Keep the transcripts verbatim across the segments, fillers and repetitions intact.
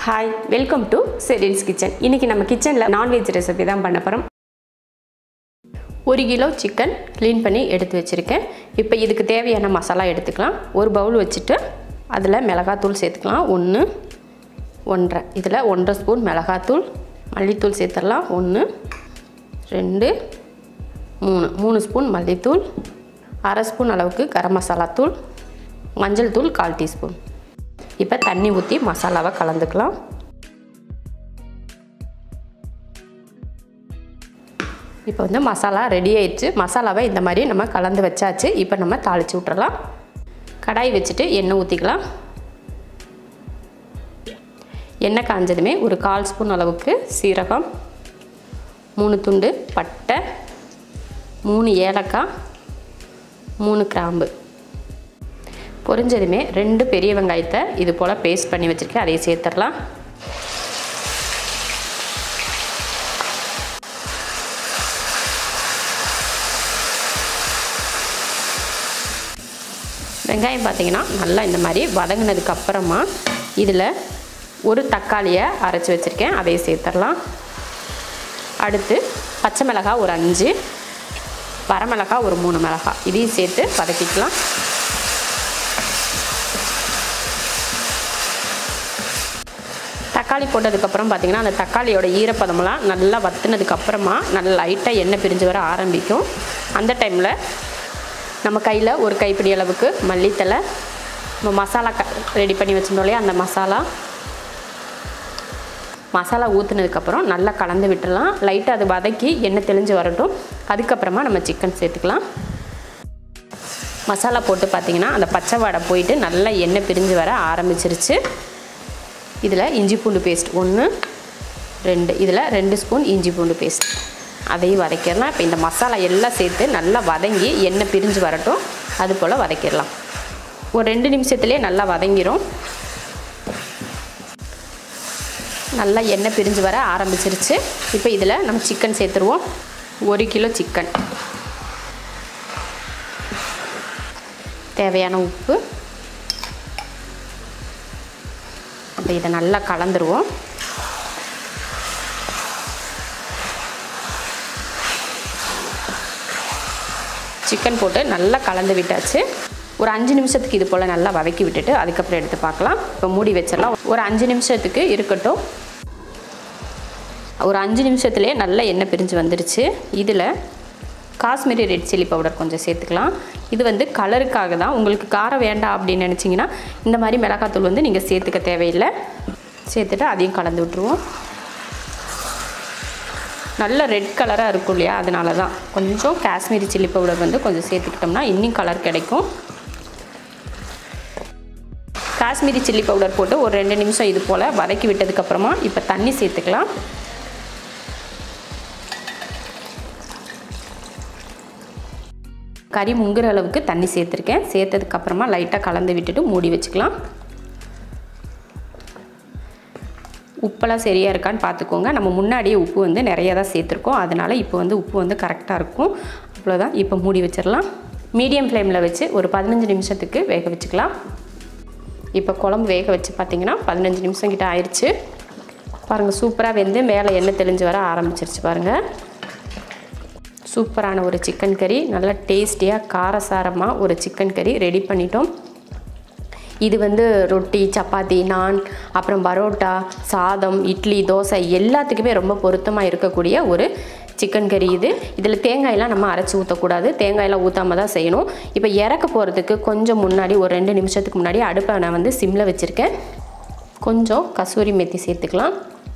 Hi welcome to Sherin's kitchen. இன்றைக்கி நம்ம கிச்சனில் நான்வெஜ் ரெசிபி தான் பண்ண போகிறோம். ஒரு கிலோ சிக்கன் க்ளீன் பண்ணி எடுத்து வச்சுருக்கேன். இப்போ இதுக்கு தேவையான மசாலா எடுத்துக்கலாம். ஒரு பவுல் வச்சுட்டு அதில் மிளகாத்தூள் சேர்த்துக்கலாம். ஒன்று ஒன்றரை இதில் ஒன்றரை ஸ்பூன் மிளகாத்தூள், மல்லித்தூள் சேர்த்துடலாம். ஒன்று ரெண்டு மூணு மூணு ஸ்பூன் மல்லித்தூள், அரை ஸ்பூன் அளவுக்கு கரம் மசாலா தூள், மஞ்சள் தூள் கால் டீஸ்பூன். இப்போ தண்ணி ஊற்றி மசாலாவை கலந்துக்கலாம். இப்போ வந்து மசாலா ரெடி ஆயிடுச்சு. மசாலாவை இந்த மாதிரி நம்ம கலந்து வச்சாச்சு. இப்போ நம்ம தாளித்து விட்டுறலாம். கடாய் வச்சுட்டு எண்ணெய் ஊற்றிக்கலாம். எண்ணெய் காஞ்சதுமே ஒரு கால் ஸ்பூன் அளவுக்கு சீரகம், மூணு துண்டு பட்டை, மூணு ஏலக்காய், மூணு கிராம்பு பொரிஞ்சதுமே ரெண்டு பெரிய வெங்காயத்தை இது போல் பேஸ்ட் பண்ணி வச்சுருக்கேன். அதையே சேர்த்துடலாம். வெங்காயம் பார்த்திங்கன்னா நல்லா இந்த மாதிரி வதங்கினதுக்கு அப்புறமா இதில் ஒரு தக்காளியை அரைச்சி வச்சுருக்கேன். அதையே சேர்த்துடலாம். அடுத்து பச்சை மிளகாய் ஒரு அஞ்சு, வரமிளகாய் ஒரு மூணு மிளகாய், இதையும் சேர்த்து வதக்கிக்கலாம். தக்காளி போட்டதுக்கப்புறம் பார்த்திங்கன்னா அந்த தக்காளியோட ஈரப்பதமெல்லாம் நல்லா வற்றுனதுக்கப்புறமா நல்லா லைட்டாக எண்ணெய் பிரிஞ்சு வர ஆரம்பிக்கும். அந்த டைமில் நம்ம கையில் ஒரு கைப்பிடி அளவுக்கு மல்லித்தலை, நம்ம மசாலா க ரெடி பண்ணி வச்சுருந்தோம் இல்லையா, அந்த மசாலா மசாலா ஊற்றுனதுக்கப்புறம் நல்லா கலந்து விட்டுடலாம். லைட்டாக அது வதக்கி எண்ணெய் தெளிஞ்சு வரட்டும். அதுக்கப்புறமா நம்ம சிக்கன் சேர்த்துக்கலாம். மசாலா போட்டு பார்த்திங்கன்னா அந்த பச்சை வாடை போயிட்டு நல்லா எண்ணெய் பிரிஞ்சு வர ஆரம்பிச்சிருச்சு. இதில் இஞ்சி பூண்டு பேஸ்ட் ஒன்று ரெண்டு இதில் ரெண்டு ஸ்பூன் இஞ்சி பூண்டு பேஸ்ட், அதையும் வதக்கிடலாம். இப்போ இந்த மசாலா எல்லாம் சேர்த்து நல்லா வதங்கி எண்ணெய் பிரிஞ்சு வரட்டும். அது போல் வதக்கிடலாம். ஒரு ரெண்டு நிமிஷத்துலேயே நல்லா வதங்கிடும். நல்லா எண்ணெய் பிரிஞ்சு வர ஆரம்பிச்சிருச்சு. இப்போ இதில் நம்ம சிக்கன் சேர்த்துருவோம். ஒரு கிலோ சிக்கன், தேவையான உப்பு. இப்போ இதை நல்லா கலந்துருவோம். சிக்கன் போட்டு நல்லா கலந்து விட்டாச்சு. ஒரு அஞ்சு நிமிஷத்துக்கு இது போல் நல்லா வதக்கி விட்டுட்டு அதுக்கப்புறம் எடுத்து பார்க்கலாம். இப்போ மூடி வச்சிடலாம். ஒரு அஞ்சு நிமிஷத்துக்கு இருக்கட்டும். ஒரு அஞ்சு நிமிஷத்துலேயே நல்லா எண்ணெய் பிரிஞ்சு வந்துடுச்சு. இதில் காஷ்மீரி ரெட் சில்லி பவுடர் கொஞ்சம் சேர்த்துக்கலாம். இது வந்து கலருக்காக தான். உங்களுக்கு காரம் வேண்டாம் அப்படின்னு நினச்சிங்கன்னா இந்த மாதிரி மிளகாத்தூள் வந்து நீங்கள் சேர்த்துக்க தேவையில்லை. சேர்த்துட்டு அதையும் கலந்து விட்டுருவோம். நல்ல ரெட் கலராக இருக்கும் இல்லையா, அதனால தான் கொஞ்சம் காஷ்மீரி சில்லி பவுடர் வந்து கொஞ்சம் சேர்த்துக்கிட்டோம்னா இன்னும் கலர் கிடைக்கும். காஷ்மீரி சில்லி பவுடர் போட்டு ஒரு ரெண்டு நிமிஷம் இது போல் வதக்கி விட்டதுக்கப்புறமா இப்போ தண்ணி சேர்த்துக்கலாம். கறி முங்குற அளவுக்கு தண்ணி சேர்த்துருக்கேன். சேர்த்ததுக்கப்புறமா லைட்டாக கலந்து விட்டுட்டு மூடி வச்சுக்கலாம். உப்பெல்லாம் சரியாக இருக்கான்னு பார்த்துக்கோங்க. நம்ம முன்னாடியே உப்பு வந்து நிறையா தான் சேர்த்துருக்கோம். அதனால் இப்போ வந்து உப்பு வந்து கரெக்டாக இருக்கும். அவ்வளோதான். இப்போ மூடி வச்சிடலாம். மீடியம் ஃப்ளேமில் வச்சு ஒரு பதினஞ்சு நிமிஷத்துக்கு வேக வச்சுக்கலாம். இப்போ குழம்பு வேக வச்சு பார்த்திங்கன்னா பதினஞ்சு நிமிஷம் கிட்ட ஆயிடுச்சு. பாருங்கள், சூப்பராக வெந்து மேலே எண்ணெய் தெளிஞ்சு வர ஆரம்பிச்சிருச்சு. பாருங்கள், சூப்பரான ஒரு சிக்கன் கறி, நல்லா டேஸ்டியாக காரசாரமாக ஒரு சிக்கன் கறி ரெடி பண்ணிட்டோம். இது வந்து ரொட்டி, சப்பாத்தி, நான், அப்புறம் பரோட்டா, சாதம், இட்லி, தோசை எல்லாத்துக்குமே ரொம்ப பொருத்தமாக இருக்கக்கூடிய ஒரு சிக்கன் கறி இது. இதில் தேங்காயெல்லாம் நம்ம அரைச்சி ஊற்றக்கூடாது. தேங்காயெல்லாம் ஊற்றாமல் தான் செய்யணும். இப்போ இறக்க போகிறதுக்கு கொஞ்சம் முன்னாடி ஒரு ரெண்டு நிமிஷத்துக்கு முன்னாடி அடுப்பை நான் வந்து சிம்மில் வச்சுருக்கேன். கொஞ்சம் கசூரி மெத்தி சேர்த்துக்கலாம்.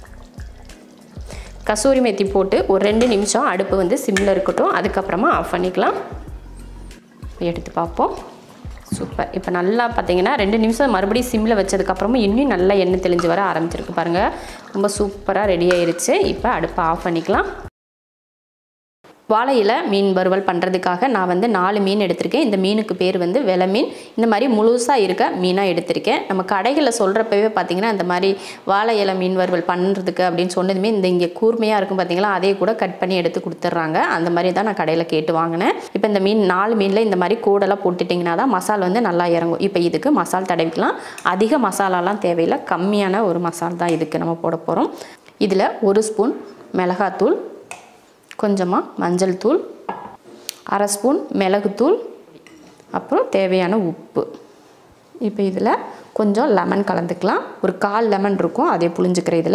கசூரி மெத்தி போட்டு ஒரு ரெண்டு நிமிஷம் அடுப்பு வந்து சிம்மில் இருக்கட்டும். அதுக்கப்புறமா ஆஃப் பண்ணிக்கலாம். எடுத்து பார்ப்போம். சூப்பர். இப்போ நல்லா பார்த்தீங்கன்னா ரெண்டு நிமிஷம் மறுபடியும் சிம்மில் வச்சதுக்கப்புறமா இன்னும் நல்லா எண்ணெய் தெளிஞ்சு வர ஆரம்பிச்சிருக்கு. பாருங்கள், ரொம்ப சூப்பராக ரெடி ஆயிருச்சு. இப்போ அடுப்பை ஆஃப் பண்ணிக்கலாம். வாழை இலை மீன் வறுவல் பண்ணுறதுக்காக நான் வந்து நாலு மீன் எடுத்திருக்கேன். இந்த மீனுக்கு பேர் வந்து வெலை மீன். இந்த மாதிரி முழுசாக இருக்க மீனாக எடுத்திருக்கேன். நம்ம கடைகளில் சொல்கிறப்பவே பார்த்திங்கன்னா இந்த மாதிரி வாழை இலை மீன் வறுவல் பண்ணுறதுக்கு அப்படின்னு சொன்னதுமே இந்த இங்கே கூர்மையாக இருக்கும் பார்த்திங்களா, அதே கூட கட் பண்ணி எடுத்து கொடுத்துட்றாங்க. அந்த மாதிரி தான் நான் கடையில் கேட்டு வாங்கினேன். இப்போ இந்த மீன் நாலு மீனில் இந்த மாதிரி கூடெல்லாம் போட்டுட்டிங்கன்னா தான் மசால் வந்து நல்லா இறங்கும். இப்போ இதுக்கு மசால் தடவிக்கலாம். அதிக மசாலாலாம் தேவையில்லை, கம்மியான ஒரு மசால் தான் இதுக்கு நம்ம போட போகிறோம். இதில் ஒரு ஸ்பூன் மிளகாத்தூள், கொஞ்சமாக மஞ்சள் தூள், அரை ஸ்பூன் மிளகுத்தூள், அப்புறம் தேவையான உப்பு. இப்போ இதில் கொஞ்சம் லெமன் கலந்துக்கலாம். ஒரு கால் லெமன் இருக்கும், அதே புளிஞ்சுக்கிற இதில்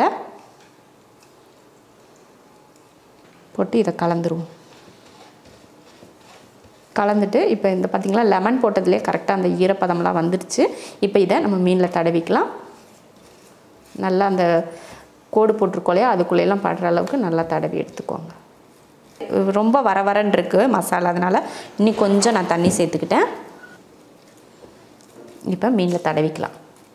போட்டு இதை கலந்துருவோம். கலந்துட்டு இப்போ இந்த பார்த்திங்களா லெமன் போட்டதுலேயே கரெக்டாக அந்த ஈரப்பதம்லாம் வந்துடுச்சு. இப்போ இதை நம்ம மீனில் தடவிக்கலாம். நல்லா அந்த கோடு போட்டிருக்கோலையா அதுக்குள்ளேலாம் படுற அளவுக்கு நல்லா தடவி எடுத்துக்கோங்க. ரொம்ப வர வரன்னு இருக்குது மசாலா, அதனால் இன்னும் கொஞ்சம் நான் தண்ணி சேர்த்துக்கிட்டேன். இப்போ மீனில் தடவிக்கலாம்.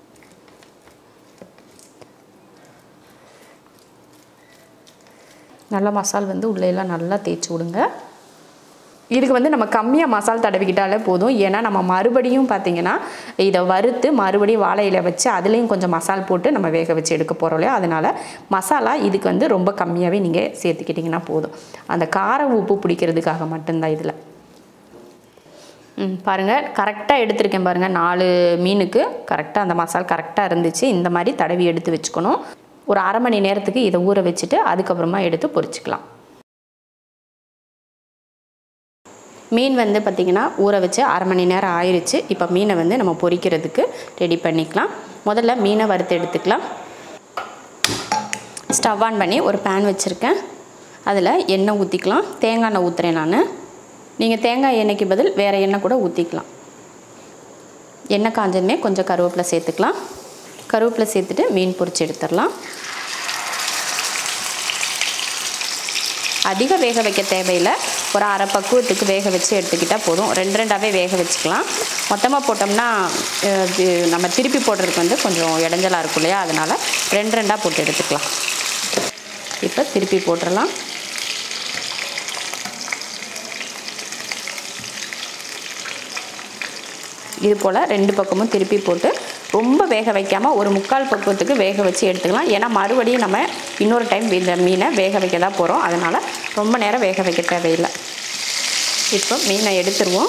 நல்லா மசால் வந்து உள்ளேலாம் நல்லா தேய்ச்சி விடுங்க. இதுக்கு வந்து நம்ம கம்மியாக மசால் தடவிக்கிட்டாலே போதும். ஏன்னா நம்ம மறுபடியும் பார்த்திங்கன்னா இதை வறுத்து மறுபடியும் வாழை இலை வச்சு அதுலேயும் கொஞ்சம் மசால் போட்டு நம்ம வேக வச்சு எடுக்க போகிறோம் இல்லையா, அதனால் மசாலா இதுக்கு வந்து ரொம்ப கம்மியாகவே நீங்கள் சேர்த்துக்கிட்டிங்கன்னா போதும். அந்த கார உப்பு பிடிக்கிறதுக்காக மட்டும்தான் இதில். ம் பாருங்கள் கரெக்டாக எடுத்துருக்கேன் பாருங்கள். நாலு மீனுக்கு கரெக்டாக அந்த மசால் கரெக்டாக இருந்துச்சு. இந்த மாதிரி தடவி எடுத்து வச்சுக்கணும். ஒரு அரை மணி நேரத்துக்கு இதை ஊற வச்சுட்டு அதுக்கப்புறமா எடுத்து பொரிச்சிக்கலாம். மீன் வந்து பார்த்திங்கன்னா ஊற வச்சு அரை மணி நேரம் ஆயிடுச்சு. இப்போ மீனை வந்து நம்ம பொரிக்கிறதுக்கு ரெடி பண்ணிக்கலாம். முதல்ல மீனை வறுத்து எடுத்துக்கலாம். ஸ்டவ் ஆன் பண்ணி ஒரு பேன் வச்சுருக்கேன். அதில் எண்ணெய் ஊற்றிக்கலாம். தேங்காய் எண்ணெய் ஊற்றுறேன் நான். நீங்கள் தேங்காய் எண்ணெய்க்கு பதில் வேறு எண்ணெய் கூட ஊற்றிக்கலாம். எண்ணெய் காஞ்சதுமே கொஞ்சம் கருவேப்பிலை சேர்த்துக்கலாம். கருவேப்பிலை சேர்த்துட்டு மீன் பொரிச்சு எடுத்துடலாம். அதிக வேக வைக்க தேவையில்லை, ஒரு அரை பக்குவத்துக்கு வேக வச்சு எடுத்துக்கிட்டால் போதும். ரெண்டு ரெண்டாகவே வேக வச்சுக்கலாம். மொத்தமாக போட்டோம்னா நம்ம திருப்பி போடுறதுக்கு வந்து கொஞ்சம் இடைஞ்சலாக இருக்கும் இல்லையா, அதனால் ரெண்டு ரெண்டாக போட்டு எடுத்துக்கலாம். இப்போ திருப்பி போட்டுடலாம். இது போல் ரெண்டு பக்கமும் திருப்பி போட்டு ரொம்ப வேக வைக்காமல் ஒரு முக்கால் பக்குவத்துக்கு வேக வச்சு எடுத்துக்கலாம். ஏன்னா மறுபடியும் நம்ம இன்னொரு டைம் இந்த மீனை வேக வைக்க தான் போகிறோம், அதனால் ரொம்ப நேரம் வேக வைக்க தேவையில்லை. இப்போ மீனை எடுத்துருவோம்.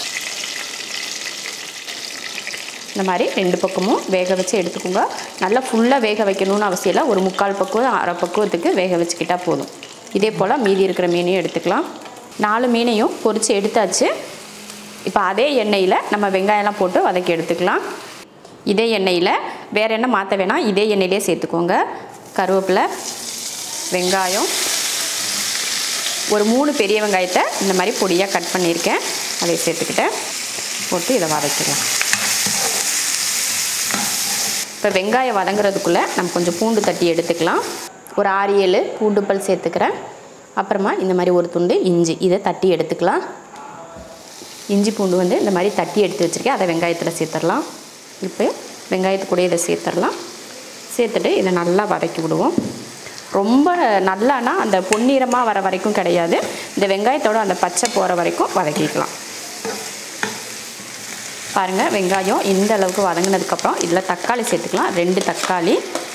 இந்த மாதிரி ரெண்டு பக்கமும் வேக வச்சு எடுத்துக்கோங்க. நல்லா ஃபுல்லாக வேக வைக்கணும்னு அவசியம் இல்லை, ஒரு முக்கால் பக்குவம் அரை பக்குவத்துக்கு வேக வச்சுக்கிட்டால் போதும். இதே போல் மீதி இருக்கிற மீனையும் எடுத்துக்கலாம். நாலு மீனையும் பொரித்து எடுத்தாச்சு. இப்போ அதே எண்ணெயில் நம்ம வெங்காயம்லாம் போட்டு வதக்கி எடுத்துக்கலாம். இதே எண்ணெயில் வேறு எண்ணெய் மாற்ற வேணாம், இதே எண்ணெயிலே சேர்த்துக்கோங்க. கருவேப்பிலை, வெங்காயம், ஒரு மூணு பெரிய வெங்காயத்தை இந்த மாதிரி பொடியாக கட் பண்ணியிருக்கேன், அதை சேர்த்துக்கிட்டேன். போட்டு இதை வதக்கிடலாம். இப்போ வெங்காயம் வதங்குறதுக்குள்ளே நம்ம கொஞ்சம் பூண்டு தட்டி எடுத்துக்கலாம். ஒரு ஆறு ஏழு பூண்டு பல் சேர்த்துக்கிறேன். அப்புறமா இந்த மாதிரி ஒரு துண்டு இஞ்சி, இதை தட்டி எடுத்துக்கலாம். இஞ்சி பூண்டு வந்து இந்த மாதிரி தட்டி எடுத்து வச்சுருக்கேன், அதை வெங்காயத்தில் சேர்த்துடலாம். இப்போ வெங்காயத்து கூட இதை சேர்த்துடலாம். சேர்த்துட்டு இதை நல்லா வதக்கி விடுவோம். ரொம்ப நல்லானா அந்த பொன்னிறமாக வர வரைக்கும் கிடையாது, இந்த வெங்காயத்தோட அந்த பச்சை போகிற வரைக்கும் வதக்கிக்கலாம். பாருங்கள் வெங்காயம் இந்த அளவுக்கு வதங்கினதுக்கப்புறம் இதில் தக்காளி சேர்த்துக்கலாம். ரெண்டு தக்காளி,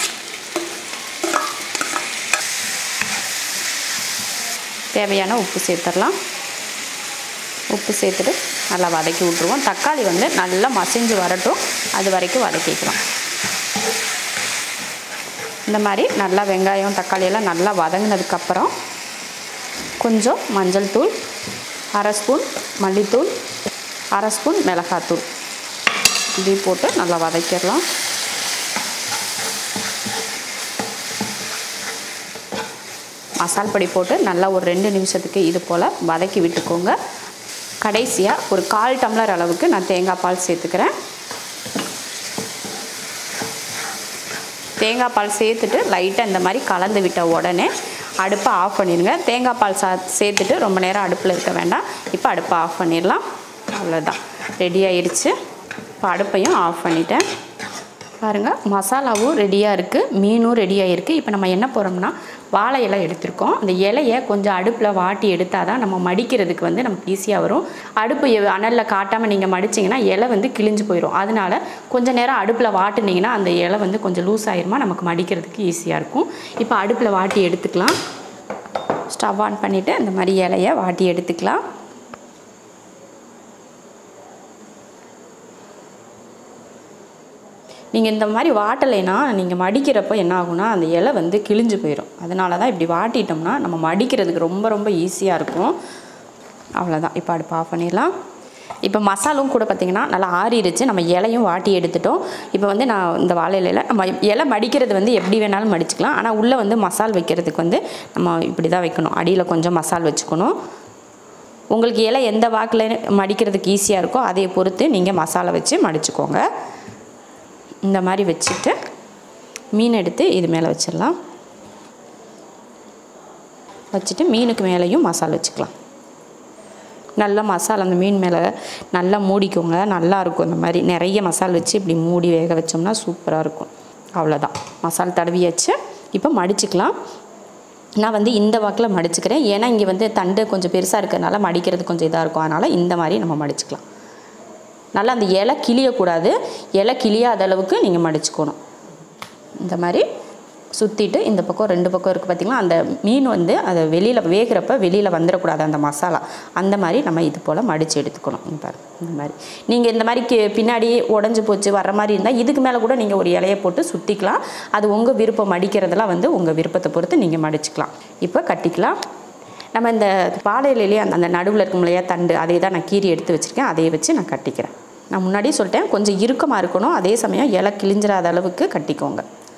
தேவையான உப்பு சேர்த்துடலாம். உப்பு சேர்த்துட்டு நல்லா வதக்கி விட்ருவோம். தக்காளி வந்து நல்லா மசிஞ்சு வரட்டும், அது வரைக்கும் வதக்கிக்கலாம். இந்த மாதிரி நல்லா வெங்காயம் தக்காளியெல்லாம் நல்லா வதங்கினதுக்கப்புறம் கொஞ்சம் மஞ்சள் தூள், அரை ஸ்பூன் மல்லித்தூள், அரை ஸ்பூன் மிளகாத்தூள் இப்படி போட்டு நல்லா வதக்கிடலாம். மசால் பொடி போட்டு நல்லா ஒரு ரெண்டு நிமிஷத்துக்கு இது போல் வதக்கி விட்டுக்கோங்க. கடைசியாக ஒரு கால் டம்ளர் அளவுக்கு நான் தேங்காய் பால் சேர்த்துக்கிறேன். தேங்காய் பால் சேர்த்துட்டு லைட்டாக இந்த மாதிரி கலந்து விட்ட உடனே அடுப்பை ஆஃப் பண்ணிடுங்க. தேங்காய் பால் சா சேர்த்துட்டு ரொம்ப நேரம் அடுப்பில் இருக்க வேண்டாம். இப்போ அடுப்பை ஆஃப் பண்ணிடலாம். அவ்வளோதான், ரெடி ஆயிடுச்சு. இப்போ அடுப்பையும் ஆஃப் பண்ணிட்டேன். பாருங்கள், மசாலாவும் ரெடியாக இருக்குது, மீனும் ரெடியாக இருக்குது. இப்போ நம்ம என்ன போகிறோம்னா வாழை இலை எடுத்திருக்கோம். அந்த இலையை கொஞ்சம் அடுப்பில் வாட்டி எடுத்தால் தான் நம்ம மடிக்கிறதுக்கு வந்து நமக்கு ஈஸியாக வரும். அடுப்பு அனலில் காட்டாமல் நீங்கள் மடிச்சிங்கன்னா இலை வந்து கிழிஞ்சு போயிடும். அதனால் கொஞ்சம் நேரம் அடுப்பில் வாட்டினீங்கன்னா அந்த இலை வந்து கொஞ்சம் லூஸ் ஆகிருமா, நமக்கு மடிக்கிறதுக்கு ஈஸியாக இருக்கும். இப்போ அடுப்பில் வாட்டி எடுத்துக்கலாம். ஸ்டவ் ஆன் பண்ணிவிட்டு இந்த மாதிரி இலையை வாட்டி எடுத்துக்கலாம். நீங்கள் இந்த மாதிரி வாட்டலைன்னா நீங்கள் மடிக்கிறப்போ என்ன ஆகும்னா அந்த இலை வந்து கிழிஞ்சு போயிடும். அதனால தான் இப்படி வாட்டிட்டோம்னா நம்ம மடிக்கிறதுக்கு ரொம்ப ரொம்ப ஈஸியாக இருக்கும். அவ்வளோதான். இப்போ அடுப்பு ஆஃப் பண்ணிடலாம். இப்போ மசாலும் கூட பார்த்திங்கன்னா நல்லா ஆறிடுச்சு. நம்ம இலையும் வாட்டி எடுத்துட்டோம். இப்போ வந்து நான் இந்த வாழை இலையில் நம்ம இலை மடிக்கிறது வந்து எப்படி வேணாலும் மடிச்சுக்கலாம். ஆனால் உள்ளே வந்து மசால் வைக்கிறதுக்கு வந்து நம்ம இப்படி தான் வைக்கணும். அடியில் கொஞ்சம் மசால் வச்சுக்கணும். உங்களுக்கு இலை எந்த வாக்கில் மடிக்கிறதுக்கு ஈஸியாக இருக்கோ அதை பொறுத்து நீங்கள் மசாலா வச்சு மடிச்சுக்கோங்க. இந்த மாதிரி வச்சுட்டு மீன் எடுத்து இது மேலே வச்சிடலாம். வச்சுட்டு மீனுக்கு மேலேயும் மசாலா வச்சுக்கலாம். நல்லா மசாலா அந்த மீன் மேலே நல்லா மூடிக்கோங்க. நல்லாயிருக்கும். இந்த மாதிரி நிறைய மசாலா வச்சு இப்படி மூடி வேக வச்சோம்னா சூப்பராக இருக்கும். அவ்வளோதான், மசாலா தடவியாச்சு. இப்போ மடிச்சுக்கலாம். நான் வந்து இந்த வாக்கில் மடிச்சுக்கிறேன். ஏன்னா இங்கே வந்து தண்டு கொஞ்சம் பெருசாக இருக்கிறதுனால மடிக்கிறது கொஞ்சம் இதாக இருக்கும். அதனால் இந்த மாதிரி நம்ம மடிச்சுக்கலாம். நல்லா அந்த இலை கிளியக்கூடாது. இலை கிளியாத அளவுக்கு நீங்கள் மடிச்சுக்கணும். இந்த மாதிரி சுற்றிட்டு இந்த பக்கம் ரெண்டு பக்கம் இருக்குது பார்த்திங்களா, அந்த மீன் வந்து அதை வெளியில் வேகிறப்ப வெளியில் வந்துடக்கூடாது அந்த மசாலா. அந்த மாதிரி நம்ம இது போல் மடித்து எடுத்துக்கணும். பாருங்கள், இந்த மாதிரி நீங்கள் இந்த மாதிரி பின்னாடி உடஞ்சி போச்சு வர்ற மாதிரி இருந்தால் இதுக்கு மேலே கூட நீங்கள் ஒரு இலையை போட்டு சுற்றிக்கலாம். அது உங்கள் விருப்பம். மடிக்கிறதெல்லாம் வந்து உங்கள் விருப்பத்தை பொறுத்து நீங்கள் மடிச்சுக்கலாம். இப்போ கட்டிக்கலாம். நம்ம இந்த வாழை இலையிலேயே அந்த அந்த நடுவில் இருக்கும் இல்லையா தண்டு, அதை தான் நான் கீறி எடுத்து வச்சுருக்கேன். அதையே வச்சு நான் கட்டிக்கிறேன். நான் முன்னாடியே சொல்லிட்டேன், கொஞ்சம் இறுக்கமாக இருக்கணும். அதே சமயம் இலை கிழிஞ்சிடாத அளவுக்கு கட்டிக்கோங்க.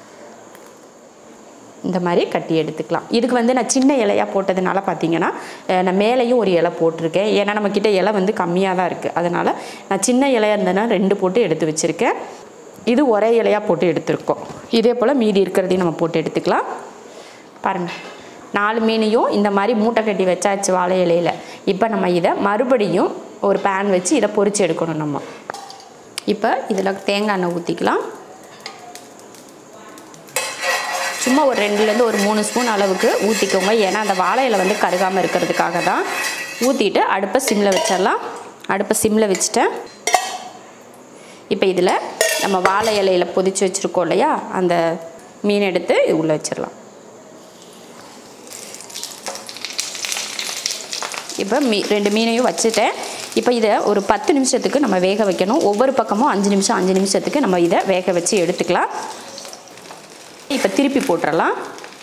இந்த மாதிரி கட்டி எடுத்துக்கலாம். இதுக்கு வந்து நான் சின்ன இலையாக போட்டதுனால பார்த்தீங்கன்னா நான் மேலேயும் ஒரு இலை போட்டிருக்கேன். ஏன்னா நம்மக்கிட்ட இலை வந்து கம்மியாக தான் இருக்குது. அதனால் நான் சின்ன இலையாக இருந்தேன்னா ரெண்டு போட்டு எடுத்து வச்சுருக்கேன். இது ஒரே இலையாக போட்டு எடுத்துருக்கோம். இதே போல் மீதி இருக்கிறதையும் நம்ம போட்டு எடுத்துக்கலாம். பாருங்கள், நாலு மீனையும் இந்த மாதிரி மூட்டை கட்டி வச்சாச்சு வாழை இலையில். இப்போ நம்ம இதை மறுபடியும் ஒரு பேன் வச்சு இதை பொரிச்சு எடுக்கணும். நம்ம இப்போ இதில் தேங்காய் எண்ணெய் ஊற்றிக்கலாம். சும்மா ஒரு ரெண்டுலேருந்து ஒரு மூணு ஸ்பூன் அளவுக்கு ஊற்றிக்கோங்க. ஏன்னா அந்த வாழை இலை வந்து கருகாமல் இருக்கிறதுக்காக தான். ஊற்றிட்டு அடுப்பை சிம்மில் வச்சிடலாம். அடுப்பை சிம்மில் வச்சுட்டேன். இப்போ இதில் நம்ம வாழை இலையில் பொதிச்சு வச்சுருக்கோம் இல்லையா, அந்த மீன் எடுத்து இது உள்ளே வச்சிடலாம். இப்போ மீ ரெண்டு மீனையும் வச்சுட்டேன். இப்போ இதை ஒரு பத்து நிமிஷத்துக்கு நம்ம வேக வைக்கணும். ஒவ்வொரு பக்கமும் அஞ்சு நிமிஷம் அஞ்சு நிமிஷத்துக்கு நம்ம இதை வேக வச்சு எடுத்துக்கலாம். இப்போ திருப்பி போட்டுடலாம்.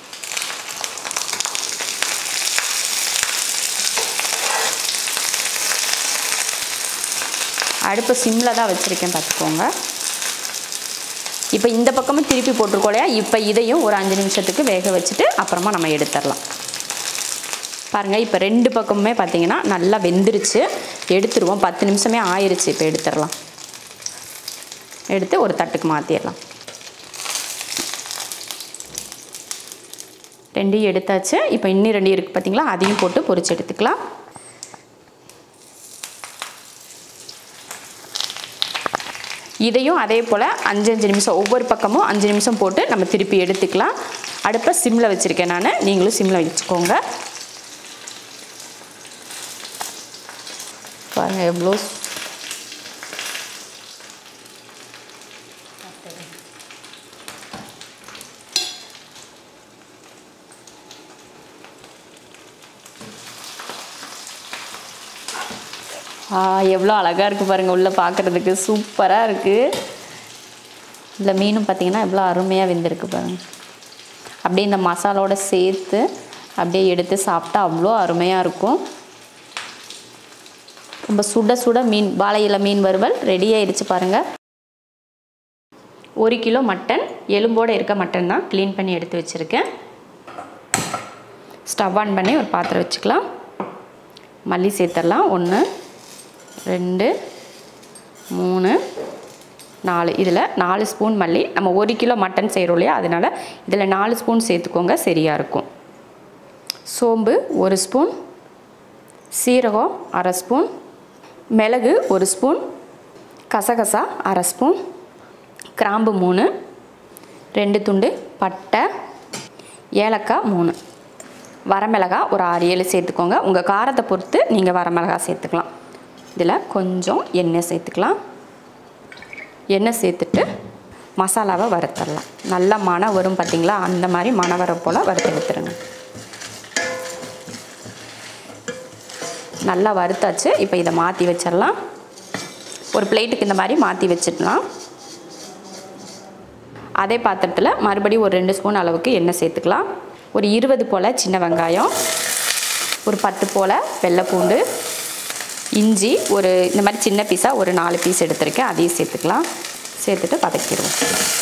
அடுப்பு சிம்மில் தான் வச்சுருக்கேன், பார்த்துக்கோங்க. இப்போ இந்த பக்கமும் திருப்பி போட்டிருக்கோம் இல்லையா, இப்போ இதையும் ஒரு அஞ்சு நிமிஷத்துக்கு வேக வச்சுட்டு அப்புறமா நம்ம எடுத்துடலாம். பாருங்கள், இப்போ ரெண்டு பக்கமுமே பார்த்திங்கன்னா நல்லா வெந்துருச்சு. எடுத்துருவோம். பத்து நிமிஷமே ஆயிடுச்சு. இப்போ எடுத்துடலாம். எடுத்து ஒரு தட்டுக்கு மாற்றிடலாம். ரெண்டையும் எடுத்தாச்சு. இப்போ இன்னும் ரெண்டு இருக்குது பார்த்திங்களா, அதையும் போட்டு பொரிச்சு எடுத்துக்கலாம். இதையும் அதே போல் அஞ்சு அஞ்சு நிமிஷம் ஒவ்வொரு பக்கமும் அஞ்சு நிமிஷம் போட்டு நம்ம திருப்பி எடுத்துக்கலாம். அடுப்பை சிம்மில் வச்சுருக்கேன் நான். நீங்களும் சிம்மில் வச்சுக்கோங்க. பாருங்கள் எவ்வளோ எவ்வளோ அழகாக இருக்குது பாருங்கள். உள்ளே பார்க்குறதுக்கு சூப்பராக இருக்குது. இந்த மீனும் பார்த்திங்கன்னா எவ்வளோ அருமையாக வெந்திருக்கு பாருங்கள். அப்படியே இந்த மசாலோடு சேர்த்து அப்படியே எடுத்து சாப்பிட்டா அவ்வளோ அருமையாக இருக்கும். ரொம்ப சுட சுட மீன் வாழை இலை மீன் வறுவல் ரெடி ஆயிடுச்சு பாருங்கள். ஒரு கிலோ மட்டன், எலும்போடு இருக்க மட்டன் தான் க்ளீன் பண்ணி எடுத்து வச்சுருக்கேன். ஸ்டவ் ஆன் பண்ணி ஒரு பாத்திரம் வச்சுக்கலாம். மல்லி சேர்த்துடலாம். ஒன்று ரெண்டு மூணு நாலு. இதில் நாலு ஸ்பூன் மல்லி. நம்ம ஒரு கிலோ மட்டன் செய்கிறோம் இல்லையா, அதனால் இதில் நாலு ஸ்பூன் சேர்த்துக்கோங்க, சரியாக இருக்கும். சோம்பு ஒரு ஸ்பூன், சீரகம் அரை ஸ்பூன், மிளகு ஒரு ஸ்பூன், கசகசா அரை ஸ்பூன், கிராம்பு மூணு, ரெண்டு துண்டு பட்டை, ஏலக்காய் மூணு, வரமிளகாய் ஒரு ஆறு ஏழு சேர்த்துக்கோங்க. உங்கள் காரத்தை பொறுத்து நீங்கள் வரமிளகாய் சேர்த்துக்கலாம். இதில் கொஞ்சம் எண்ணெய் சேர்த்துக்கலாம். எண்ணெய் சேர்த்துட்டு மசாலாவை வறுத்துடலாம். நல்லா மணம் வரும் பார்த்திங்களா, அந்த மாதிரி மணம் வர போல் வறுத்து எடுத்துருங்க. நல்லா வறுத்தாச்சு. இப்போ இதை மாற்றி வச்சிடலாம். ஒரு பிளேட்டுக்கு இந்த மாதிரி மாற்றி வச்சிடலாம். அதே பாத்திரத்தில் மறுபடியும் ஒரு ரெண்டு ஸ்பூன் அளவுக்கு எண்ணெய் சேர்த்துக்கலாம். ஒரு இருபது போல் சின்ன வெங்காயம், ஒரு பத்து போல் வெள்ளைப்பூண்டு, இஞ்சி ஒரு இந்த மாதிரி சின்ன பீஸாக ஒரு நாலு பீஸ் எடுத்துருக்கேன், அதையும் சேர்த்துக்கலாம். சேர்த்துட்டு வதக்கிடுவோம்.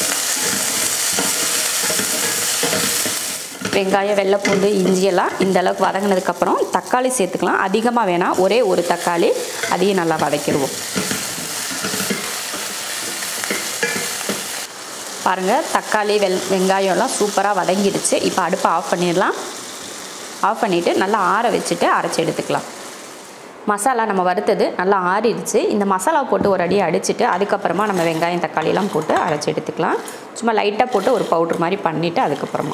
வெங்காயம், வெள்ளைப்பூண்டு, இஞ்சியெல்லாம் இந்த அளவுக்கு வதங்கினதுக்கப்புறம் தக்காளி சேர்த்துக்கலாம். அதிகமாக வேணாம், ஒரே ஒரு தக்காளி, அதையும் நல்லா வதக்கிடுவோம். பாருங்கள், தக்காளி வெள் வெங்காயம்லாம் சூப்பராக வதங்கிடுச்சு. இப்போ அடுப்பை ஆஃப் பண்ணிடலாம். ஆஃப் பண்ணிவிட்டு நல்லா ஆற வச்சுட்டு அரைச்சி எடுத்துக்கலாம். மசாலா நம்ம வறுத்தது நல்லா ஆறிடுச்சு. இந்த மசாலா போட்டு ஒரு அடி அடிச்சுட்டு அதுக்கப்புறமா நம்ம வெங்காயம் தக்காளிலாம் போட்டு அரைச்சி எடுத்துக்கலாம். சும்மா லைட்டாக போட்டு ஒரு பவுட்ரு மாதிரி பண்ணிவிட்டு அதுக்கப்புறமா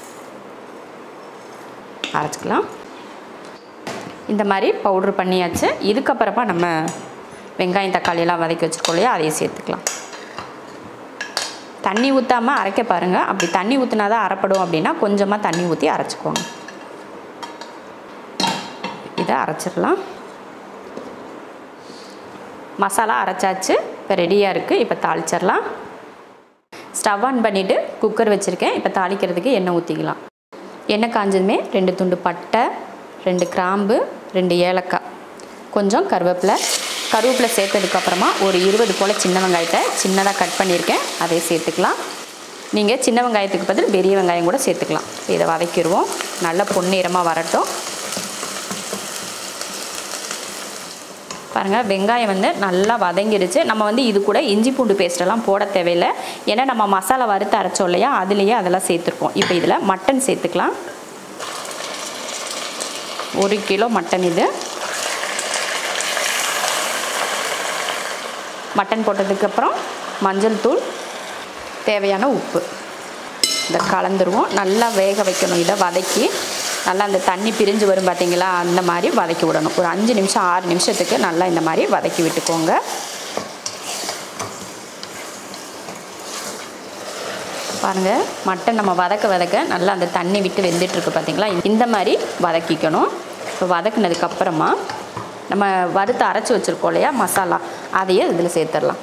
அரைச்சிக்கலாம். இந்த மாதிரி பவுட்ரு பண்ணியாச்சு. இதுக்கப்புறமா நம்ம வெங்காயம் தக்காளியெல்லாம் வதக்கி வச்சுருக்கோம் இல்லையா, அதையும் சேர்த்துக்கலாம். தண்ணி ஊற்றாமல் அரைக்க பாருங்கள். அப்படி தண்ணி ஊற்றினா தான் அரைப்படும் அப்படின்னா கொஞ்சமாக தண்ணி ஊற்றி அரைச்சிக்கோங்க. இதை அரைச்சிடலாம். மசாலா அரைச்சாச்சு. இப்போ ரெடியாக இருக்குது. இப்போ தாளிச்சிடலாம். ஸ்டவ் ஆன் பண்ணிவிட்டு குக்கர் வச்சுருக்கேன். இப்போ தாளிக்கிறதுக்கு எண்ணெய் ஊற்றிக்கலாம். எண்ணெய் காஞ்சதுமே ரெண்டு துண்டு பட்டை, ரெண்டு கிராம்பு, ரெண்டு ஏலக்காய், கொஞ்சம் கருவேப்பிலை. கருவேப்பிலை சேர்த்ததுக்கப்புறமா ஒரு இருபது போல் சின்ன வெங்காயத்தை சின்னதாக கட் பண்ணியிருக்கேன், அதை சேர்த்துக்கலாம். நீங்கள் சின்ன வெங்காயத்துக்கு பதில் பெரிய வெங்காயம் கூட சேர்த்துக்கலாம். இதை வதக்கிடுவோம். நல்லா பொன்னிறமாக வரட்டும். பாருங்கள், வெங்காயம் வந்து நல்லா வதங்கிடுச்சு. நம்ம வந்து இது கூட இஞ்சி பூண்டு பேஸ்ட்டெல்லாம் போட தேவையில்லை. ஏன்னா நம்ம மசாலா வறுத்து அரைச்சோம் இல்லையா, அதுலேயே அதெல்லாம் சேர்த்துருப்போம். இப்போ இதில் மட்டன் சேர்த்துக்கலாம். ஒரு கிலோ மட்டன். இது மட்டன் போட்டதுக்கப்புறம் மஞ்சள் தூள், தேவையான உப்பு இதை கலந்துருவோம். நல்லா வேக வைக்கணும். இதை வதக்கி நல்லா அந்த தண்ணி பிரிஞ்சு வரும் பார்த்தீங்களா, அந்த மாதிரி வதக்கி விடணும். ஒரு அஞ்சு நிமிஷம் ஆறு நிமிஷத்துக்கு நல்லா இந்த மாதிரி வதக்கி விட்டுக்கோங்க. பாருங்கள், மட்டன் நம்ம வதக்க வதக்க நல்லா அந்த தண்ணி விட்டு வெந்துட்டுருக்கு பார்த்தீங்களா, இந்த மாதிரி வதக்கிக்கணும். இப்போ வதக்குனதுக்கப்புறமா நம்ம வறுத்து அரைச்சி வச்சுருக்கோம் இல்லையா மசாலா, அதையே இதில் சேர்த்துடலாம்.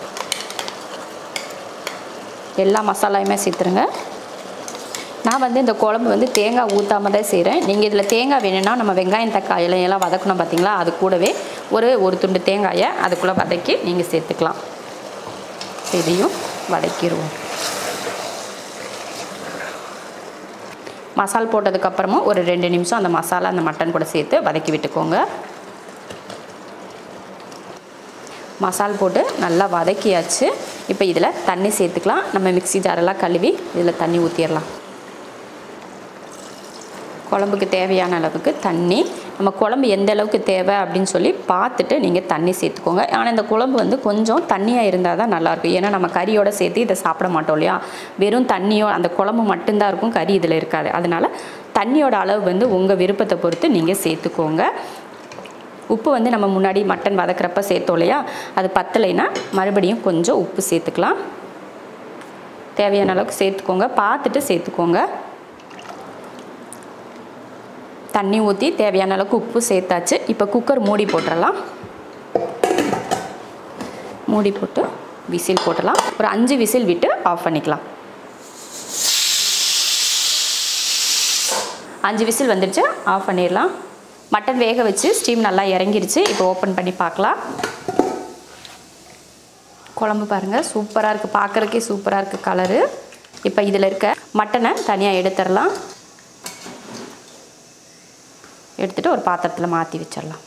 எல்லா மசாலாயுமே சேர்த்துருங்க. நான் வந்து இந்த குழம்பு வந்து தேங்காய் ஊற்றாம தான் செய்கிறேன். நீங்கள் இதில் தேங்காய் வேணும்னா நம்ம வெங்காயம் தக்காளி எல்லாம் வதக்கணும் பார்த்தீங்களா, அது கூடவே ஒரு ஒரு துண்டு தேங்காயை அதுக்குள்ளே வதக்கி நீங்கள் சேர்த்துக்கலாம். இதையும் வதக்கிடுவோம். மசால் போட்டதுக்கப்புறமா ஒரு ரெண்டு நிமிஷம் அந்த மசாலா அந்த மட்டன் கூட சேர்த்து வதக்கி விட்டுக்கோங்க. மசால் போட்டு நல்லா வதக்கியாச்சு. இப்போ இதில் தண்ணி சேர்த்துக்கலாம். நம்ம மிக்ஸி ஜாரெல்லாம் கழுவி இதில் தண்ணி ஊற்றிடலாம். குழம்புக்கு தேவையான அளவுக்கு தண்ணி, நம்ம குழம்பு எந்த அளவுக்கு தேவை அப்படின்னு சொல்லி பார்த்துட்டு நீங்கள் தண்ணி சேர்த்துக்கோங்க. ஆனால் இந்த குழம்பு வந்து கொஞ்சம் தண்ணியாக இருந்தால் தான் நல்லாயிருக்கும். ஏன்னா நம்ம கறியோடு சேர்த்து இதை சாப்பிட மாட்டோம் இல்லையா, வெறும் தண்ணியோ அந்த குழம்பு மட்டும்தான் இருக்கும், கறி இதில் இருக்காது. அதனால் தண்ணியோட அளவு வந்து உங்கள் விருப்பத்தை பொறுத்து நீங்கள் சேர்த்துக்கோங்க. உப்பு வந்து நம்ம முன்னாடி மட்டன் வதக்கிறப்ப சேர்த்தோம் இல்லையா, அது பத்தலைன்னா மறுபடியும் கொஞ்சம் உப்பு சேர்த்துக்கலாம். தேவையான அளவுக்கு சேர்த்துக்கோங்க, பார்த்துட்டு சேர்த்துக்கோங்க. தண்ணி ஊற்றி தேவையான அளவுக்கு உப்பு சேர்த்தாச்சு. இப்போ குக்கர் மூடி போட்டுடலாம். மூடி போட்டு விசில் போட்டலாம். ஒரு அஞ்சு விசில் விட்டு ஆஃப் பண்ணிக்கலாம். அஞ்சு விசில் வந்துடுச்சு, ஆஃப் பண்ணிடலாம். மட்டன் வேக வச்சு ஸ்டீம் நல்லா இறங்கிடுச்சு. இப்போ ஓப்பன் பண்ணி பார்க்கலாம். குழம்பு பாருங்கள், சூப்பராக இருக்குது, பார்க்குறதுக்கே சூப்பராக இருக்குது கலரு. இப்போ இதில் இருக்க மட்டனை தனியாக எடுத்துடலாம். எடுத்துகிட்டு ஒரு பாத்திரத்தில் மாற்றி வச்சிடலாம்.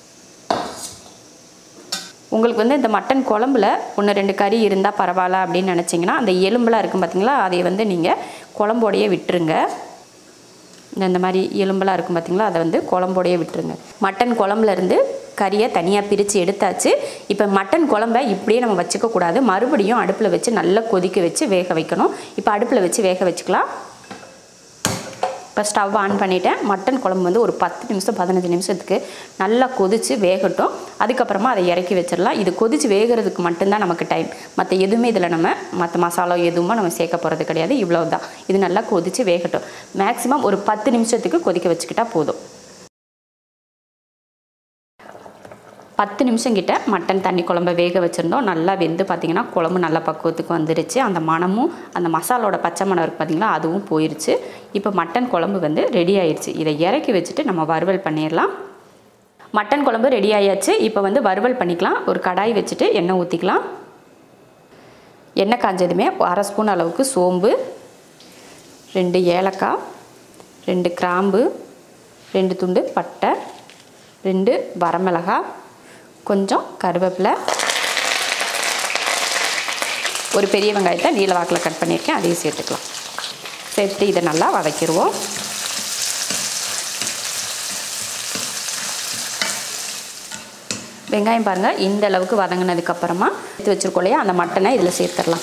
உங்களுக்கு வந்து இந்த மட்டன் குழம்புல ஒன்று ரெண்டு கறி இருந்தால் பரவாயில்ல அப்படின்னு நினச்சிங்கன்னா அந்த எலும்பெலாம் இருக்கும் பார்த்தீங்களா, அதை வந்து நீங்கள் குழம்போடையே விட்டுருங்க. இந்த மாதிரி எலும்பெலாம் இருக்கும் பார்த்தீங்களா, அதை வந்து குழம்போடையே விட்டுருங்க. மட்டன் குழம்புலேருந்து கறியை தனியாக பிரித்து எடுத்தாச்சு. இப்போ மட்டன் குழம்பை இப்படியே நம்ம வச்சுக்கக்கூடாது, மறுபடியும் அடுப்பில் வச்சு நல்லா கொதிக்க வச்சு வேக வைக்கணும். இப்போ அடுப்பில் வச்சு வேக வச்சுக்கலாம். இப்போ ஸ்டவ் ஆன் பண்ணிவிட்டேன். மட்டன் குழம்பு வந்து ஒரு பத்து நிமிஷம் பதினஞ்சு நிமிஷத்துக்கு நல்லா கொதித்து வேகட்டும். அதுக்கப்புறமா அதை இறக்கி வச்சிடலாம். இது கொதித்து வேகிறதுக்கு மட்டும்தான் நமக்கு டைம். மற்ற எதுவுமே இதில் நம்ம மற்ற மசாலா எதுவுமே நம்ம சேர்க்க போகிறது கிடையாது. இவ்வளோ தான். இது நல்லா கொதித்து வேகட்டும். மேக்ஸிமம் ஒரு பத்து நிமிஷத்துக்கு கொதிக்க வச்சுக்கிட்டா போதும். பத்து நிமிஷம் கிட்ட மட்டன் தண்ணி குழம்பை வேக வச்சுருந்தோம். நல்லா வெந்து பார்த்திங்கன்னா குழம்பு நல்லா பக்குவத்துக்கு வந்துருச்சு. அந்த மணமும் அந்த மசாலோட பச்சை மணம் இருக்குது பார்த்திங்களா, அதுவும் போயிடுச்சு. இப்போ மட்டன் குழம்பு வந்து ரெடி ஆயிடுச்சு. இதை இறக்கி வச்சுட்டு நம்ம வறுவல் பண்ணிடலாம். மட்டன் குழம்பு ரெடி ஆயாச்சு. இப்போ வந்து வறுவல் பண்ணிக்கலாம். ஒரு கடாய் வச்சுட்டு எண்ணெய் ஊற்றிக்கலாம். எண்ணெய் காஞ்சதுமே அரை ஸ்பூன் அளவுக்கு சோம்பு, ரெண்டு ஏலக்காய், ரெண்டு கிராம்பு, ரெண்டு துண்டு பட்டை, ரெண்டு வரமிளகாய், கொஞ்சம் கருவேப்பிலை, ஒரு பெரிய வெங்காயத்தை நீல வாக்கில் கட் பண்ணியிருக்கேன், அதையும் சேர்த்துக்கலாம். சேர்த்து இதை நல்லா வதக்கிடுவோம். வெங்காயம் பாருங்கள் இந்த அளவுக்கு வதங்கினதுக்கப்புறமா எடுத்து வச்சுருக்கோம் இல்லையா, அந்த மட்டனை இதில் சேர்த்துடலாம்.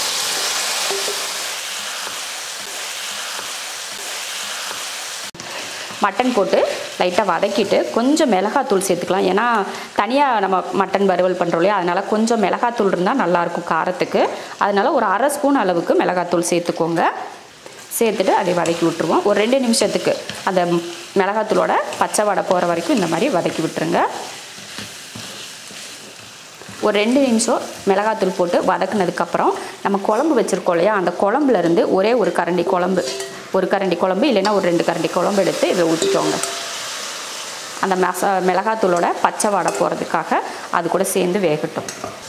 மட்டன் போட்டு லைட்டாக வதக்கிட்டு கொஞ்சம் மிளகாத்தூள் சேர்த்துக்கலாம். ஏன்னா தனியாக நம்ம மட்டன் வறுவல் பண்ணுறோம் இல்லையா, அதனால் கொஞ்சம் மிளகாத்தூள் இருந்தால் நல்லாயிருக்கும் காரத்துக்கு. அதனால் ஒரு அரை ஸ்பூன் அளவுக்கு மிளகாத்தூள் சேர்த்துக்கோங்க. சேர்த்துட்டு அதை வதக்கி விட்டுருவோம். ஒரு ரெண்டு நிமிஷத்துக்கு அந்த மிளகாத்தூளோட பச்சை வடை போகிற வரைக்கும் இந்த மாதிரி வதக்கி விட்டுருங்க. ஒரு ரெண்டு நிமிஷம் மிளகாத்தூள் போட்டு வதக்குனதுக்கப்புறம் நம்ம குழம்பு வச்சுருக்கோம் இல்லையா, அந்த குழம்புலேருந்து ஒரே ஒரு கரண்டி குழம்பு ஒரு கரண்டி குழம்பு இல்லைன்னா ஒரு ரெண்டு கரண்டி குழம்பு எடுத்து இதை ஊற்றிக்கோங்க. அந்த மசா மிளகாத்தூளோட பச்சை வாடை போகிறதுக்காக அது கூட சேர்ந்து வேகட்டும்.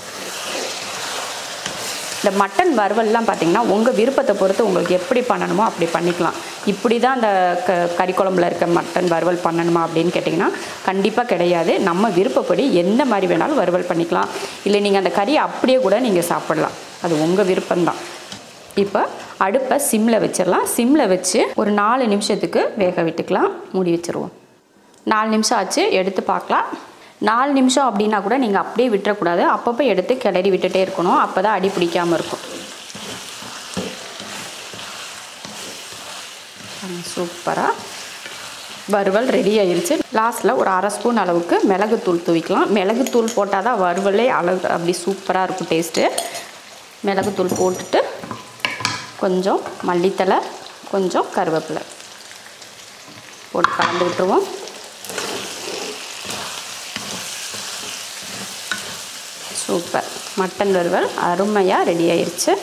இந்த மட்டன் வறுவல்லாம் பார்த்திங்கன்னா உங்கள் விருப்பத்தை பொறுத்து உங்களுக்கு எப்படி பண்ணணுமோ அப்படி பண்ணிக்கலாம். இப்படி தான் அந்த க கறி குழம்புல இருக்க மட்டன் வறுவல் பண்ணணுமா அப்படின்னு கேட்டிங்கன்னா கண்டிப்பாக கிடையாது. நம்ம விருப்பப்படி எந்த மாதிரி வேணாலும் வறுவல் பண்ணிக்கலாம். இல்லை நீங்கள் அந்த கறியை அப்படியே கூட நீங்கள் சாப்பிடலாம், அது உங்கள் விருப்பம்தான். இப்போ அடுப்பை சிம்மில் வச்சிடலாம். சிம்மில் வச்சு ஒரு நாலு நிமிஷத்துக்கு வேக விட்டுக்கலாம். மூடி வச்சுருவோம். நாலு நிமிஷம் ஆச்சு, எடுத்து பார்க்கலாம். நாலு நிமிஷம் அப்படின்னா கூட நீங்கள் அப்படியே விட்டுறக்கூடாது, அப்பப்போ எடுத்து கிளறி விட்டுட்டே இருக்கணும். அப்போ தான் அடி பிடிக்காமல் இருக்கும். சூப்பராக வறுவல் ரெடி ஆயிடுச்சு. லாஸ்ட்டில் ஒரு அரை ஸ்பூன் அளவுக்கு மிளகுத்தூள் தூவிக்கலாம். மிளகுத்தூள் போட்டால் தான் வறுவலே அளவு அப்படி சூப்பராக இருக்கும் டேஸ்ட்டு. மிளகுத்தூள் போட்டுட்டு கொஞ்சம் மல்லித்தலை, கொஞ்சம் கருவேப்பிலை போட்டு கலந்து விட்டுருவோம். சூப்பர் மட்டன் வறுவல் அருமையாக ரெடி ஆயிடுச்சு.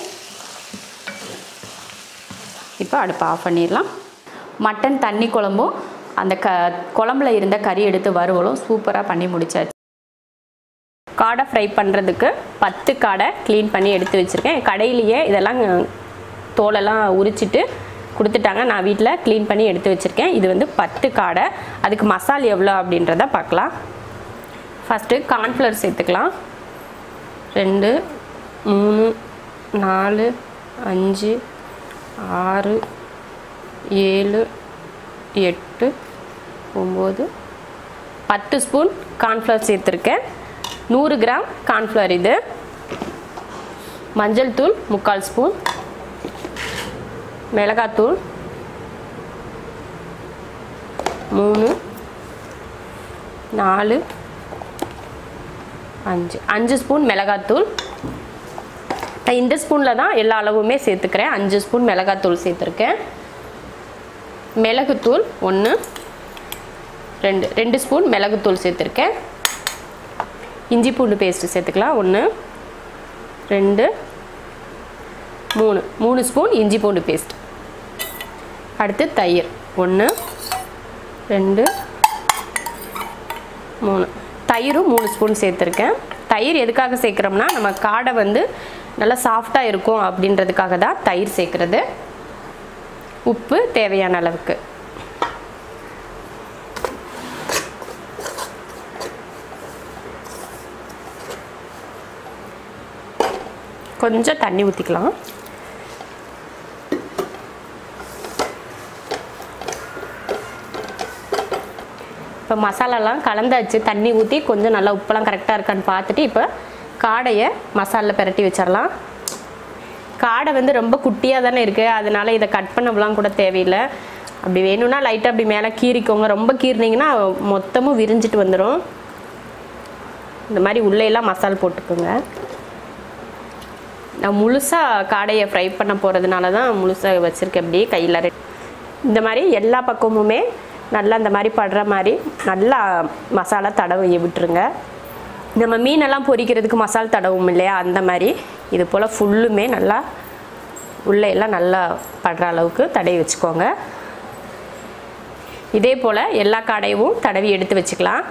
இப்போ அடுப்பை ஆஃப் பண்ணிடலாம். மட்டன் தண்ணி குழம்பும் அந்த க குழம்புல இருந்த கறி எடுத்து வறுவலும் சூப்பராக பண்ணி முடிச்சாச்சு. காடை ஃப்ரை பண்ணுறதுக்கு பத்து காடை க்ளீன் பண்ணி எடுத்து வச்சுருக்கேன். கடையிலேயே இதெல்லாம் தோலெல்லாம் உரிச்சிட்டு கொடுத்துட்டாங்க. நான் வீட்டில் க்ளீன் பண்ணி எடுத்து வச்சுருக்கேன். இது வந்து பத்து காடை. அதுக்கு மசாலா எவ்வளோ அப்படின்றத பார்க்கலாம். ஃபஸ்ட்டு கார்ன்ஃப்ளவர் சேர்த்துக்கலாம். ரெண்டு மூணு நாலு அஞ்சு ஆறு ஏழு எட்டு ஒம்பது பத்து ஸ்பூன் கார்ன்ஃப்ளவர் சேர்த்துருக்கேன். நூறு கிராம் கார்ன்ஃப்ளவர் இது. மஞ்சள் தூள் முக்கால் ஸ்பூன், மிளகாத்தூள் மூணு நாலு அஞ்சு அஞ்சு ஸ்பூன் மிளகாத்தூள். நான் இந்த ஸ்பூனில் தான் எல்லா அளவுமே சேர்த்துக்கிறேன். அஞ்சு ஸ்பூன் மிளகாத்தூள் சேர்த்துருக்கேன். மிளகுத்தூள் ஒன்று ரெண்டு ரெண்டு ஸ்பூன் மிளகுத்தூள் சேர்த்துருக்கேன். இஞ்சி பூண்டு பேஸ்ட்டு சேர்த்துக்கலாம். ஒன்று ரெண்டு மூணு மூணு ஸ்பூன் இஞ்சி பூண்டு பேஸ்ட். அடுத்து தயிர் ஒன்று ரெண்டு மூணு தயிரும் மூணு ஸ்பூன் சேர்த்துருக்கேன். தயிர் எதுக்காக சேர்க்குறோம்னா நம்ம காடை வந்து நல்லா சாஃப்டாக இருக்கும் அப்படின்றதுக்காக தான் தயிர் சேர்க்குறது. உப்பு தேவையான அளவுக்கு. கொஞ்சம் தண்ணி ஊற்றிக்கலாம். இப்போ மசாலாலாம் கலந்தாச்சு, தண்ணி ஊற்றி கொஞ்சம் நல்லா உப்பெல்லாம் கரெக்டாக இருக்கான்னு பார்த்துட்டு இப்போ காடையை மசாலில் பிரட்டி வச்சிடலாம். காடை வந்து ரொம்ப குட்டியாக தானே இருக்குது, அதனால் இதை கட் பண்ணலாம் கூட தேவையில்லை. அப்படி வேணும்னா லைட்டாக அப்படி மேலே கீறிக்கோங்க. ரொம்ப கீறினீங்கன்னா மொத்தமும் விரிஞ்சிட்டு வந்துடும். இந்த மாதிரி உள்ளேயெல்லாம் மசால் போட்டுக்கோங்க. நான் முழுசாக காடையை ஃப்ரை பண்ண போகிறதுனால தான் முழுசாக வச்சுருக்கேன். அப்படியே கையில் இந்த மாதிரி எல்லா பக்கமுமே நல்லா இந்த மாதிரி படுற மாதிரி நல்லா மசாலா தடவி விட்டுருங்க. நம்ம மீனெல்லாம் பொரிக்கிறதுக்கு மசாலா தடவும் இல்லையா, அந்த மாதிரி இது போல் ஃபுல்லுமே நல்லா உள்ளே எல்லாம் நல்லா படுற அளவுக்கு தடவி வச்சுக்கோங்க. இதே போல் எல்லா காடையும் தடவி எடுத்து வச்சுக்கலாம்.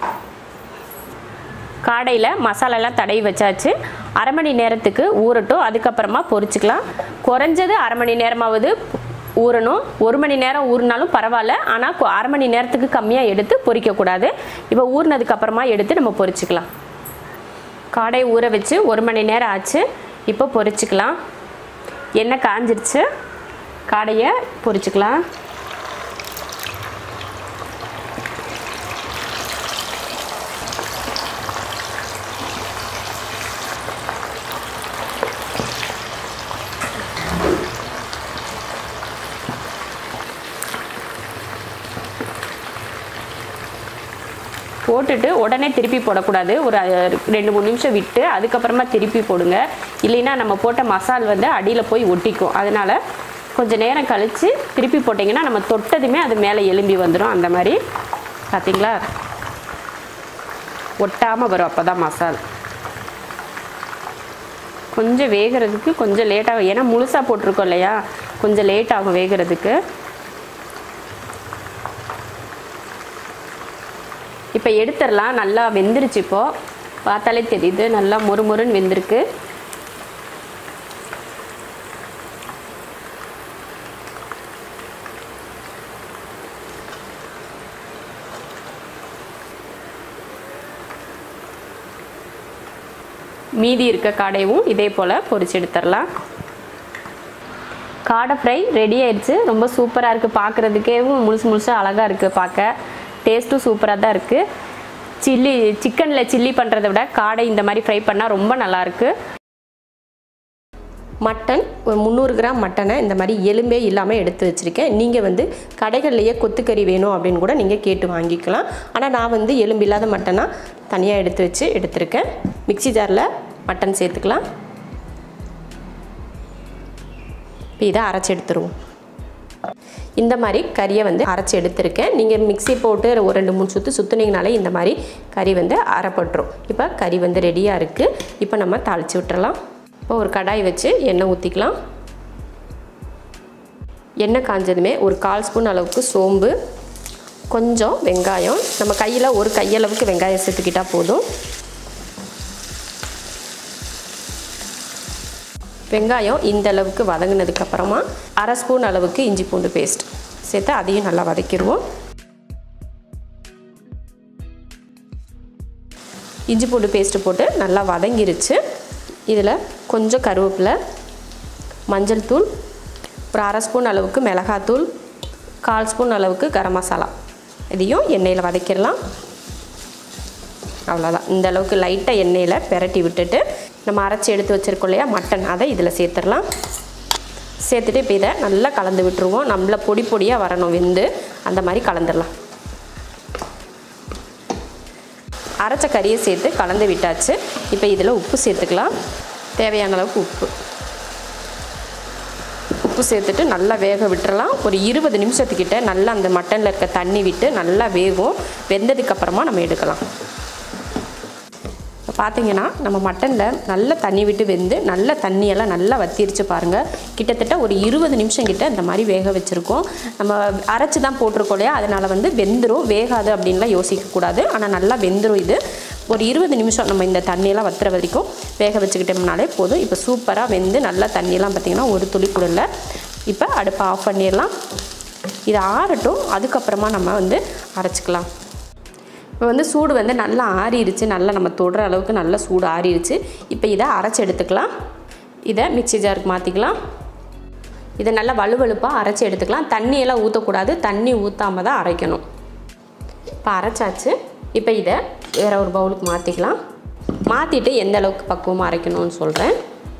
காடையில் மசாலாலாம் தடவி வச்சாச்சு. அரை மணி நேரத்துக்கு ஊறட்டும், அதுக்கப்புறமா பொரிச்சுக்கலாம். குறைஞ்சது அரை மணி நேரமாவது ஊறணும். ஒரு மணி நேரம் ஊறினாலும் பரவாயில்ல, ஆனால் அரை மணி நேரத்துக்கு கம்மியாக எடுத்து பொரிக்கக்கூடாது. இப்போ ஊறினதுக்கப்புறமா எடுத்து நம்ம பொரிச்சுக்கலாம். காடையை ஊற வச்சு ஒரு மணி நேரம் ஆச்சு. இப்போ பொரிச்சுக்கலாம். எண்ணெய் காஞ்சிருச்சு, காடையை பொரிச்சுக்கலாம். போட்டுட்டு உடனே திருப்பி போடக்கூடாது. ஒரு ரெண்டு மூணு நிமிஷம் விட்டு அதுக்கப்புறமா திருப்பி போடுங்க. இல்லைன்னா நம்ம போட்ட மசால் வந்து அடியில் போய் ஒட்டிக்கும். அதனால் கொஞ்சம் நேரம் கழித்து திருப்பி போட்டிங்கன்னா நம்ம தொட்டதுமே அது மேலே எலும்பி வந்துடும். அந்த மாதிரி பார்த்தீங்களா, ஒட்டாமல் வரும். அப்போ தான் மசால் கொஞ்சம் வேகிறதுக்கு கொஞ்சம் லேட்டாகும். ஏன்னா முழுசாக போட்டிருக்கோம் இல்லையா, கொஞ்சம் லேட் ஆகும் வேகிறதுக்கு. இப்போ எடுத்துடலாம். நல்லா வெந்துருச்சு, இப்போது பார்த்தாலே தெரியுது நல்லா மொறு மொறுன்னு வெந்திருக்கு. மீதி இருக்க காடையும் இதே போல் பொரிச்சு எடுத்துடலாம். காடை ஃப்ரை ரெடி ஆயிடுச்சு. ரொம்ப சூப்பராக இருக்குது, பார்க்குறதுக்கே முழுசு முழுசாக அழகாக இருக்குது. பார்க்க டேஸ்ட்டும் சூப்பராக தான் இருக்குது. சில்லி சிக்கனில் சில்லி பண்ணுறதை விட காடை இந்த மாதிரி ஃப்ரை பண்ணால் ரொம்ப நல்லாயிருக்கு. மட்டன் ஒரு முந்நூறு கிராம் மட்டனை இந்த மாதிரி எலும்பே இல்லாமல் எடுத்து வச்சுருக்கேன். நீங்கள் வந்து கடைகள்லையே கொத்துக்கறி வேணும் அப்படின்னு கூட நீங்கள் கேட்டு வாங்கிக்கலாம். ஆனால் நான் வந்து எலும்பு இல்லாத மட்டனாக தனியாக எடுத்து வச்சு எடுத்திருக்கேன். மிக்சி ஜாரில் மட்டன் சேர்த்துக்கலாம். இப்போ இதை அரைச்சி எடுத்துருவோம். இந்த மாதிரி கறியை வந்து அரைச்சி எடுத்திருக்கேன். நீங்கள் மிக்சி போட்டு ஒரு ரெண்டு மூணு சுற்று சுற்றுனீங்கனாலே இந்த மாதிரி கறி வந்து அரைப்பட்டுரும். இப்போ கறி வந்து ரெடியாக இருக்குது. இப்போ நம்ம தாளித்து விட்டுறலாம். இப்போ ஒரு கடாய் வச்சு எண்ணெய் ஊற்றிக்கலாம். எண்ணெய் காஞ்சதுமே ஒரு கால் ஸ்பூன் அளவுக்கு சோம்பு, கொஞ்சம் வெங்காயம், நம்ம கையில் ஒரு கையளவுக்கு வெங்காயம் சேர்த்துக்கிட்டால் போதும். வெங்காயம் இந்த அளவுக்கு வதங்கினதுக்கப்புறமா அரை ஸ்பூன் அளவுக்கு இஞ்சி பூண்டு பேஸ்ட் சேர்த்து அதையும் நல்லா வதக்கிடுவோம். இஞ்சி பூண்டு பேஸ்ட்டு போட்டு நல்லா வதங்கிருச்சு. இதில் கொஞ்சம் கருவேப்பிலை, மஞ்சள் தூள், ஒரு அரை ஸ்பூன் அளவுக்கு மிளகாத்தூள், கால் ஸ்பூன் அளவுக்கு கரம் மசாலா இதையும் எண்ணெயில் வதக்கிடலாம். அவ்வளோதான். இந்த அளவுக்கு லைட்டாக எண்ணெயில் பெரட்டி விட்டுட்டு நம்ம அரைச்சி எடுத்து வச்சுருக்கோம் இல்லையா மட்டன், அதை இதில் சேர்த்துடலாம். சேர்த்துட்டு இப்போ இதை நல்லா கலந்து விட்டுருவோம். நம்மள பொடி பொடியாக வரணும் வெந்து, அந்த மாதிரி கலந்துடலாம். அரைச்ச கறியை சேர்த்து கலந்து விட்டாச்சு. இப்போ இதில் உப்பு சேர்த்துக்கலாம். தேவையான அளவுக்கு உப்பு உப்பு சேர்த்துட்டு நல்லா வேக விட்டுறலாம். ஒரு இருபது நிமிஷத்துக்கிட்ட நல்லா அந்த மட்டனில் இருக்க தண்ணி விட்டு நல்லா வேகும். வெந்ததுக்கப்புறமா நம்ம எடுக்கலாம். பார்த்தீங்கன்னா நம்ம மட்டனில் நல்ல தண்ணி விட்டு வெந்து நல்ல தண்ணியெல்லாம் நல்லா வத்திருச்சு பாருங்கள். கிட்டத்தட்ட ஒரு இருபது நிமிஷம் கிட்ட இந்த மாதிரி வேக வச்சுருக்கோம். நம்ம அரைச்சி தான் போட்டிருக்கோம் இல்லையா, அதனால் வந்து வெந்துடும். வேகாது அப்படின்லாம் யோசிக்கக்கூடாது. ஆனால் நல்லா வெந்துடும். இது ஒரு இருபது நிமிஷம் நம்ம இந்த தண்ணியெல்லாம் வத்துற வரைக்கும் வேக வச்சுக்கிட்டோம்னாலே போதும். இப்போ சூப்பராக வெந்து நல்லா தண்ணியெல்லாம் பார்த்திங்கன்னா ஒரு துளி கூட இல்லை. இப்போ அடுப்பை ஆஃப் பண்ணிடலாம். இதை ஆறட்டும், அதுக்கப்புறமா நம்ம வந்து அரைச்சிக்கலாம். இப்போ வந்து சூடு வந்து நல்லா ஆறிடுச்சு. நல்லா நம்ம தொடுற அளவுக்கு நல்லா சூடு ஆறிடுச்சு. இப்போ இதை அரைச்சி எடுத்துக்கலாம். இதை மிக்சி ஜாருக்கு மாற்றிக்கலாம். இதை நல்லா வலுவலுப்பாக அரைச்சி எடுத்துக்கலாம். தண்ணியெல்லாம் ஊற்றக்கூடாது. தண்ணி ஊற்றாமல் தான் அரைக்கணும். இப்போ அரைச்சாச்சு. இப்போ இதை வேறு ஒரு பவுலுக்கு மாற்றிக்கலாம். மாற்றிட்டு எந்த அளவுக்கு பக்குவமாக அரைக்கணும்னு சொல்கிறேன்.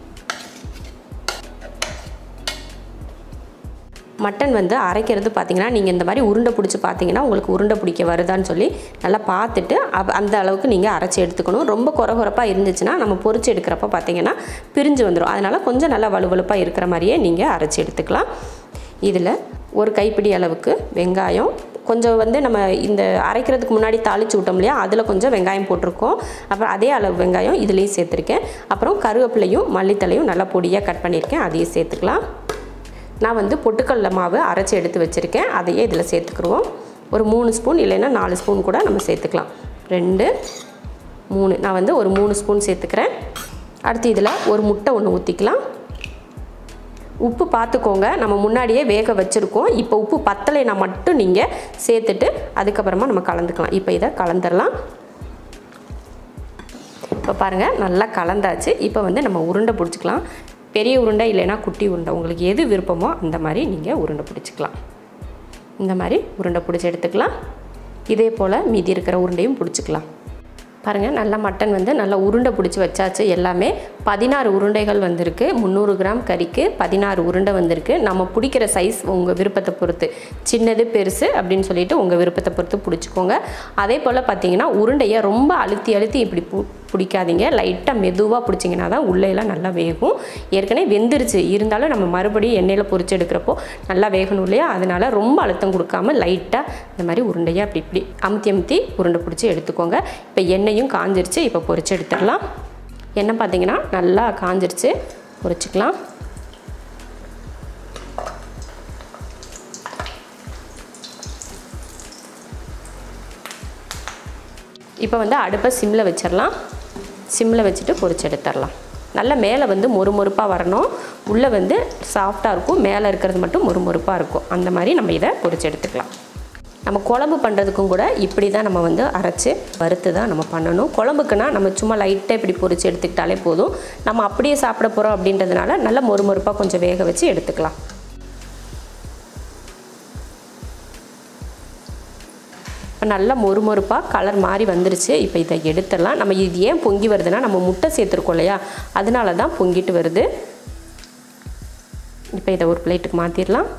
மட்டன் வந்து அரைக்கிறது பார்த்திங்கன்னா நீங்கள் இந்த மாதிரி உருண்டை பிடிச்சி பார்த்தீங்கன்னா உங்களுக்கு உருண்டை பிடிக்க வருதான்னு சொல்லி நல்லா பார்த்துட்டு அப் அந்த அளவுக்கு நீங்கள் அரைச்சி எடுத்துக்கணும். ரொம்ப குறை குறைப்பாக இருந்துச்சுன்னா நம்ம பொரிச்சு எடுக்கிறப்ப பார்த்திங்கன்னா பிரிஞ்சு வந்துடும். அதனால் கொஞ்சம் நல்லா வலுவலுப்பாக இருக்கிற மாதிரியே நீங்கள் அரைச்சி எடுத்துக்கலாம். இதில் ஒரு கைப்பிடி அளவுக்கு வெங்காயம், கொஞ்சம் வந்து நம்ம இந்த அரைக்கிறதுக்கு முன்னாடி தாளித்து விட்டோம் இல்லையா, அதில் கொஞ்சம் வெங்காயம் போட்டிருக்கோம். அப்புறம் அதே அளவு வெங்காயம் இதுலேயும் சேர்த்துருக்கேன். அப்புறம் கருவேப்பிலையும் மல்லித்தலையும் நல்லா பொடியாக கட் பண்ணியிருக்கேன், அதையும் சேர்த்துக்கலாம். நான் வந்து பொட்டுக்கடலை மாவு அரைச்சி எடுத்து வச்சுருக்கேன், அதையே இதில் சேர்த்துக்குருவோம். ஒரு மூணு ஸ்பூன் இல்லைன்னா நாலு ஸ்பூன் கூட நம்ம சேர்த்துக்கலாம். ரெண்டு மூணு நான் வந்து ஒரு மூணு ஸ்பூன் சேர்த்துக்கிறேன். அடுத்து இதில் ஒரு முட்டை ஒன்று ஊற்றிக்கலாம். உப்பு பார்த்துக்கோங்க, நம்ம முன்னாடியே வேக வச்சுருக்கோம். இப்போ உப்பு பத்தலைனா மட்டும் நீங்கள் சேர்த்துட்டு அதுக்கப்புறமா நம்ம கலந்துக்கலாம். இப்போ இதை கலந்துடலாம். இப்போ பாருங்கள் நல்லா கலந்தாச்சு. இப்போ வந்து நம்ம உருண்டை பிடிச்சிக்கலாம். பெரிய உருண்டை இல்லைன்னா குட்டி உருண்டை, உங்களுக்கு எது விருப்பமோ அந்த மாதிரி நீங்கள் உருண்டை பிடிச்சிக்கலாம். இந்த மாதிரி உருண்டை பிடிச்சி எடுத்துக்கலாம். இதே போல் மீதி இருக்கிற உருண்டையும் பிடிச்சிக்கலாம். பாருங்கள் நல்லா மட்டன் வந்து நல்லா உருண்டை பிடிச்சி வச்சாச்சு. எல்லாமே பதினாறு உருண்டைகள் வந்திருக்கு. முந்நூறு கிராம் கறிக்கு பதினாறு உருண்டை வந்திருக்கு. நம்ம பிடிக்கிற சைஸ் உங்கள் விருப்பத்தை பொறுத்து, சின்னது பெருசு அப்படின்னு சொல்லிட்டு உங்கள் விருப்பத்தை பொறுத்து பிடிச்சிக்கோங்க. அதே போல் பார்த்தீங்கன்னா உருண்டையை ரொம்ப அழுத்தி அழுத்தி இப்படி பு பிடிக்காதீங்க. லைட்டாக மெதுவாக பிடிச்சிங்கன்னா தான் உள்ளேலாம் நல்லா வேகும். ஏற்கனவே வெந்துருச்சு, இருந்தாலும் நம்ம மறுபடியும் எண்ணெயில் பொரிச்சு எடுக்கிறப்போ நல்லா வேகணும் இல்லையா, அதனால் ரொம்ப அழுத்தம் கொடுக்காம லைட்டாக இந்த மாதிரி உருண்டையாக அப்படி இப்படி அமுத்தி அமுத்தி உருண்டை பிடிச்சி எடுத்துக்கோங்க. இப்போ எண்ணெயும் காஞ்சிருச்சு, இப்போ பொரிச்சு எடுத்துடலாம். எண்ணெய் பார்த்தீங்கன்னா நல்லா காஞ்சிருச்சு, பொரிச்சுக்கலாம். இப்போ வந்து அடுப்பை சிம்மில் வச்சிடலாம். சிம்மில் வச்சுட்டு பொரிச்சு எடுத்துடலாம். நல்லா மேலே வந்து மொறு மொறுப்பாக வரணும், உள்ளே வந்து சாஃப்டாக இருக்கும், மேலே இருக்கிறது மட்டும் மொறு மொறுப்பாக இருக்கும். அந்த மாதிரி நம்ம இதை பொரிச்சு எடுத்துக்கலாம். நம்ம குழம்பு பண்ணுறதுக்கும் கூட இப்படி தான் நம்ம வந்து அரைச்சி வறுத்து தான் நம்ம பண்ணணும். குழம்புக்குன்னா நம்ம சும்மா லைட்டாக இப்படி பொரிச்சு எடுத்துக்கிட்டாலே போதும். நம்ம அப்படியே சாப்பிட போகிறோம் அப்படின்றதுனால நல்லா மொறு மொறுப்பாக கொஞ்சம் வேக வச்சு எடுத்துக்கலாம். இப்போ நல்லா மொறு மொறுப்பாக கலர் மாதிரி வந்துருச்சு. இப்போ இதை எடுத்துடலாம். நம்ம இது ஏன் பொங்கி வருதுன்னா நம்ம முட்டை சேர்த்துருக்கோம் இல்லையா, அதனால தான் பொங்கிட்டு வருது. இப்போ இதை ஒரு பிளேட்டுக்கு மாற்றிடலாம்.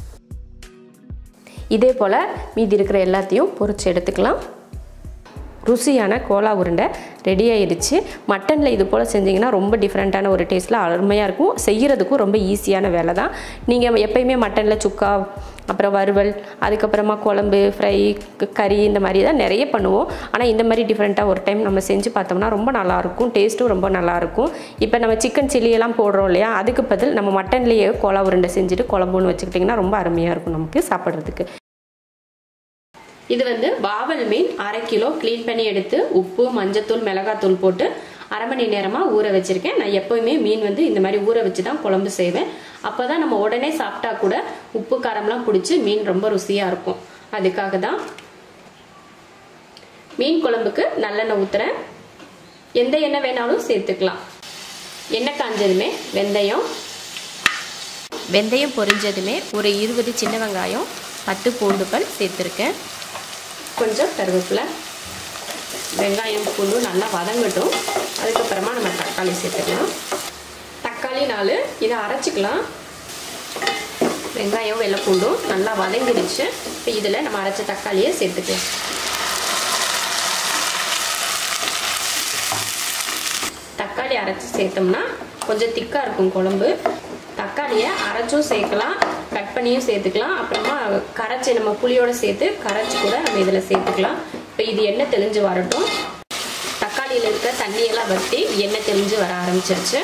இதே போல் மீதி இருக்கிற எல்லாத்தையும் பொரிச்சு எடுத்துக்கலாம். ருசியான கோலா உருண்டை ரெடி ஆயிடுச்சு. மட்டனில் இது போல் செஞ்சிங்கன்னா ரொம்ப டிஃப்ரெண்ட்டான ஒரு டேஸ்ட்டில் அருமையாக இருக்கும். செய்கிறதுக்கும் ரொம்ப ஈஸியான வேலை தான். நீங்கள் எப்போயுமே மட்டனில் சுக்கா, அப்புறம் வறுவல், அதுக்கப்புறமா குழம்பு, ஃப்ரை, கறி இந்த மாதிரி தான் நிறைய பண்ணுவோம். ஆனால் இந்த மாதிரி டிஃப்ரெண்ட்டாக ஒரு டைம் நம்ம செஞ்சு பார்த்தோம்னா ரொம்ப நல்லாயிருக்கும், டேஸ்ட்டும் ரொம்ப நல்லாயிருக்கும். இப்போ நம்ம சிக்கன் சில்லியெல்லாம் போடுறோம் இல்லையா, அதுக்கு பதில் நம்ம மட்டன்லேயே கோலா உருண்டை செஞ்சுட்டு குழம்புன்னு வச்சுக்கிட்டிங்கன்னா ரொம்ப அருமையாக இருக்கும் நமக்கு சாப்பிட்றதுக்கு. இது வந்து வாவல் மீன் அரை கிலோ க்ளீன் பண்ணி எடுத்து உப்பு, மஞ்சத்தூள், மிளகாத்தூள் போட்டு அரை மணி நேரமாக ஊற வச்சுருக்கேன். நான் எப்போயுமே மீன் வந்து இந்த மாதிரி ஊற வச்சு தான் குழம்பு செய்வேன். அப்போ தான் நம்ம உடனே சாப்பிட்டா கூட உப்பு காரம்லாம் பிடிச்சி மீன் ரொம்ப ருசியாக இருக்கும். அதுக்காக தான். மீன் குழம்புக்கு நல்லெண்ணெய் ஊற்றுறேன். எந்த எண்ணெய் வேணாலும் சேர்த்துக்கலாம். எண்ணெய் காஞ்சதுமே வெந்தயம் வெந்தயம் பொரிஞ்சதுமே ஒரு இருபது சின்ன வெங்காயம், பத்து பூண்டுகள் சேர்த்துருக்கேன். கொஞ்சம் கருவேப்பிலை, வெங்காயம் பூண்டு நல்லா வதங்கட்டும். அதுக்கப்புறமா நம்ம தக்காளி சேர்த்துக்கலாம். தக்காளி நாலு, இதை அரைச்சிக்கலாம். வெங்காயம் வெள்ளை பூண்டும் நல்லா வதங்கிடுச்சு. இப்போ இதில் நம்ம அரைச்ச தக்காளியை சேர்த்துக்கலாம். தக்காளி அரைச்சி சேர்த்தோம்னா கொஞ்சம் திக்காக இருக்கும் குழம்பு. தக்காளியை அரைச்சும் சேர்க்கலாம், கட் பண்ணியும் சேர்த்துக்கலாம். அப்புறமா கரைச்சி நம்ம புளியோடு சேர்த்து கரைச்சி கூட நம்ம இதில் சேர்த்துக்கலாம். இப்போ இது எண்ணெய் தெளிஞ்சு வரட்டும். தக்காளியில் இருக்க தண்ணியெல்லாம் வற்றி எண்ணெய் தெளிஞ்சு வர ஆரம்பிச்சிருச்சு.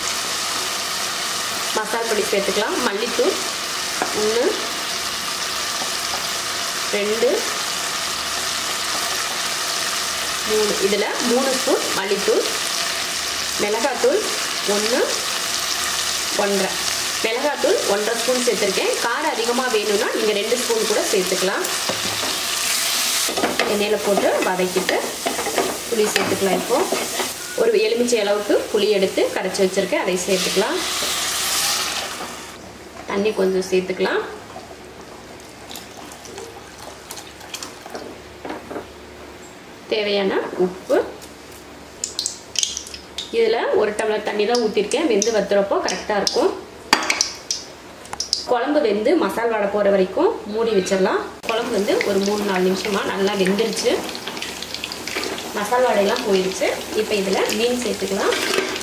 மசாலா பொடி சேர்த்துக்கலாம். மல்லித்தூள் ஒன்று, ரெண்டு, மூணு. இதில் மூணு ஸ்பூன் மல்லித்தூள், மிளகாத்தூள் ஒன்று, ஒன்றரை. மிளகாத்தூள் ஒன்றரை ஸ்பூன் சேர்த்துருக்கேன். காரம் அதிகமாக வேணும்னா நீங்கள் ரெண்டு ஸ்பூன் கூட சேர்த்துக்கலாம். எண்ணெயில் போட்டு வதக்கிட்டு புளி சேர்த்துக்கலாம். இப்போது ஒரு எலுமிச்சை அளவுக்கு புளி எடுத்து கரைச்சி வச்சுருக்கேன், அதை சேர்த்துக்கலாம். தண்ணி கொஞ்சம் சேர்த்துக்கலாம். தேவையான உப்பு. இதில் ஒரு டம்ளர் தண்ணி தான் ஊற்றிருக்கேன். வெந்து வத்துறப்போ கரெக்டாக இருக்கும். குழம்பு வெந்து மசால் வாடை போகிற வரைக்கும் மூடி வச்சிடலாம். குழம்பு வந்து ஒரு மூணு நாலு நிமிஷமாக நல்லா வெந்துருச்சு. மசால் வாடையெல்லாம் போயிடுச்சு. இப்போ இதில் மீன் சேர்த்துக்கலாம்.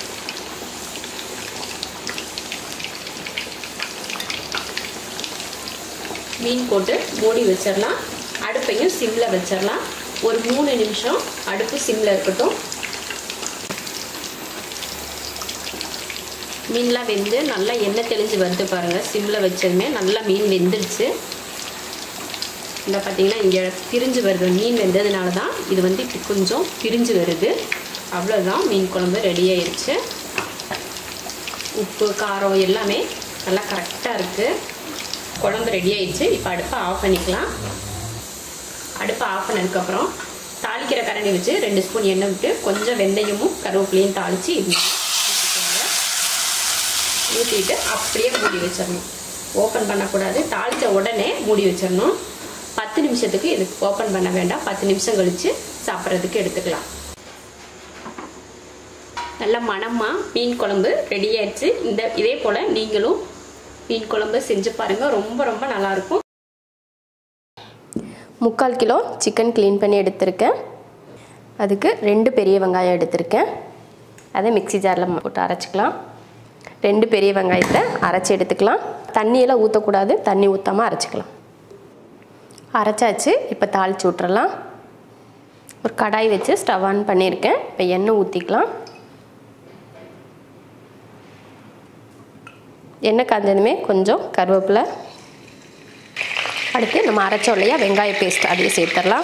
மீன் போட்டு மூடி வச்சிடலாம். அடுப்பையும் சிம்மில் வச்சிடலாம். ஒரு மூணு நிமிஷம் அடுப்பு சிம்மில் இருக்கட்டும். மீன்லாம் வெந்து நல்லா எண்ணெய் தெளிஞ்சு வருது பாருங்கள். சிம்மில் வச்சதுமே நல்லா மீன் வெந்துடுச்சு. இந்த பார்த்தீங்கன்னா இங்கே பிரிஞ்சு வருது. மீன் வெந்ததுனால தான் இது வந்து இப்போ கொஞ்சம் பிரிஞ்சு வருது. அவ்வளோதான், மீன் குழம்பு ரெடி ஆயிடுச்சு. உப்பு காரம் எல்லாமே நல்லா கரெக்டாக இருக்குது. குழம்பு ரெடி ஆயிடுச்சு. இப்போ அடுப்பை ஆஃப் பண்ணிக்கலாம். அடுப்பை ஆஃப் பண்ணதுக்கப்புறம் தாளிக்கிற கரண்டி வச்சு ரெண்டு ஸ்பூன் எண்ணெய் விட்டு கொஞ்சம் வெந்தயமும் கருவேப்பிலையும் தாளித்து இது ஊற்றிட்டு அப்படியே மூடி வச்சிடணும். ஓப்பன் பண்ணக்கூடாது. தாளித்த உடனே மூடி வச்சிடணும். பத்து நிமிஷத்துக்கு இது ஓப்பன் பண்ண வேண்டாம். பத்து நிமிஷம் கழித்து சாப்பிட்றதுக்கு எடுத்துக்கலாம். நல்ல மணமாக மீன் குழம்பு ரெடி ஆயிடுச்சு. இந்த இதே போல் நீங்களும் மீன் குழம்பு செஞ்சு பாருங்கள். ரொம்ப ரொம்ப நல்லாயிருக்கும். முக்கால் கிலோ சிக்கன் க்ளீன் பண்ணி எடுத்திருக்கேன். அதுக்கு ரெண்டு பெரிய வெங்காயம் எடுத்திருக்கேன். அதை மிக்சி ஜாரில் போட்டு அரைச்சிக்கலாம். ரெண்டு பெரிய வெங்காயத்தை அரைச்சி எடுத்துக்கலாம். தண்ணியெல்லாம் ஊற்றக்கூடாது. தண்ணி ஊற்றாமல் அரைச்சிக்கலாம். அரைச்சாச்சு. இப்போ தாளித்து விட்றலாம். ஒரு கடாய் வச்சு ஸ்டவ் ஆன் பண்ணியிருக்கேன். இப்போ எண்ணெய் ஊற்றிக்கலாம். எண்ணெய் காஞ்சதுமே கொஞ்சம் கருவேப்பிலை, அடுத்து நம்ம அரைச்சோம் இல்லையா வெங்காய பேஸ்ட், அதையும் சேர்த்துடலாம்.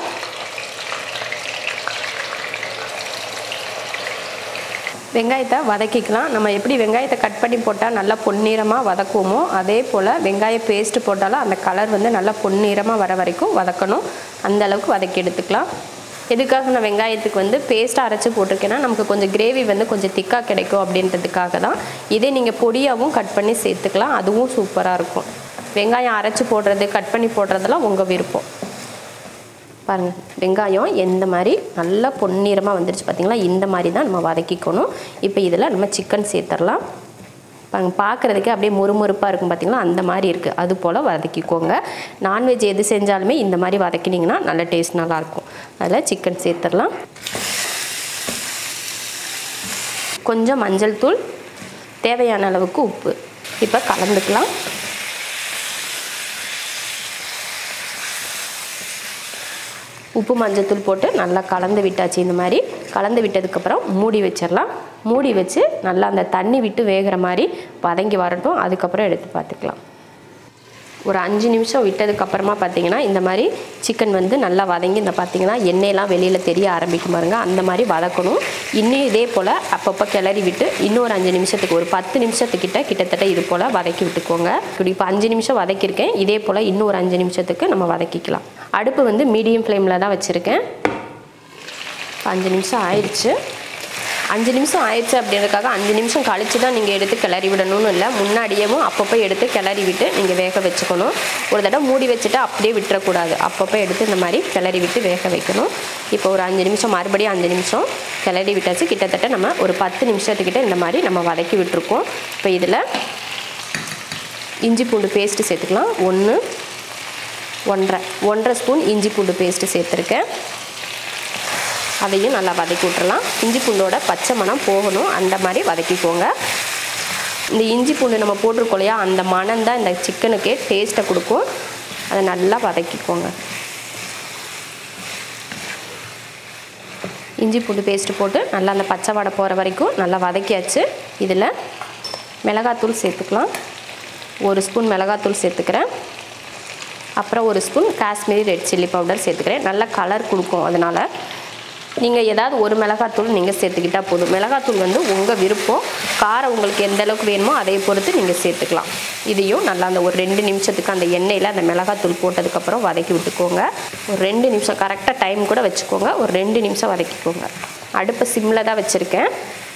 வெங்காயத்தை வதக்கிக்கலாம். நம்ம எப்படி வெங்காயத்தை கட் பண்ணி போட்டால் நல்லா பொன்னிறமாக வதக்குவோமோ அதே போல் வெங்காய பேஸ்ட்டு போட்டாலும் அந்த கலர் வந்து நல்லா பொன்னிறமாக வர வரைக்கும் வதக்கணும். அந்த அளவுக்கு வதக்கி எடுத்துக்கலாம். எதுக்காக நான் வெங்காயத்துக்கு வந்து பேஸ்ட்டாக அரைச்சி போட்டிருக்கேன்னா நமக்கு கொஞ்சம் கிரேவி வந்து கொஞ்சம் திக்காக கிடைக்கும் அப்படின்றதுக்காக தான். இதே நீங்கள் பொடியாகவும் கட் பண்ணி சேர்த்துக்கலாம். அதுவும் சூப்பராக இருக்கும். வெங்காயம் அரைச்சி போடுறது கட் பண்ணி போடுறதெல்லாம் உங்கள் விருப்பம். பாருங்கள், வெங்காயம் எந்த மாதிரி நல்லா பொன்னிறமாக வந்துருச்சு பார்த்தீங்களா? இந்த மாதிரி தான் நம்ம வதக்கிக்கணும். இப்போ இதில் நம்ம சிக்கன் சேர்த்துடலாம். பாருங்கள், பார்க்குறதுக்கே அப்படியே முறுமுறுப்பாக இருக்கும் பார்த்தீங்களா? அந்த மாதிரி இருக்குது. அது போல் வதக்கிக்கோங்க. நான்வெஜ் எது செஞ்சாலுமே இந்த மாதிரி வதக்கினீங்கன்னா நல்ல டேஸ்ட் நல்லாயிருக்கும். அதில் சிக்கன் சேர்த்துடலாம். கொஞ்சம் மஞ்சள் தூள், தேவையான அளவுக்கு உப்பு. இப்போ கலந்துக்கலாம். உப்பு மஞ்சத்தூள் போட்டு நல்லா கலந்து விட்டாச்சு. இந்த மாதிரி கலந்து விட்டதுக்கப்புறம் மூடி வச்சிடலாம். மூடி வச்சு நல்லா அந்த தண்ணி விட்டு வேகிற மாதிரி வதங்கி வரட்டும். அதுக்கப்புறம் எடுத்து பார்த்துக்கலாம். ஒரு அஞ்சு நிமிஷம் விட்டதுக்கப்புறமா பார்த்தீங்கன்னா இந்த மாதிரி சிக்கன் வந்து நல்லா வதங்கி இந்த பார்த்தீங்கன்னா எண்ணெயெல்லாம் வெளியில் தெரிய ஆரம்பிக்கும் பாருங்க. அந்த மாதிரி வதக்கணும். இன்னும் இதே போல் அப்பப்போ கிளறி விட்டு இன்னொரு அஞ்சு நிமிஷத்துக்கு ஒரு பத்து நிமிஷத்துக்கிட்ட கிட்டத்தட்ட இது போல் வதக்கி விட்டுக்கோங்க. இப்படி இப்போ அஞ்சு நிமிஷம் வதக்கியிருக்கேன். இதே போல் இன்னும் ஒரு அஞ்சு நிமிஷத்துக்கு நம்ம வதக்கிக்கலாம். அடுப்பு வந்து மீடியம் ஃப்ளேமில் தான் வச்சுருக்கேன். அஞ்சு நிமிஷம் ஆயிடுச்சு. அஞ்சு நிமிஷம் ஆயிடுச்சு அப்படின்றதுக்காக அஞ்சு நிமிஷம் கழித்து தான் நீங்கள் எடுத்து கிளறி விடணும்னு இல்லை. முன்னாடியேவும் அப்பப்போ எடுத்து கிளறி விட்டு நீங்கள் வேக வச்சுக்கணும். ஒரு தடவை மூடி வச்சுட்டு அப்படியே விட்டுறக்கூடாது. அப்பப்போ எடுத்து இந்த மாதிரி கிளறி விட்டு வேக வைக்கணும். இப்போ ஒரு அஞ்சு நிமிஷம் மறுபடியும் அஞ்சு நிமிஷம் கிளறி விட்டாச்சு. கிட்டத்தட்ட நம்ம ஒரு பத்து நிமிஷத்துக்கிட்ட இந்த மாதிரி நம்ம வதக்கி விட்டுருக்கோம். இப்போ இதில் இஞ்சி பூண்டு பேஸ்ட்டு சேர்த்துக்கலாம். ஒன்று ஒன்றரை ஒன்றரை ஸ்பூன் இஞ்சி பூண்டு பேஸ்ட்டு சேர்த்துருக்கேன். அதையும் நல்லா வதக்கி விட்டுறலாம். இஞ்சி பூண்டோட பச்சை மணம் போகணும். அந்த மாதிரி வதக்கிக்கோங்க. இந்த இஞ்சி பூண்டு நம்ம போட்டிருக்கோம் இல்லையா, அந்த மணம் தான் இந்த சிக்கனுக்கே டேஸ்ட்டை கொடுக்கும். அதை நல்லா வதக்கிக்கோங்க. இஞ்சி பூண்டு பேஸ்ட்டு போட்டு நல்லா அந்த பச்சை வாடை போகிற வரைக்கும் நல்லா வதக்கியாச்சு. இதில் மிளகாத்தூள் சேர்த்துக்கலாம். ஒரு ஸ்பூன் மிளகாத்தூள் சேர்த்துக்கிறேன். அப்புறம் ஒரு spoon Kashmiri red chilli powder சேர்த்துக்கிறேன். நல்ல கலர் கொடுக்கும். அதனால் நீங்கள் ஏதாவது ஒரு மிளகாத்தூள் நீங்கள் சேர்த்துக்கிட்டால் போதும். மிளகாத்தூள் வந்து உங்கள் விருப்பம். காரம் உங்களுக்கு எந்த அளவுக்கு வேணுமோ அதை பொறுத்து நீங்கள் சேர்த்துக்கலாம். இதையும் நல்லா அந்த ஒரு ரெண்டு நிமிஷத்துக்கு அந்த எண்ணெயில் அந்த மிளகாத்தூள் போட்டதுக்கப்புறம் வதக்கி விட்டுக்கோங்க. ஒரு ரெண்டு நிமிஷம் கரெக்டாக டைம் கூட வச்சுக்கோங்க. ஒரு ரெண்டு நிமிஷம் வதக்கிக்கோங்க. அடுப்பை சிம்மில் தான் வச்சுருக்கேன்.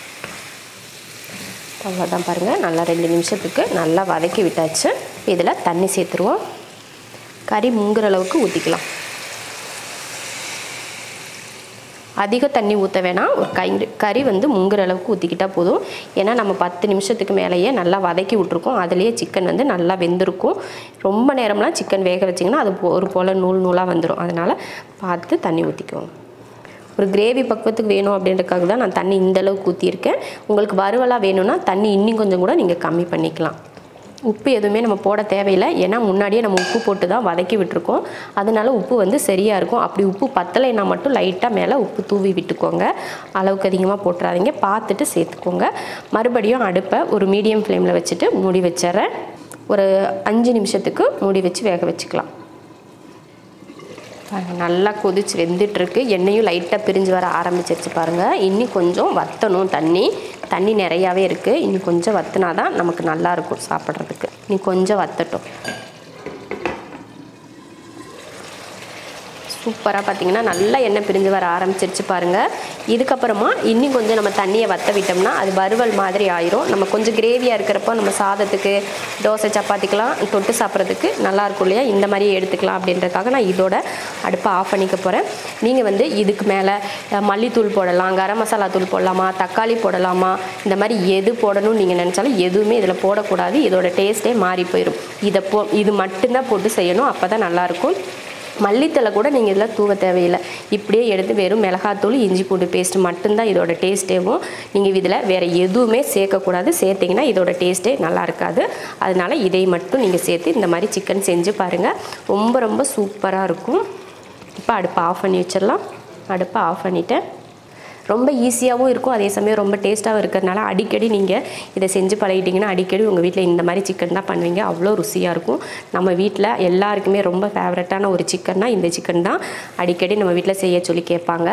அவ்வளோதான் பாருங்கள். நல்லா ரெண்டு நிமிஷத்துக்கு நல்லா வதக்கி விட்டாச்சு. இதில் தண்ணி சேர்த்துருவோம். கறி முங்குற அளவுக்கு ஊற்றிக்கலாம். அதிக தண்ணி ஊற்ற வேணாம், ஒரு கை கறி வந்து முங்குற அளவுக்கு ஊற்றிக்கிட்டால் போதும். ஏன்னா நம்ம பத்து நிமிஷத்துக்கு மேலேயே நல்லா வதக்கி விட்ருக்கோம், அதுலேயே சிக்கன் வந்து நல்லா வெந்திருக்கும். ரொம்ப நேரம்லாம் சிக்கன் வேக வச்சிங்கன்னா அது ஒரு போல் நூல் நூலாக வந்துடும். அதனால் பார்த்து தண்ணி ஊற்றிக்குவோம். ஒரு கிரேவி பக்குவத்துக்கு வேணும் அப்படின்றதுக்காக தான் நான் தண்ணி இந்தளவுக்கு ஊற்றியிருக்கேன். உங்களுக்கு வறுவலாக வேணும்னா தண்ணி இன்னும் கொஞ்சம் கூட நீங்கள் கம்மி பண்ணிக்கலாம். உப்பு எதுவுமே நம்ம போட தேவையில்லை, ஏன்னா முன்னாடியே நம்ம உப்பு போட்டு தான் வதக்கி விட்டுருக்கோம். அதனால உப்பு வந்து சரியாக இருக்கும். அப்படி உப்பு பத்தலைன்னா மட்டும் லைட்டாக மேலே உப்பு தூவி விட்டுக்கோங்க, அளவுக்கு அதிகமாக போட்டுறாதீங்க, பார்த்துட்டு சேர்த்துக்கோங்க. மறுபடியும் அடுப்பை ஒரு மீடியம் ஃப்ளேமில் வச்சுட்டு மூடி வச்சிட்றேன். ஒரு அஞ்சு நிமிஷத்துக்கு மூடி வச்சு வேக வச்சுக்கலாம். நல்லா கொதிச்சு வெந்துட்டுருக்கு, எண்ணெயும் லைட்டாக பிரிஞ்சு வர ஆரம்பிச்சிருச்சு பாருங்கள். இன்னும் கொஞ்சம் வற்றணும், தண்ணி தண்ணி நிறையாவே இருக்குது. இன்னும் கொஞ்சம் வற்றினா தான் நமக்கு நல்லாயிருக்கும் சாப்பிட்றதுக்கு. இன்னும் கொஞ்சம் வற்றட்டும். சூப்பராக பார்த்தீங்கன்னா நல்லா எண்ணெய் பிரிஞ்சு வர ஆரம்பிச்சிருச்சு பாருங்கள். இதுக்கப்புறமா இன்னும் கொஞ்சம் நம்ம தண்ணியை வற்ற விட்டோம்னா அது வறுவல் மாதிரி ஆயிரும். நம்ம கொஞ்சம் கிரேவியாக இருக்கிறப்போ நம்ம சாதத்துக்கு, தோசை, சப்பாத்திக்கெலாம் தொட்டு சாப்பிட்றதுக்கு நல்லாயிருக்கும் இல்லையா, இந்த மாதிரியே எடுத்துக்கலாம். அப்படின்றதுக்காக நான் இதோட அடுப்பை ஆஃப் பண்ணிக்க போகிறேன். நீங்கள் வந்து இதுக்கு மேலே மல்லித்தூள் போடலாம், கரம் மசாலா தூள் போடலாமா, தக்காளி போடலாமா, இந்த மாதிரி எது போடணும்னு நீங்கள் நினச்சாலும் எதுவுமே இதில் போடக்கூடாது. இதோட டேஸ்ட்டே மாறி போயிடும். இதை போ இது மட்டும்தான் போட்டு செய்யணும், அப்போ தான் நல்லாயிருக்கும். மல்லித்தலை கூட நீங்கள் இதில் தூவ தேவையில்லை. இப்படியே எடுத்து வெறும் மிளகாத்தூள், இஞ்சி பூண்டு பேஸ்ட்டு மட்டும்தான் இதோட டேஸ்ட்டேவும். நீங்கள் இதில் வேறு எதுவுமே சேர்க்கக்கூடாது. சேர்த்திங்கன்னா இதோட டேஸ்ட்டே நல்லா இருக்காது. அதனால் இதை மட்டும் நீங்கள் சேர்த்து இந்த மாதிரி சிக்கன் செஞ்சு பாருங்கள், ரொம்ப ரொம்ப சூப்பராக இருக்கும். இப்போ அடுப்பை ஆஃப் பண்ணி வச்சிடலாம். அடுப்பை ஆஃப் பண்ணிவிட்டேன். ரொம்ப ஈஸியாகவும் இருக்கும், அதே சமயம் ரொம்ப டேஸ்ட்டாகவும் இருக்கிறதுனால அடிக்கடி நீங்கள் இதை செஞ்சு பழகிட்டிங்கன்னா அடிக்கடி உங்கள் வீட்டில் இந்த மாதிரி சிக்கன் தான் பண்ணுவீங்க. அவ்வளோ ருசியாக இருக்கும். நம்ம வீட்டில் எல்லாருக்குமே ரொம்ப ஃபேவரட்டான ஒரு சிக்கன்னா இந்த சிக்கன் தான். அடிக்கடி நம்ம வீட்டில் செய்ய சொல்லி கேட்பாங்க.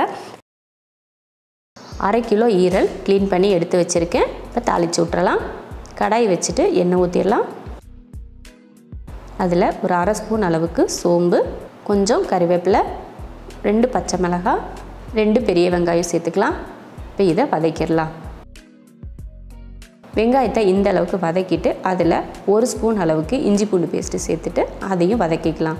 அரை கிலோ ஈரல் க்ளீன் பண்ணி எடுத்து வச்சுருக்கேன். இப்போ தாளித்து விட்டுறலாம். கடாய் வச்சுட்டு எண்ணெய் ஊற்றிடலாம். அதில் ஒரு அரை ஸ்பூன் அளவுக்கு சோம்பு, கொஞ்சம் கறிவேப்பிலை, ரெண்டு பச்சை மிளகாய், ரெண்டு பெரிய வெங்காயம் சேர்த்துக்கலாம். இப்போ இதை வதக்கிடலாம். வெங்காயத்தை இந்த அளவுக்கு வதக்கிட்டு அதில் ஒரு ஸ்பூன் அளவுக்கு இஞ்சி பூண்டு பேஸ்ட்டு சேர்த்துட்டு அதையும் வதக்கிக்கலாம்.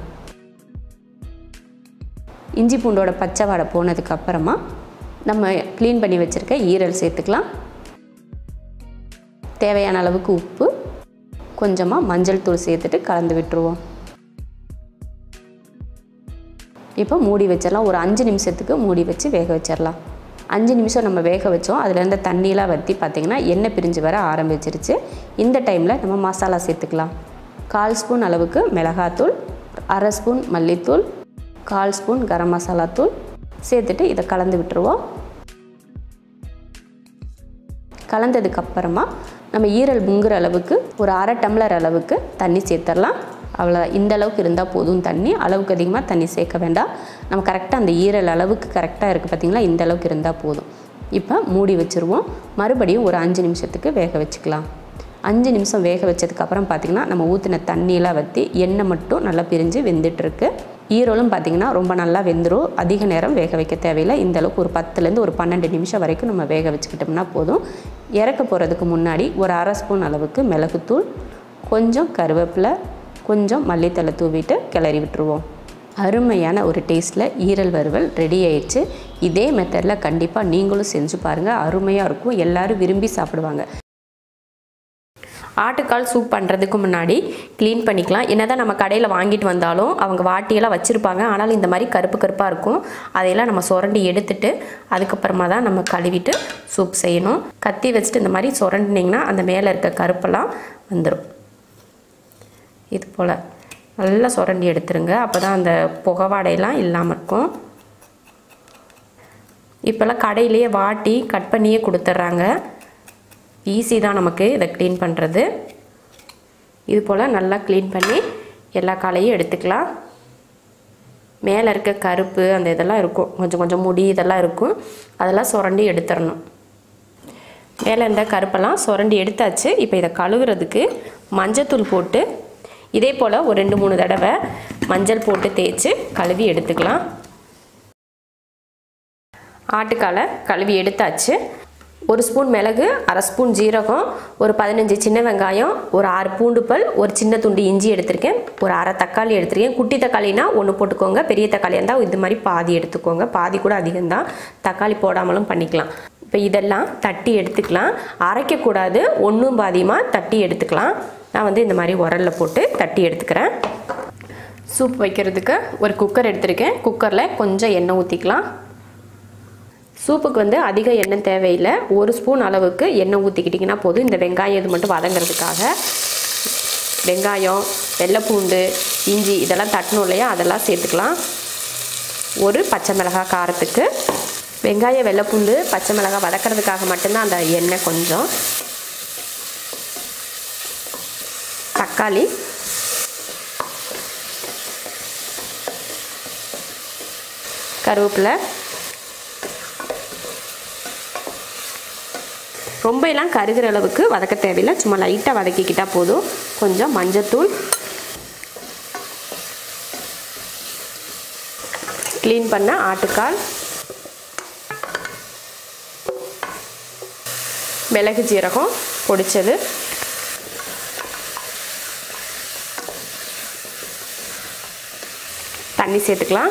இஞ்சி பூண்டோட பச்சை வாடை போனதுக்கு அப்புறமா நம்ம க்ளீன் பண்ணி வச்சுருக்க ஈரல் சேர்த்துக்கலாம். தேவையான அளவுக்கு உப்பு, கொஞ்சமாக மஞ்சள் தூள் சேர்த்துட்டு கலந்து விட்டுருவோம். இப்போ மூடி வச்சிடலாம். ஒரு அஞ்சு நிமிஷத்துக்கு மூடி வச்சு வேக வச்சிடலாம். அஞ்சு நிமிஷம் நம்ம வேக வச்சோம். அதுலேருந்து தண்ணியெலாம் வற்றி பார்த்திங்கன்னா எண்ணெய் பிரிஞ்சு வர ஆரம்பிச்சிருச்சு. இந்த டைமில் நம்ம மசாலா சேர்த்துக்கலாம். கால் ஸ்பூன் அளவுக்கு மிளகாத்தூள், அரை ஸ்பூன் மல்லித்தூள், கால் ஸ்பூன் கரம் மசாலா தூள் சேர்த்துட்டு இதை கலந்து விட்டுருவோம். கலந்ததுக்கப்புறமா நம்ம ஈரல் முங்குற அளவுக்கு ஒரு அரை டம்ளர் அளவுக்கு தண்ணி சேர்த்துடலாம். அவ்வளோ, இந்த அளவுக்கு இருந்தால் போதும் தண்ணி. அளவுக்கு அதிகமாக தண்ணி சேர்க்க வேண்டாம். நம்ம கரெக்டாக அந்த ஈரல் அளவுக்கு கரெக்டாக இருக்குது பார்த்திங்களா, இந்த அளவுக்கு இருந்தால் போதும். இப்போ மூடி வச்சுருவோம். மறுபடியும் ஒரு அஞ்சு நிமிஷத்துக்கு வேக வச்சுக்கலாம். அஞ்சு நிமிஷம் வேக வச்சதுக்கப்புறம் பார்த்திங்கன்னா நம்ம ஊற்றின தண்ணியெலாம் வற்றி எண்ணெய் மட்டும் நல்லா பிரிஞ்சு வெந்துட்டுருக்கு. ஈரலும் பார்த்திங்கன்னா ரொம்ப நல்லா வெந்துடும். அதிக நேரம் வேக வைக்க தேவையில்லை. இந்த அளவுக்கு ஒரு பத்துலேருந்து ஒரு பன்னெண்டு நிமிஷம் வரைக்கும் நம்ம வேக வச்சுக்கிட்டோம்னா போதும். இறக்க போகிறதுக்கு முன்னாடி ஒரு அரை ஸ்பூன் அளவுக்கு மிளகுத்தூள், கொஞ்சம் கருவேப்பிலை, கொஞ்சம் மல்லித்தலை தூவிட்டு கிளறி விட்டுருவோம். அருமையான ஒரு டேஸ்ட்டில் ஈரல் வறுவல் ரெடி ஆயிடுச்சு. இதே மெத்தடில் கண்டிப்பாக நீங்களும் செஞ்சு பாருங்கள், அருமையாக இருக்கும். எல்லோரும் விரும்பி சாப்பிடுவாங்க. ஆட்டுக்கால் சூப் பண்ணுறதுக்கு முன்னாடி க்ளீன் பண்ணிக்கலாம். என்ன தான் நம்ம கடையில் வாங்கிட்டு வந்தாலும் அவங்க வாட்டியெல்லாம் வச்சுருப்பாங்க, ஆனாலும் இந்த மாதிரி கருப்பு கருப்பாக இருக்கும். அதையெல்லாம் நம்ம சுரண்டி எடுத்துட்டு அதுக்கப்புறமா தான் நம்ம கழுவிட்டு சூப் செய்யணும். கத்தி வச்சுட்டு இந்த மாதிரி சுரண்டினிங்கன்னா அந்த மேலே இருக்க கருப்பெல்லாம் வந்துடும். இது போல் நல்லா சுரண்டி எடுத்துருங்க, அப்போ தான் அந்த புகவாடையெல்லாம் இல்லாமல் இருக்கும். இப்போல்லாம் கடையிலேயே வாட்டி கட் பண்ணியே கொடுத்துட்றாங்க. ஈஸி தான் நமக்கு இதை க்ளீன் பண்ணுறது. இது போல் நல்லா க்ளீன் பண்ணி எல்லா காலையும் எடுத்துக்கலாம். மேலே இருக்க கருப்பு அந்த இதெல்லாம் இருக்கும், கொஞ்சம் கொஞ்சம் முடி இதெல்லாம் இருக்கும், அதெல்லாம் சுரண்டி எடுத்துடணும். மேலே இருந்த கருப்பெல்லாம் சுரண்டி எடுத்தாச்சு. இப்போ இதை கழுவுறதுக்கு மஞ்சத்தூள் போட்டு இதே போல் ஒரு ரெண்டு மூணு தடவை மஞ்சள் போட்டு தேய்ச்சி கழுவி எடுத்துக்கலாம். ஆட்டுக்காலை கழுவி எடுத்தாச்சு. ஒரு ஸ்பூன் மிளகு, அரை ஸ்பூன் ஜீரகம், ஒரு பதினஞ்சு சின்ன வெங்காயம், ஒரு ஆறு பூண்டு பல், ஒரு சின்ன துண்டு இஞ்சி எடுத்திருக்கேன், ஒரு அரை தக்காளி எடுத்திருக்கேன். குட்டி தக்காளினா ஒன்று போட்டுக்கோங்க, பெரிய தக்காளி இருந்தால் இது மாதிரி பாதி எடுத்துக்கோங்க, பாதி கூட அதிகம்தான், தக்காளி போடாமலும் பண்ணிக்கலாம். இப்போ இதெல்லாம் தட்டி எடுத்துக்கலாம். அரைக்கக்கூடாது, ஒன்றும் பாதியமாக தட்டி எடுத்துக்கலாம். நான் வந்து இந்த மாதிரி உரலில் போட்டு தட்டி எடுத்துக்கிறேன். சூப் வைக்கிறதுக்கு ஒரு குக்கர் எடுத்திருக்கேன். குக்கரில் கொஞ்சம் எண்ணெய் ஊற்றிக்கலாம். சூப்புக்கு வந்து அதிக எண்ணெய் தேவையில்லை, ஒரு ஸ்பூன் அளவுக்கு எண்ணெய் ஊற்றிக்கிட்டிங்கன்னா போதும். இந்த வெங்காயம் இது மட்டும் வதங்கிறதுக்காக வெங்காயம், வெள்ளைப்பூண்டு, இஞ்சி இதெல்லாம் தட்டணும் இல்லையா, அதெல்லாம் சேர்த்துக்கலாம். ஒரு பச்சை மிளகாய் காரத்துக்கு. வெங்காயம், வெள்ளைப்பூண்டு, பச்சை மிளகாய் வதக்கிறதுக்காக மட்டும்தான் அந்த எண்ணெய் கொஞ்சம். தக்காளி, கருவேப்பிலை, ரொம்ப எல்லாம் கருகிற அளவுக்கு வதக்க தேவையில்லை, சும்மா லைட்டாக வதக்கிக்கிட்டால் போதும். கொஞ்சம் மஞ்சத்தூள், க்ளீன் பண்ண ஆட்டுக்கால், மிளகு ஜீரகம் பொடிச்சது, தண்ணி சேர்த்துக்கலாம்.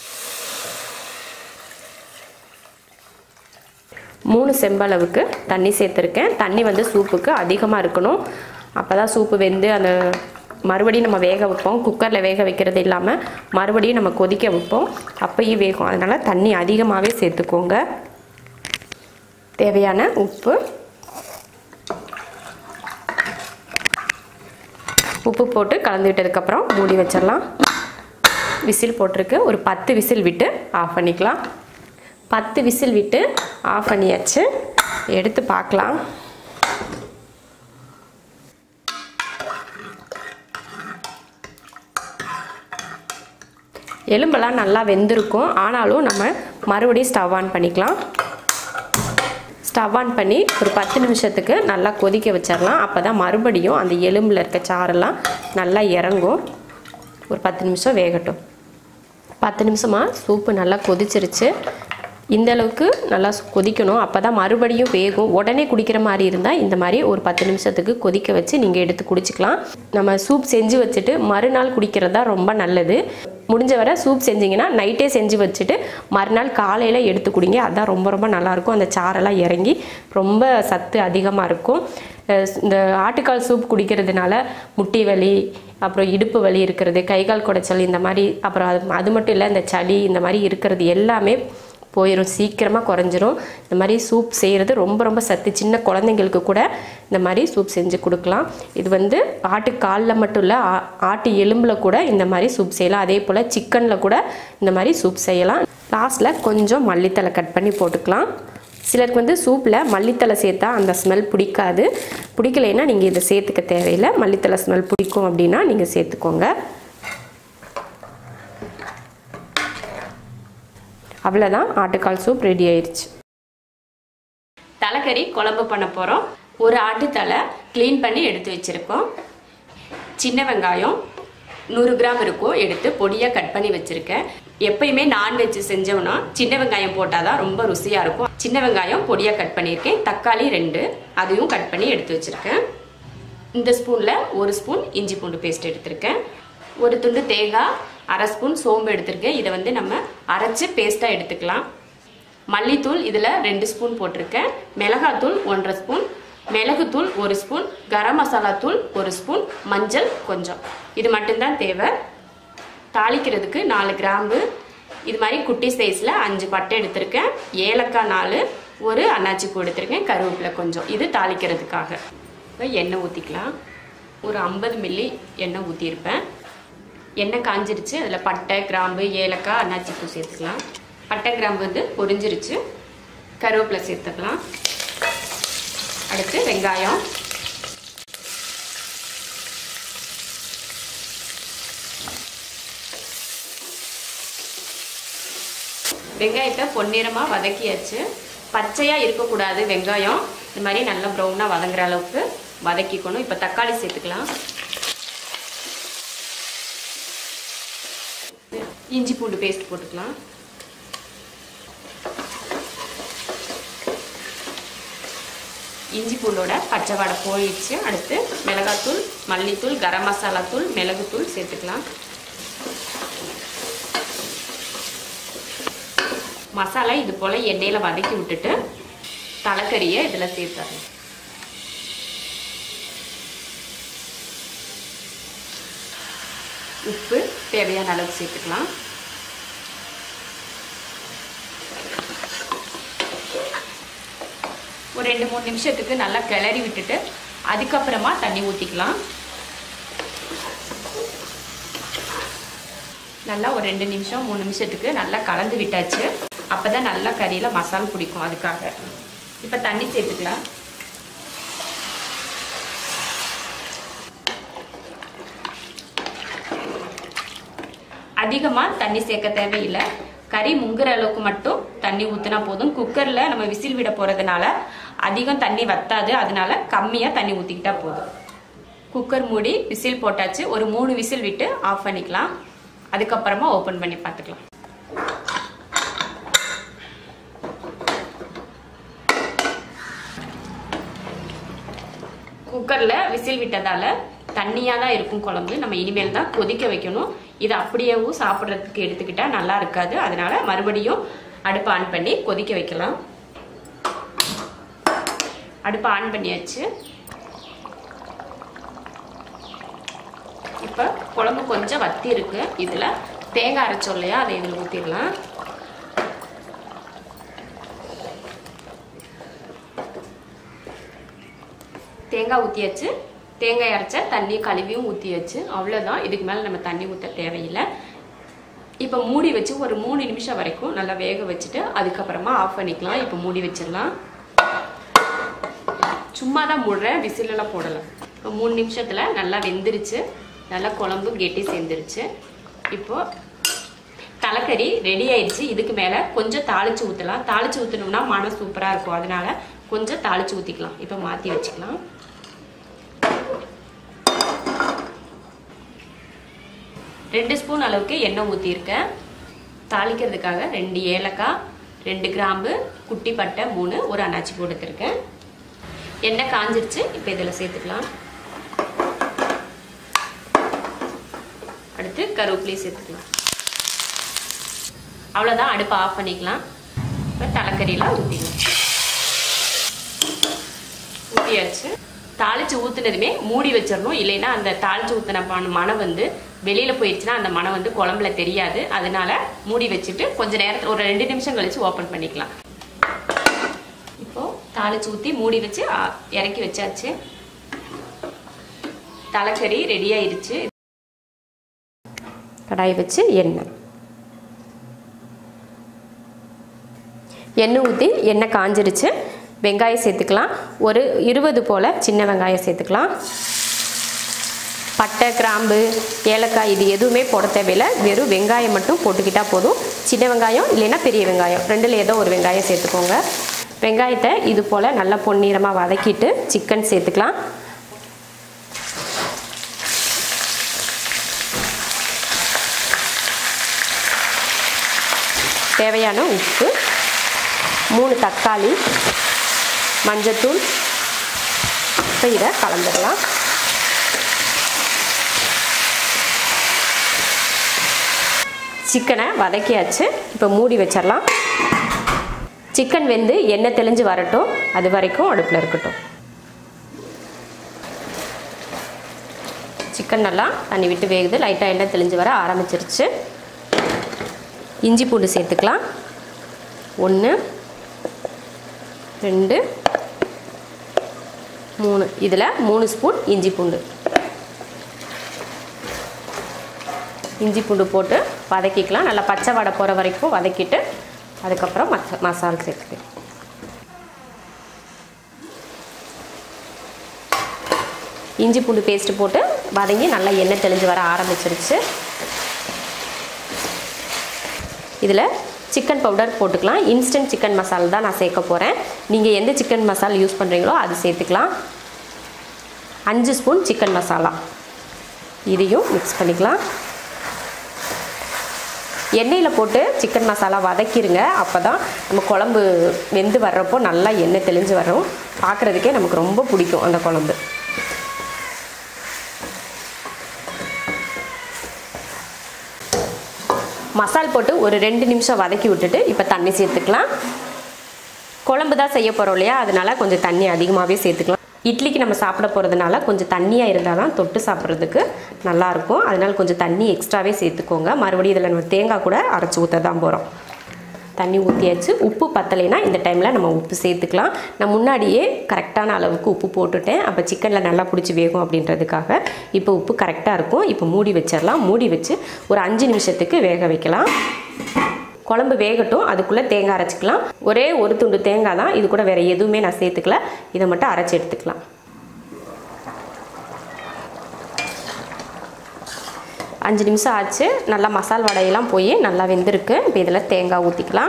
மூணு செம்பளவுக்கு தண்ணி சேர்த்துருக்கேன். தண்ணி வந்து சூப்புக்கு அதிகமாக இருக்கணும், அப்போ தான் சூப்பு வெந்து அந்த மறுபடியும் நம்ம வேக வைப்போம். குக்கரில் வேக வைக்கிறது இல்லாமல் மறுபடியும் நம்ம கொதிக்க வைப்போம், அப்பயும் வேகும். அதனால் தண்ணி அதிகமாகவே சேர்த்துக்கோங்க. தேவையான உப்பு, உப்பு போட்டு கலந்து விட்டதுக்கப்புறம் மூடி வச்சிடலாம். விசில் போட்டிருக்கு, ஒரு பத்து விசில் விட்டு ஆஃப் பண்ணிக்கலாம். பத்து விசில் விட்டு ஆஃப் பண்ணியாச்சு. எடுத்து பார்க்கலாம். எலும்பெல்லாம் நல்லா வெந்திருக்கும், ஆனாலும் நம்ம மறுபடியும் ஸ்டவ் ஆன் பண்ணிக்கலாம். ஸ்டவ் ஆன் பண்ணி ஒரு பத்து நிமிஷத்துக்கு நல்லா கொதிக்க வச்சிடலாம். அப்போ தான் மறுபடியும் அந்த எலும்பில் இருக்க சாரெல்லாம் நல்லா இறங்கும். ஒரு பத்து நிமிஷம் வேகட்டும். பத்து நிமிஷமாக சூப்பு நல்லா கொதிச்சிருச்சு. இந்த அளவுக்கு நல்லா கொதிக்கணும், அப்போ தான் மறுபடியும் வேகும். உடனே குடிக்கிற மாதிரி இருந்தால் இந்த மாதிரி ஒரு பத்து நிமிஷத்துக்கு கொதிக்க வச்சு நீங்கள் எடுத்து குடிச்சிக்கலாம். நம்ம சூப் செஞ்சு வச்சுட்டு மறுநாள் குடிக்கிறது தான் ரொம்ப நல்லது. முடிஞ்ச வரை சூப் செஞ்சிங்கன்னா நைட்டே செஞ்சு வச்சுட்டு மறுநாள் காலையில் எடுத்து குடிங்க, அதுதான் ரொம்ப ரொம்ப நல்லாயிருக்கும். அந்த சாரெல்லாம் இறங்கி ரொம்ப சத்து அதிகமாக இருக்கும். இந்த ஆட்டுக்கால் சூப் குடிக்கிறதுனால முட்டி வலி, அப்புறம் இடுப்பு வலி இருக்கிறது, கைகால் குடைச்சல் இந்த மாதிரி, அப்புறம் அது அது மட்டும் இல்லை, இந்த சளி இந்த மாதிரி இருக்கிறது எல்லாமே போயிடும், சீக்கிரமாக குறைஞ்சிரும். இந்த மாதிரி சூப் செய்கிறது ரொம்ப ரொம்ப சத்து. சின்ன குழந்தைங்களுக்கு கூட இந்த மாதிரி சூப் செஞ்சு கொடுக்கலாம். இது வந்து ஆட்டு காலில் மட்டும் இல்லை, ஆட்டு எலும்பில் கூட இந்த மாதிரி சூப் செய்யலாம். அதே போல் சிக்கனில் கூட இந்த மாதிரி சூப் செய்யலாம். லாஸ்ட்டில் கொஞ்சம் மல்லித்தலை கட் பண்ணி போட்டுக்கலாம். சிலருக்கு வந்து சூப்பில் மல்லித்தலை சேர்த்தா அந்த ஸ்மெல் பிடிக்காது. பிடிக்கலைன்னா நீங்கள் இதை சேர்த்துக்க தேவையில்லை. மல்லித்தலை ஸ்மெல் பிடிக்கும் அப்படின்னா நீங்கள் சேர்த்துக்கோங்க. அவ்வளோதான், ஆட்டுக்கால் சூப் ரெடி ஆயிடுச்சு. தலைக்கறி குழம்பு பண்ண போகிறோம். ஒரு ஆட்டு தலை க்ளீன் பண்ணி எடுத்து வச்சுருக்கோம். சின்ன வெங்காயம் நூறு கிராம் இருக்கும், எடுத்து பொடியாக கட் பண்ணி வச்சுருக்கேன். எப்பயுமே நான்வெஜ் செஞ்சோம்னா சின்ன வெங்காயம் போட்டால் தான் ரொம்ப ருசியாக இருக்கும். சின்ன வெங்காயம் பொடியாக கட் பண்ணியிருக்கேன். தக்காளி ரெண்டு, அதையும் கட் பண்ணி எடுத்து வச்சுருக்கேன். இந்த ஸ்பூனில் ஒரு ஸ்பூன் இஞ்சி பூண்டு பேஸ்ட் எடுத்திருக்கேன். ஒரு துண்டு தேங்காய், அரை ஸ்பூன் சோம்பு எடுத்திருக்கேன். இதை வந்து நம்ம அரைச்சி பேஸ்ட்டாக எடுத்துக்கலாம். மல்லித்தூள் இதில் ரெண்டு ஸ்பூன் போட்டிருக்கேன். மிளகாத்தூள் ஒன்றரை ஸ்பூன், மிளகுத்தூள் ஒரு ஸ்பூன், கரம் மசாலா தூள் ஒரு ஸ்பூன், மஞ்சள் கொஞ்சம். இது மட்டும்தான் தேவை. தாளிக்கிறதுக்கு நாலு கிராம்பு, இது மாதிரி குட்டி சைஸில் அஞ்சு பட்டை எடுத்திருக்கேன். ஏலக்காய் நாலு, ஒரு அன்னாச்சி பூ எடுத்திருக்கேன். கருவேப்பிலை கொஞ்சம். இது தாளிக்கிறதுக்காக. இப்போ எண்ணெய் ஊற்றிக்கலாம். ஒரு ஐம்பது மில்லி எண்ணெய் ஊற்றிருப்பேன். எண்ணெய் காஞ்சிருச்சு. அதில் பட்டை, கிராம்பு, ஏலக்காய், அன்னாச்சி பூ சேர்த்துக்கலாம். பட்டை கிராம்பு வந்து பொரிஞ்சிருச்சு. கருவேப்பிலை சேர்த்துக்கலாம். அடுத்து வெங்காயம், வெங்காயத்தை பொன்னிறமாக வதக்கியாச்சு. பச்சையாக இருக்கக்கூடாது வெங்காயம், இந்த மாதிரி நல்லா ப்ரௌனாக வதங்குற அளவுக்கு வதக்கிக்கணும். இப்போ தக்காளி சேர்த்துக்கலாம். இஞ்சி பூண்டு பேஸ்ட் போட்டுக்கலாம். இஞ்சி பூண்டோட பச்சை வாடை போயிடுச்சு. அடுத்து மிளகாத்தூள், மல்லித்தூள், கரம் மசாலா தூள், மிளகுத்தூள் சேர்த்துக்கலாம். மசாலா இது போல் எண்ணெயில் வதக்கி விட்டுட்டு தலைக்கறியை இதில் சேர்த்துறேன். உப்பு தேவையான அளவுக்கு சேர்த்துக்கலாம். ஒரு ரெண்டு மூணு நிமிஷத்துக்கு நல்லா கிளறி விட்டுட்டு அதுக்கப்புறமா தண்ணி ஊற்றிக்கலாம். நல்லா ஒரு ரெண்டு நிமிஷம் மூணு நிமிஷத்துக்கு நல்லா கலந்து விட்டாச்சு. அப்போ தான் நல்லா கறியில் மசாலா பிடிக்கும். அதுக்காக இப்போ தண்ணி சேர்த்துக்கலாம். அதிகமாக தண்ணி சேர்க்க தேவையில்லை. கறி முங்குற அளவுக்கு மட்டும் தண்ணி ஊற்றினா போதும். குக்கரில் நம்ம விசில் விட போகிறதுனால அதிகம் தண்ணி வத்தாது. அதனால கம்மியாக தண்ணி ஊற்றிக்கிட்டா போதும். குக்கர் மூடி விசில் போட்டாச்சு. ஒரு மூணு விசில் விட்டு ஆஃப் பண்ணிக்கலாம். அதுக்கப்புறமா ஓப்பன் பண்ணி பார்த்துக்கலாம். குக்கரில் விசில் விட்டதால் தண்ணியாக தான் இருக்கும் குழம்பு. நம்ம இனிமேல் தான் கொதிக்க வைக்கணும். இது அப்படியேவும் சாப்பிட்றதுக்கு எடுத்துக்கிட்டால் நல்லா இருக்காது. அதனால மறுபடியும் அடுப்பை ஆன் பண்ணி கொதிக்க வைக்கலாம். அடுப்பை ஆன் பண்ணியாச்சு. இப்போ குழம்பு கொஞ்சம் வத்தி இருக்கு. இதில் தேங்காய் அரைச்சோம் இல்லையா, அதை இதில் ஊற்றிடலாம். தேங்காய் ஊற்றியாச்சு. தேங்காய் அரைச்ச தண்ணி கழுவியும் ஊற்றியாச்சு. அவ்வளோதான். இதுக்கு மேலே நம்ம தண்ணி ஊற்ற தேவையில்லை. இப்போ மூடி வச்சு ஒரு மூணு நிமிஷம் வரைக்கும் நல்லா வேக வச்சுட்டு அதுக்கப்புறமா ஆஃப் பண்ணிக்கலாம். இப்போ மூடி வச்சிடலாம். சும்மா தான் மூடுறேன், விசிலெல்லாம் போடலாம். இப்போ மூணு நிமிஷத்தில் நல்லா வெந்துருச்சு. நல்லா குழம்பு கெட்டி சேர்ந்துருச்சு. இப்போ தலைக்கறி ரெடி ஆயிடுச்சு. இதுக்கு மேலே கொஞ்சம் தாளிச்சு ஊற்றலாம். தாளிச்சு ஊற்றணும்னா மனம் சூப்பராக இருக்கும். அதனால கொஞ்சம் தாளிச்சு ஊற்றிக்கலாம். இப்போ மாற்றி வச்சுக்கலாம். ரெண்டு ஸ்பூன் அளவுக்கு எண்ணெய் ஊற்றிருக்கேன். தாளிக்கிறதுக்காக ரெண்டு ஏலக்காய், ரெண்டு கிராம்பு, குட்டி பட்டை மூணு, ஒரு அன்னாச்சி பூ எடுத்துருக்கேன். எண்ணெய் காஞ்சிருச்சு. இப்போ இதில் சேர்த்துக்கலாம். அடுத்து கருவேப்பிலையை சேர்த்துக்கலாம். அவ்வளோதான். அடுப்பை ஆஃப் பண்ணிக்கலாம். இப்போ தலைக்கறியெல்லாம் ஊற்றிக்கலாம். ஊற்றியாச்சு. தாளிச்சு ஊற்றுனதுமே மூடி வச்சிடணும். இல்லைன்னா அந்த தாளிச்சு ஊற்றின மனம் வந்து வெளியில் போயிடுச்சுன்னா அந்த மனம் வந்து குழம்புல தெரியாது. அதனால மூடி வச்சுட்டு கொஞ்ச நேரத்தில் ஒரு ரெண்டு நிமிஷம் கழிச்சு ஓப்பன் பண்ணிக்கலாம். இப்போ தாளிச்சு ஊற்றி மூடி வச்சு இறக்கி வச்சாச்சு. தலைக்கறி ரெடி ஆயிடுச்சு. கடாய் வச்சு எண்ணெய் எண்ணெய் ஊற்றி எண்ணெய் காஞ்சிருச்சு. வெங்காயம் சேர்த்துக்கலாம். ஒரு இருபது போல் சின்ன வெங்காயம் சேர்த்துக்கலாம். பட்டை, கிராம்பு, ஏலக்காய் இது எதுவுமே போட தேவையில்லை. வெறும் வெங்காயம் மட்டும் போட்டுக்கிட்டால் போதும். சின்ன வெங்காயம் இல்லைன்னா பெரிய வெங்காயம் ரெண்டில் ஏதோ ஒரு வெங்காயம் சேர்த்துக்கோங்க. வெங்காயத்தை இது போல் நல்லா பொன்னிறமாக வதக்கிட்டு சிக்கன் சேர்த்துக்கலாம். தேவையான உப்பு, மூணு தக்காளி, மஞ்சத்தூள். இப்போ இதை கலந்துடலாம். சிக்கனை வதக்கியாச்சு. இப்போ மூடி வச்சிடலாம். சிக்கன் வெந்து எண்ணெய் தெளிஞ்சு வரட்டும். அது வரைக்கும் அடுப்பில் இருக்கட்டும். சிக்கன் நல்லா தண்ணி விட்டு வேகுது. லைட்டாக எண்ணெய் தெளிஞ்சு வர ஆரம்பிச்சிருச்சு. இஞ்சி பூண்டு சேர்த்துக்கலாம். ஒன்று, ரெண்டு, மூணு. இதில் மூணு ஸ்பூன் இஞ்சி பூண்டு. இஞ்சி பூண்டு போட்டு வதக்கிக்கலாம். நல்லா பச்சை வடை போகிற வரைக்கும் வதக்கிட்டு அதுக்கப்புறம் மச மசாலா சேர்த்துக்கலாம். இஞ்சி பூண்டு பேஸ்ட்டு போட்டு வதங்கி நல்லா எண்ணெய் தெளிஞ்சு வர ஆரம்பிச்சிருச்சு. இதில் சிக்கன் பவுடர் போட்டுக்கலாம். இன்ஸ்டன்ட் சிக்கன் மசாலா தான் நான் சேர்க்க போகிறேன். நீங்கள் எந்த சிக்கன் மசாலா யூஸ் பண்ணுறீங்களோ அது சேர்த்துக்கலாம். அஞ்சு ஸ்பூன் சிக்கன் மசாலா இதையும் மிக்ஸ் பண்ணிக்கலாம். எண்ணெயில் போட்டு சிக்கன் மசாலா வதக்கிடுங்க. அப்போ தான் நம்ம குழம்பு வெந்து வர்றப்போ நல்லா எண்ணெய் தெளிஞ்சு வரும். பார்க்குறதுக்கே நமக்கு ரொம்ப பிடிக்கும் அந்த குழம்பு. மசால் போட்டு ஒரு ரெண்டு நிமிஷம் வதக்கி விட்டுட்டு இப்போ தண்ணி சேர்த்துக்கலாம். குழம்பு தான் செய்ய போகிறோம் இல்லையா, அதனால் கொஞ்சம் தண்ணி அதிகமாகவே சேர்த்துக்கலாம். இட்லிக்கு நம்ம சாப்பிட போகிறதுனால கொஞ்சம் தண்ணியாக இருந்தால் தான் தொட்டு சாப்பிட்றதுக்கு நல்லாயிருக்கும். அதனால் கொஞ்சம் தண்ணி எக்ஸ்ட்ராவே சேர்த்துக்கோங்க. மறுபடியும் இதில் நம்ம தேங்காய் கூட அரைச்சி ஊற்ற தான் போகிறோம். தண்ணி ஊற்றியாச்சு. உப்பு பத்தலைன்னா இந்த டைமில் நம்ம உப்பு சேர்த்துக்கலாம். நான் முன்னாடியே கரெக்டான அளவுக்கு உப்பு போட்டுட்டேன். அப்போ சிக்கனில் நல்லா பிடிச்சி வேகும் அப்படின்றதுக்காக. இப்போ உப்பு கரெக்டாக இருக்கும். இப்போ மூடி வச்சிடலாம். மூடி வச்சு ஒரு அஞ்சு நிமிஷத்துக்கு வேக வைக்கலாம். குழம்பு வேகட்டும், அதுக்குள்ளே தேங்காய் அரைச்சிக்கலாம். ஒரே ஒரு துண்டு தேங்காய் தான், இது கூட வேறு எதுவுமே நான் சேர்த்துக்கல. இதை மட்டும் அரைச்சி எடுத்துக்கலாம். அஞ்சு நிமிஷம் ஆச்சு. நல்லா மசால் வடையெல்லாம் போய் நல்லா வெந்திருக்கு. இப்போ இதில் தேங்காய் ஊற்றிக்கலாம்.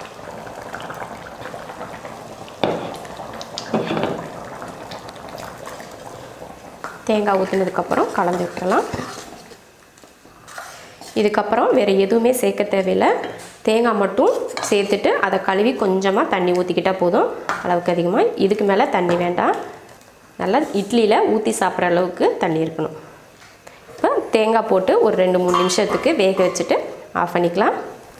தேங்காய் ஊற்றினதுக்கப்புறம் கலந்து விட்டுறலாம். இதுக்கப்புறம் வேறு எதுவுமே சேர்க்க தேவையில்லை. தேங்காய் மட்டும் சேர்த்துட்டு அதை கழுவி கொஞ்சமாக தண்ணி ஊற்றிக்கிட்டால் போதும். அளவுக்கு அதிகமாக இதுக்கு மேலே தண்ணி வேண்டாம். நல்லா இட்லியில் ஊற்றி சாப்பிட்ற அளவுக்கு தண்ணி இருக்கணும். இப்போ தேங்காய் போட்டு ஒரு ரெண்டு மூணு நிமிஷத்துக்கு வேக வச்சுட்டு ஆஃப் பண்ணிக்கலாம்.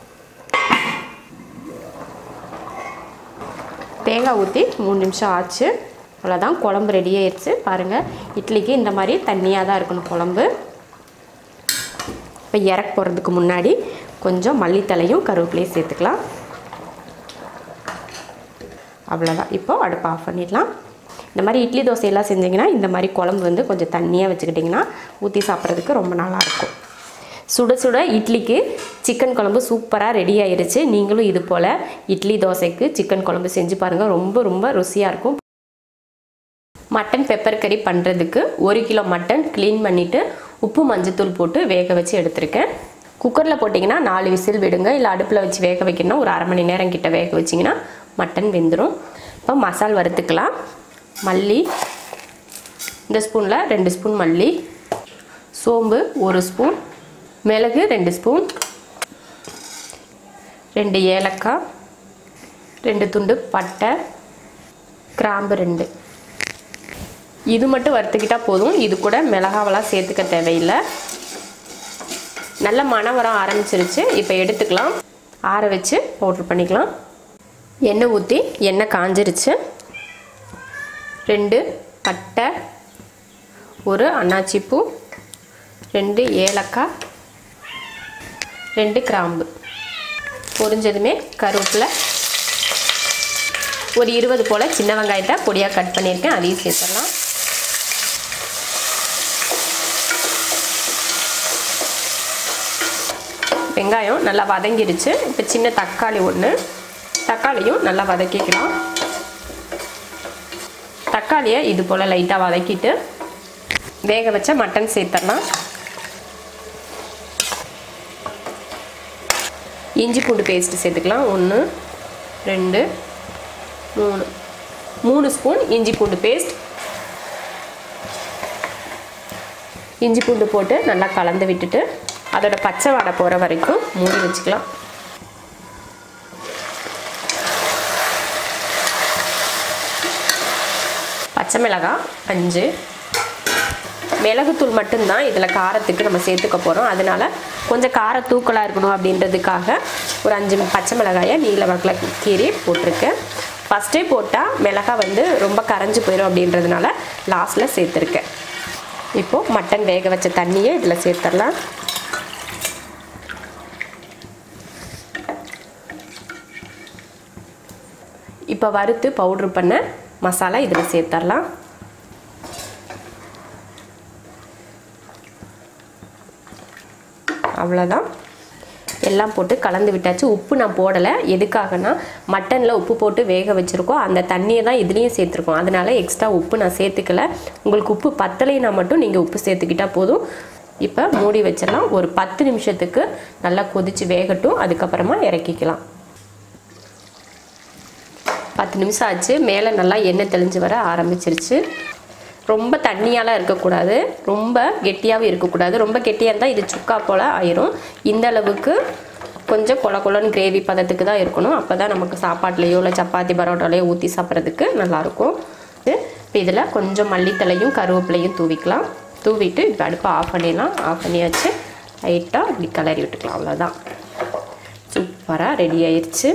தேங்காய் ஊற்றி மூணு நிமிஷம் ஆச்சு. அவ்வளோதான், குழம்பு ரெடி ஆயிடுச்சு. பாருங்கள், இட்லிக்கு இந்த மாதிரி தண்ணியாக தான் இருக்கணும் குழம்பு. இப்போ இறக்க போகிறதுக்கு முன்னாடி கொஞ்சம் மல்லித்தலையும் கருவேப்பிலையும் சேர்த்துக்கலாம். அவ்வளோதான். இப்போது அடுப்பை ஆஃப் பண்ணிடலாம். இந்த மாதிரி இட்லி தோசையெல்லாம் செஞ்சிங்கன்னா இந்த மாதிரி குழம்பு வந்து கொஞ்சம் தண்ணியாக வச்சுக்கிட்டிங்கன்னா ஊற்றி சாப்பிட்றதுக்கு ரொம்ப நல்லாயிருக்கும். சுட சுட இட்லிக்கு சிக்கன் குழம்பு சூப்பராக ரெடி ஆயிடுச்சு. நீங்களும் இது போல் இட்லி தோசைக்கு சிக்கன் குழம்பு செஞ்சு பாருங்கள். ரொம்ப ரொம்ப ருசியாக இருக்கும். மட்டன் பெப்பர் கறி பண்ணுறதுக்கு ஒரு கிலோ மட்டன் க்ளீன் பண்ணிவிட்டு உப்பு மஞ்சத்தூள் போட்டு வேக வச்சு எடுத்திருக்கேன். குக்கரில் போட்டிங்கன்னா நாலு விசில் விடுங்க. இல்லை அடுப்பில் வச்சு வேக வைக்கணும்னா ஒரு அரை மணி நேரம் கிட்ட வேக வச்சிங்கன்னா மட்டன் வெந்துடும். இப்போ மசால் வறுத்துக்கலாம். மல்லி இந்த ஸ்பூனில் ரெண்டு ஸ்பூன் மல்லி, சோம்பு ஒரு ஸ்பூன், மிளகு ரெண்டு ஸ்பூன், ரெண்டு ஏலக்காய், ரெண்டு துண்டு பட்டை, கிராம்பு ரெண்டு. இது மட்டும் வறுத்துக்கிட்டால் போதும். இது கூட மிளகாவெல்லாம் சேர்த்துக்க தேவையில்லை. நல்ல மணம் வர ஆரம்பிச்சிருச்சு. இப்போ எடுத்துக்கலாம். ஆற வச்சு பவுட்ரு பண்ணிக்கலாம். எண்ணெய் ஊற்றி எண்ணெய் காஞ்சிருச்சு. ரெண்டு பட்டை, ஒரு அன்னாச்சிப்பூ, ரெண்டு ஏலக்காய், ரெண்டு கிராம்பு பொரிஞ்சதுமே கருவேப்பிலை, ஒரு இருபது போல் சின்ன வெங்காயத்தை பொடியாக கட் பண்ணியிருக்கேன், அதையும் சேர்த்துடலாம். வெங்காயம் நல்லா வதங்கிடுச்சு. இப்போ சின்ன தக்காளி ஒன்று, தக்காளியும் நல்லா வதக்கிக்கலாம். தக்காளியை இது போல் லைட்டாக வதக்கிட்டு வேக வச்ச மட்டன் சேர்த்துடலாம். இஞ்சி பூண்டு பேஸ்ட்டு சேர்த்துக்கலாம். ஒன்று ரெண்டு மூணு மூணு ஸ்பூன் இஞ்சி பூண்டு பேஸ்ட். இஞ்சி பூண்டு போட்டு நல்லா கலந்து விட்டுட்டு அதோட பச்சை வாடை போகிற வரைக்கும் மூடி வச்சுக்கலாம். பச்சை மிளகாய் அஞ்சு, மிளகுத்தூள் மட்டும்தான் இதில் காரத்துக்கு நம்ம சேர்த்துக்க போகிறோம். அதனால் கொஞ்சம் கார தூக்கலாக இருக்கணும் அப்படின்றதுக்காக ஒரு அஞ்சு பச்சை மிளகாயை நீல வாக்கில் கீறி போட்டிருக்கேன். ஃபஸ்ட்டே போட்டால் மிளகாய் வந்து ரொம்ப கரைஞ்சி போயிடும் அப்படின்றதுனால லாஸ்ட்டில் சேர்த்துருக்கேன். இப்போது மட்டன் வேக வச்ச தண்ணியை இதில் சேர்த்துடலாம். இப்போ வறுத்து பவுட்ரு பண்ண மசாலா இதில் சேர்த்துடலாம். அவ்வளோதான், எல்லாம் போட்டு கலந்து விட்டாச்சு. உப்பு நான் போடலை. எதுக்காகனா மட்டனில் உப்பு போட்டு வேக வச்சுருக்கோம், அந்த தண்ணியை தான் இதுலேயும் சேர்த்துருக்கோம். அதனால எக்ஸ்ட்ரா உப்பு நான் சேர்த்துக்கல. உங்களுக்கு உப்பு பத்தலைனா மட்டும் நீங்கள் உப்பு சேர்த்துக்கிட்டால் போதும். இப்போ மூடி வச்சிடலாம். ஒரு பத்து நிமிஷத்துக்கு நல்லா கொதித்து வேகட்டும். அதுக்கப்புறமா இறக்கிக்கலாம். பத்து நிமிஷம் ஆச்சு. மேலே நல்லா எண்ணெய் தெளிஞ்சு வர ஆரம்பிச்சிருச்சு. ரொம்ப தண்ணியாலாம் இருக்கக்கூடாது, ரொம்ப கெட்டியாகவும் இருக்கக்கூடாது. ரொம்ப கெட்டியாக இருந்தால் இது சுக்கா போல் ஆயிரும். இந்த அளவுக்கு கொஞ்சம் கொல கொலன்னு கிரேவி பதத்துக்கு தான் இருக்கணும். அப்போ தான் நமக்கு சாப்பாட்லேயோ இல்லை சப்பாத்தி பரோட்டாலையோ ஊற்றி சாப்பிட்றதுக்கு நல்லாயிருக்கும். இப்போ இதில் கொஞ்சம் மல்லித்தலையும் கருவேப்பிலையும் தூவிக்கலாம். தூவிட்டு இப்போ அடுப்பை ஆஃப் பண்ணிடலாம். ஆஃப் பண்ணியாச்சு. லைட்டாக இப்படி கிளறி விட்டுக்கலாம். அவ்வளோதான், சூப்பராக ரெடி ஆயிடுச்சு.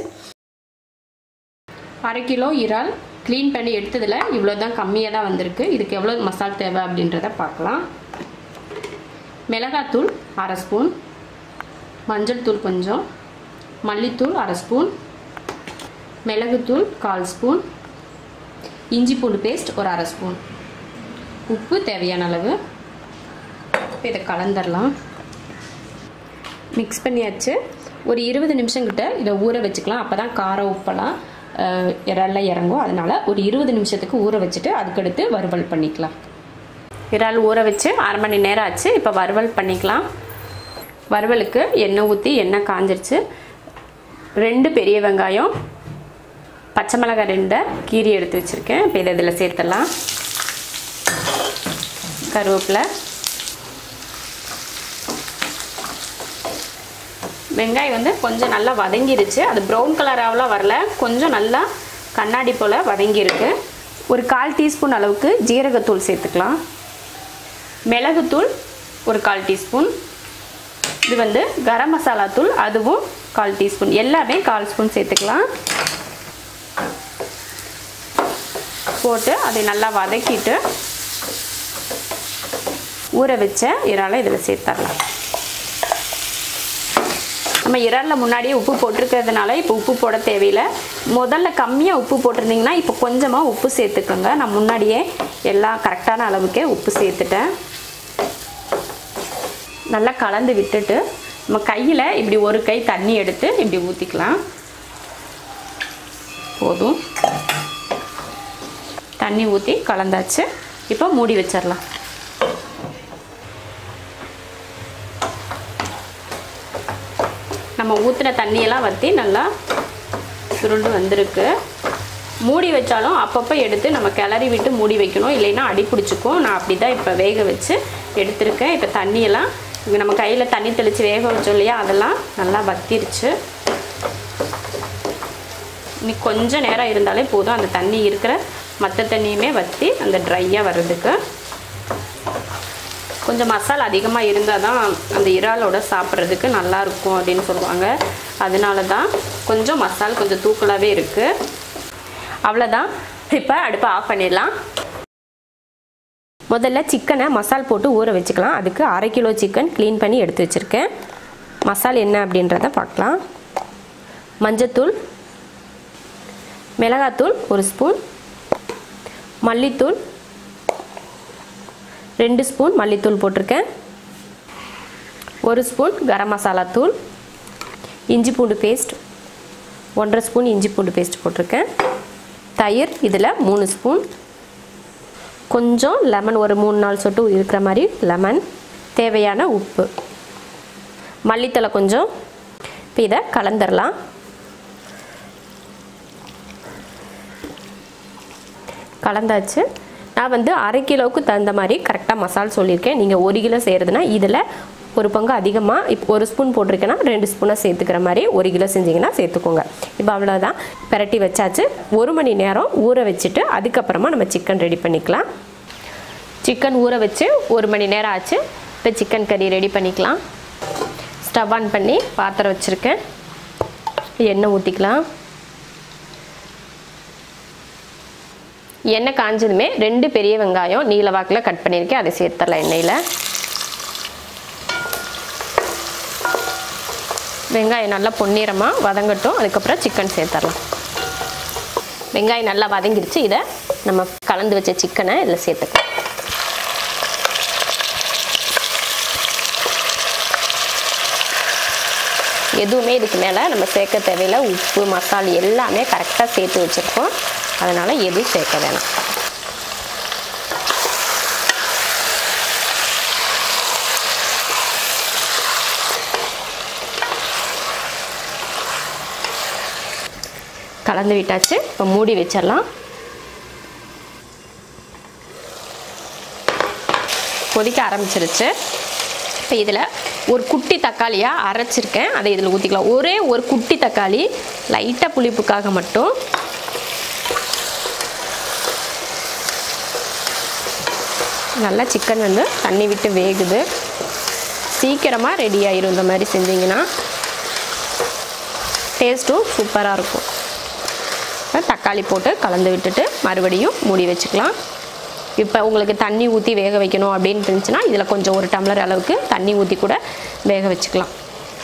அரை கிலோ இறால் க்ளீன் பண்ணி எடுத்ததில் இவ்வளோ தான், கம்மியாக தான் வந்திருக்கு. இதுக்கு எவ்வளோ மசாலா தேவை அப்படின்றத பார்க்கலாம். மிளகாத்தூள் அரை ஸ்பூன், மஞ்சள் தூள் கொஞ்சம், மல்லித்தூள் அரை ஸ்பூன், மிளகுத்தூள் கால் ஸ்பூன், இஞ்சி பூண்டு பேஸ்ட் ஒரு அரை ஸ்பூன், உப்பு தேவையான அளவு. இப்போ இதை கலந்துடலாம். மிக்ஸ் பண்ணியாச்சு. ஒரு இருபது நிமிஷம் கிட்ட இதை ஊற வச்சுக்கலாம். அப்போ தான் காரம் உப்பெல்லாம் இறாலில் இறங்கும். அதனால் ஒரு இருபது நிமிஷத்துக்கு ஊற வச்சுட்டு அதுக்கடுத்து வறுவல் பண்ணிக்கலாம். இறால் ஊற வச்சு அரை மணி நேரம் ஆச்சு. இப்போ வறுவல் பண்ணிக்கலாம். வறுவலுக்கு எண்ணெய் ஊற்றி எண்ணெய் காஞ்சிருச்சு. ரெண்டு பெரிய வெங்காயம், பச்சை மிளகாய் ரெண்டை கீரி எடுத்து வச்சுருக்கேன். இப்போ இதை இதில் சேர்த்துடலாம். கருவேப்பிலை, வெங்காயம் வந்து கொஞ்சம் நல்லா வதங்கிருச்சு. அது ப்ரௌன் கலராகலாம் வரல, கொஞ்சம் நல்லா கண்ணாடி போல் வதங்கியிருக்கு. ஒரு கால் டீஸ்பூன் அளவுக்கு ஜீரகத்தூள் சேர்த்துக்கலாம். மிளகுத்தூள் ஒரு கால் டீஸ்பூன். இது வந்து கரம் மசாலா தூள், அதுவும் கால் டீஸ்பூன். எல்லாமே கால் ஸ்பூன் சேர்த்துக்கலாம். போட்டு அதை நல்லா வதக்கிட்டு ஊற வச்ச இறாலை இதில் சேர்த்துடலாம். நம்ம இறாலில் முன்னாடியே உப்பு போட்டிருக்கிறதுனால இப்போ உப்பு போட தேவையில்லை. முதல்ல கம்மியாக உப்பு போட்டிருந்தீங்கன்னா இப்போ கொஞ்சமாக உப்பு சேர்த்துக்கோங்க. நான் முன்னாடியே எல்லாம் கரெக்டான அளவுக்கே உப்பு சேர்த்துட்டேன். நல்லா கலந்து விட்டுட்டு நம்ம கையில் இப்படி ஒரு கை தண்ணி எடுத்து இப்படி ஊற்றிக்கலாம். போதும், தண்ணி ஊற்றி கலந்தாச்சு. இப்போ மூடி வச்சிடலாம். நம்ம ஊற்றின தண்ணியெல்லாம் வற்றி நல்லா சுருண்டு வந்திருக்கு. மூடி வச்சாலும் அப்பப்போ எடுத்து நம்ம கிளறி விட்டு மூடி வைக்கணும், இல்லைன்னா அடி பிடிச்சிக்கும். நான் அப்படி தான் இப்போ வேக வச்சு எடுத்திருக்கேன். இப்போ தண்ணியெல்லாம் இங்கே நம்ம கையில் தண்ணி தெளித்து வேக வச்சோம் இல்லையா, அதெல்லாம் நல்லா வத்திருச்சு. இன்னைக்கு கொஞ்சம் நேரம் இருந்தாலே போதும், அந்த தண்ணி இருக்கிற மற்ற தண்ணியுமே வற்றி அந்த ட்ரையாக வர்றதுக்கு. கொஞ்சம் மசாலா அதிகமாக இருந்தால் தான் அந்த இறாலோட சாப்பிட்றதுக்கு நல்லாயிருக்கும் அப்படின்னு சொல்லுவாங்க. அதனால தான் கொஞ்சம் மசாலா கொஞ்சம் தூக்கலாகவே இருக்குது. அவ்வளோதான். இப்போ அடுப்பை ஆஃப் பண்ணிடலாம். முதல்ல சிக்கனை மசால் போட்டு ஊற வச்சுக்கலாம். அதுக்கு அரை கிலோ சிக்கன் க்ளீன் பண்ணி எடுத்து வச்சுருக்கேன். மசால் என்ன அப்படின்றத பார்க்கலாம். மஞ்சத்தூள், மிளகாத்தூள் ஒரு ஸ்பூன், மல்லித்தூள் ரெண்டு ஸ்பூன் மல்லித்தூள் போட்டிருக்கேன், ஒரு ஸ்பூன் கரம் மசாலா தூள், இஞ்சி பூண்டு பேஸ்ட் ஒன்றரை ஸ்பூன் இஞ்சி பூண்டு பேஸ்ட் போட்டிருக்கேன், தயிர் இதில் மூணு ஸ்பூன், கொஞ்சம் லெமன் ஒரு மூணு நாலு சொட்டு இருக்கிற மாதிரி லெமன், தேவையான உப்பு, மல்லித்தலை கொஞ்சம். இப்போ இதை கலந்துடலாம். கலந்தாச்சு. நான் வந்து அரை கிலோவுக்கு தகுந்த மாதிரி கரெக்டாக மசால் சொல்லியிருக்கேன். நீங்கள் ஒரு கிலோ செய்கிறதுனா இதில் ஒரு பங்கு அதிகமாக, இப்போ ஒரு ஸ்பூன் போட்டிருக்கேன்னா ரெண்டு ஸ்பூனாக சேர்த்துக்கிற மாதிரி ஒரு கிலோ செஞ்சிங்கன்னா சேர்த்துக்கோங்க. இப்போ அவ்வளோதான், பெரட்டி வச்சாச்சு. ஒரு மணி நேரம் ஊற வச்சுட்டு அதுக்கப்புறமா நம்ம சிக்கன் ரெடி பண்ணிக்கலாம். சிக்கன் ஊற வச்சு ஒரு மணி நேரம் ஆச்சு. இப்போ சிக்கன் கறி ரெடி பண்ணிக்கலாம். ஸ்டவ் ஆன் பண்ணி பாத்திரம் வச்சுருக்கேன். எண்ணெய் ஊற்றிக்கலாம். எண்ணெய் காஞ்சதுமே ரெண்டு பெரிய வெங்காயம் நீல வாக்கில் கட் பண்ணியிருக்கேன், அதை சேர்த்துடலாம் எண்ணெயில். வெங்காயம் நல்லா பொன்னிறமாக வதங்கட்டும். அதுக்கப்புறம் சிக்கன் சேர்த்துடலாம். வெங்காயம் நல்லா வதங்கிடுச்சு. இதை நம்ம கலந்து வச்ச சிக்கனை இதில் சேர்த்துக்கலாம். எதுவுமே இதுக்கு மேலே நம்ம சேர்க்க தேவையில்லை. உப்பு மசாலா எல்லாமே கரெக்டாக சேர்த்து வச்சுருக்கோம். அதனால் எதுவும் சேர்க்க வேணாம். கலந்து விட்டாச்சு. இப்போ மூடி வச்சிடலாம். கொதிக்க ஆரம்பிச்சிருச்சு. இப்போ இதில் ஒரு குட்டி தக்காளியாக அரைச்சிருக்கேன், அதை இதில் ஊற்றிக்கலாம். ஒரே ஒரு குட்டி தக்காளி லைட்டாக புளிப்புக்காக மட்டும். நல்லா சிக்கன் வந்து தண்ணி விட்டு வேகுது. சீக்கிரமாக ரெடி ஆயிரும். இந்த மாதிரி செஞ்சிங்கன்னா டேஸ்ட்டும் சூப்பராக இருக்கும். தக்காளி போட்டு கலந்து விட்டுட்டு மறுபடியும் மூடி வச்சுக்கலாம். இப்போ உங்களுக்கு தண்ணி ஊற்றி வேக வைக்கணும் அப்படின்னு இருந்துச்சுன்னா இதில் கொஞ்சம் ஒரு டம்ளர் அளவுக்கு தண்ணி ஊற்றி கூட வேக வச்சுக்கலாம்.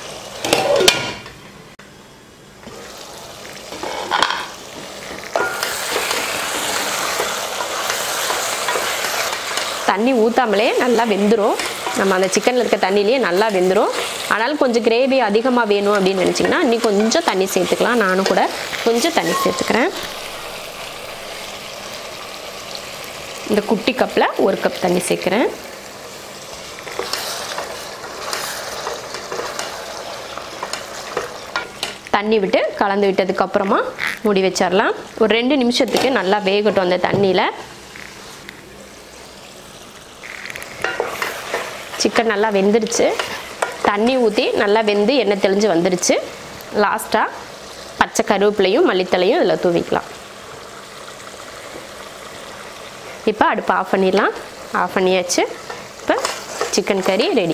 தண்ணி ஊற்றாமலே நல்லா வெந்துடும். நம்ம அந்த சிக்கனில் இருக்க தண்ணியிலேயே நல்லா வெந்துடும். ஆனாலும் கொஞ்சம் கிரேவி அதிகமாக வேணும் அப்படின்னு நினச்சிங்கன்னா இன்னும் கொஞ்சம் தண்ணி சேர்த்துக்கலாம். நானும் கூட கொஞ்சம் தண்ணி சேர்த்துக்கிறேன். இந்த குட்டி கப்பில் ஒரு கப் தண்ணி சேர்க்குறேன். தண்ணி விட்டு கலந்து விட்டதுக்கப்புறமா மூடி வச்சிடலாம். ஒரு ரெண்டு நிமிஷத்துக்கு நல்லா வேகட்டும் அந்த தண்ணியில். சிக்கன் நல்லா வெந்துருச்சு. தண்ணி ஊற்றி நல்லா வெந்து எண்ணெய் தெளிஞ்சு வந்துருச்சு. லாஸ்ட்டாக பச்சை கருவேப்பிலையும் மல்லித்தலையும் இதில் தூவிக்கலாம். இப்போ அடுப்பு ஆஃப் பண்ணிடலாம். ஆஃப் பண்ணியாச்சு. இப்போ சிக்கன் கறி ரெடி.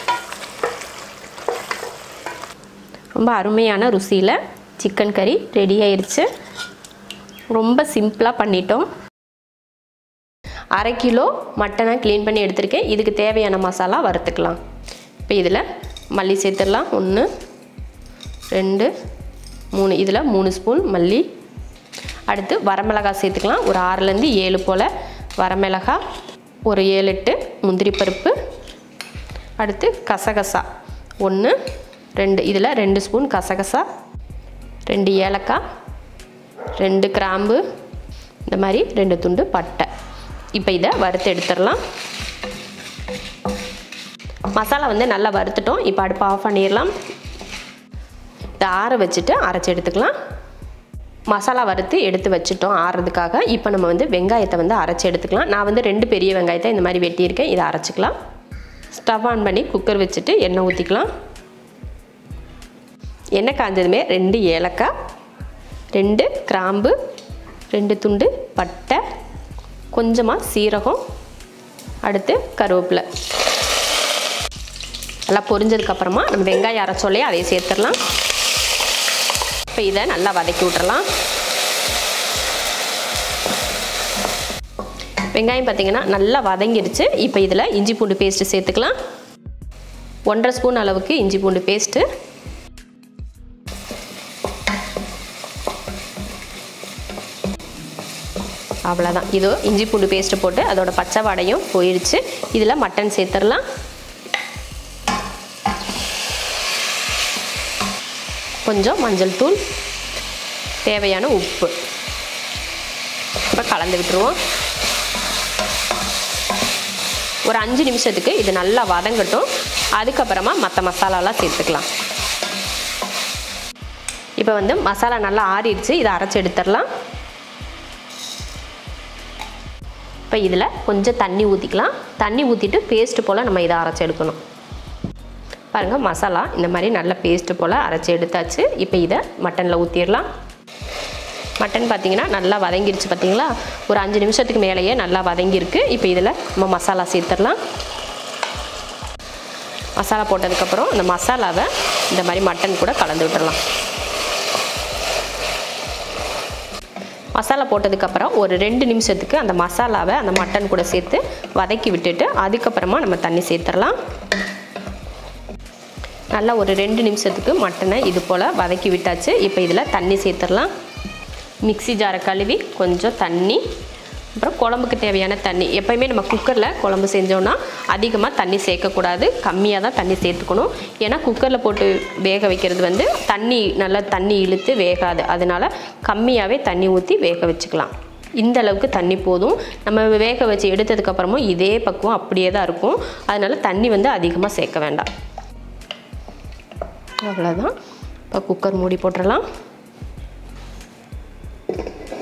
ரொம்ப அருமையான ருசியில் சிக்கன் கறி ரெடி ஆயிடுச்சு. ரொம்ப சிம்பிளாக பண்ணிட்டோம். அரை கிலோ மட்டனை க்ளீன் பண்ணி எடுத்திருக்கேன். இதுக்கு தேவையான மசாலா வறுத்துக்கலாம். இப்போ இதில் மல்லி சேர்த்துடலாம். ஒன்று ரெண்டு மூணு, இதில் மூணு ஸ்பூன் மல்லி. அடுத்து வரமிளகாய் சேர்த்துக்கலாம். ஒரு ஆறுலேருந்து ஏழு போல் வரமிளகாய், ஒரு ஏழு எட்டு முந்திரி பருப்பு. அடுத்து கசகசா ஒன்று ரெண்டு, இதில் ரெண்டு ஸ்பூன் கசகசா, ரெண்டு ஏலக்காய், ரெண்டு கிராம்பு, இந்த மாதிரி ரெண்டு துண்டு பட்டை. இப்போ இதை வறுத்து எடுத்துடலாம். மசாலா வந்து நல்லா வறுத்துட்டோம். இப்போ அடுப்பு ஆஃப் பண்ணிடலாம். இதை ஆற வச்சுட்டு அரைச்சி எடுத்துக்கலாம். மசாலா வறுத்து எடுத்து வச்சுட்டோம் ஆறுறதுக்காக. இப்போ நம்ம வந்து வெங்காயத்தை வந்து அரைச்சி எடுத்துக்கலாம். நான் வந்து ரெண்டு பெரிய வெங்காயத்தை இந்த மாதிரி வெட்டியிருக்கேன். இதை அரைச்சிக்கலாம். ஸ்டவ் ஆன் பண்ணி குக்கர் வச்சுட்டு எண்ணெய் ஊற்றிக்கலாம். எண்ணெய் காஞ்சதுமே ரெண்டு ஏலக்காய், ரெண்டு கிராம்பு, ரெண்டு துண்டு பட்டை, கொஞ்சமாக சீரகம், அடுத்து கருவேப்பிலை. நல்லா பொரிஞ்சதுக்கப்புறமா நம்ம வெங்காயம் அரைச்சோலையே அதை சேர்த்துடலாம். இப்போ இதை நல்லா வதக்கி விட்டுறலாம். வெங்காயம் பார்த்திங்கன்னா நல்லா வதங்கிடுச்சு. இப்போ இதில் இஞ்சி பூண்டு பேஸ்ட்டு சேர்த்துக்கலாம். ஒன்றரை ஸ்பூன் அளவுக்கு இஞ்சி பூண்டு பேஸ்ட்டு. அவ்வளோதான். இதோ இஞ்சி பூண்டு பேஸ்ட்டு போட்டு அதோட பச்சை வாடையும் போயிடுச்சு. இதில் மட்டன் சேர்த்துடலாம். கொஞ்சம் மஞ்சள் தூள், தேவையான உப்பு. இப்போ கலந்து விட்டுருவோம். ஒரு அஞ்சு நிமிஷத்துக்கு இது நல்லா வதங்கட்டும். அதுக்கப்புறமா மற்ற மசாலாலாம் சேர்த்துக்கலாம். இப்போ வந்து மசாலா நல்லா ஆறிடுச்சு. இதை அரைச்சி எடுத்துடலாம். இப்போ இதில் கொஞ்சம் தண்ணி ஊற்றிக்கலாம். தண்ணி ஊற்றிட்டு பேஸ்ட்டு போல் நம்ம இதை அரைச்சி எடுக்கணும். பாருங்கள், மசாலா இந்த மாதிரி நல்ல பேஸ்ட்டு போல் அரைச்சி எடுத்தாச்சு. இப்போ இதை மட்டனில் ஊற்றிடலாம். மட்டன் பார்த்திங்கன்னா நல்லா வதங்கிடுச்சு. பார்த்திங்களா, ஒரு அஞ்சு நிமிஷத்துக்கு மேலேயே நல்லா வதங்கியிருக்கு. இப்போ இதில் நம்ம மசாலா சேர்த்துடலாம். மசாலா போட்டதுக்கப்புறம் இந்த மசாலாவை இந்த மாதிரி மட்டன் கூட கலந்து விட்டுடலாம். மசாலா போட்டதுக்கப்புறம் ஒரு ரெண்டு நிமிஷத்துக்கு அந்த மசாலாவை அந்த மட்டன் கூட சேர்த்து வதக்கி விட்டுட்டு அதுக்கப்புறமா நம்ம தண்ணி சேர்த்துடலாம். நல்லா ஒரு ரெண்டு நிமிஷத்துக்கு மட்டனை இது போல் வதக்கி விட்டாச்சு. இப்போ இதில் தண்ணி சேர்த்துடலாம். மிக்ஸி ஜாரை கழுவி கொஞ்சம் தண்ணி, அப்புறம் குழம்புக்கு தேவையான தண்ணி. எப்போயுமே நம்ம குக்கரில் குழம்பு செஞ்சோன்னா அதிகமாக தண்ணி சேர்க்கக்கூடாது, கம்மியாக தான் தண்ணி சேர்த்துக்கணும். ஏன்னா குக்கரில் போட்டு வேக வைக்கிறது வந்து தண்ணி நல்லா தண்ணி இழுத்து வேகாது. அதனால் கம்மியாகவே தண்ணி ஊற்றி வேக வச்சுக்கலாம். இந்த அளவுக்கு தண்ணி போதும். நம்ம வேக வச்சு எடுத்ததுக்கப்புறமும் இதே பக்குவம் அப்படியே தான் இருக்கும். அதனால் தண்ணி வந்து அதிகமாக சேர்க்க வேண்டாம். அவ்வளோதான். இப்போ குக்கர் மூடி போட்டுடலாம்.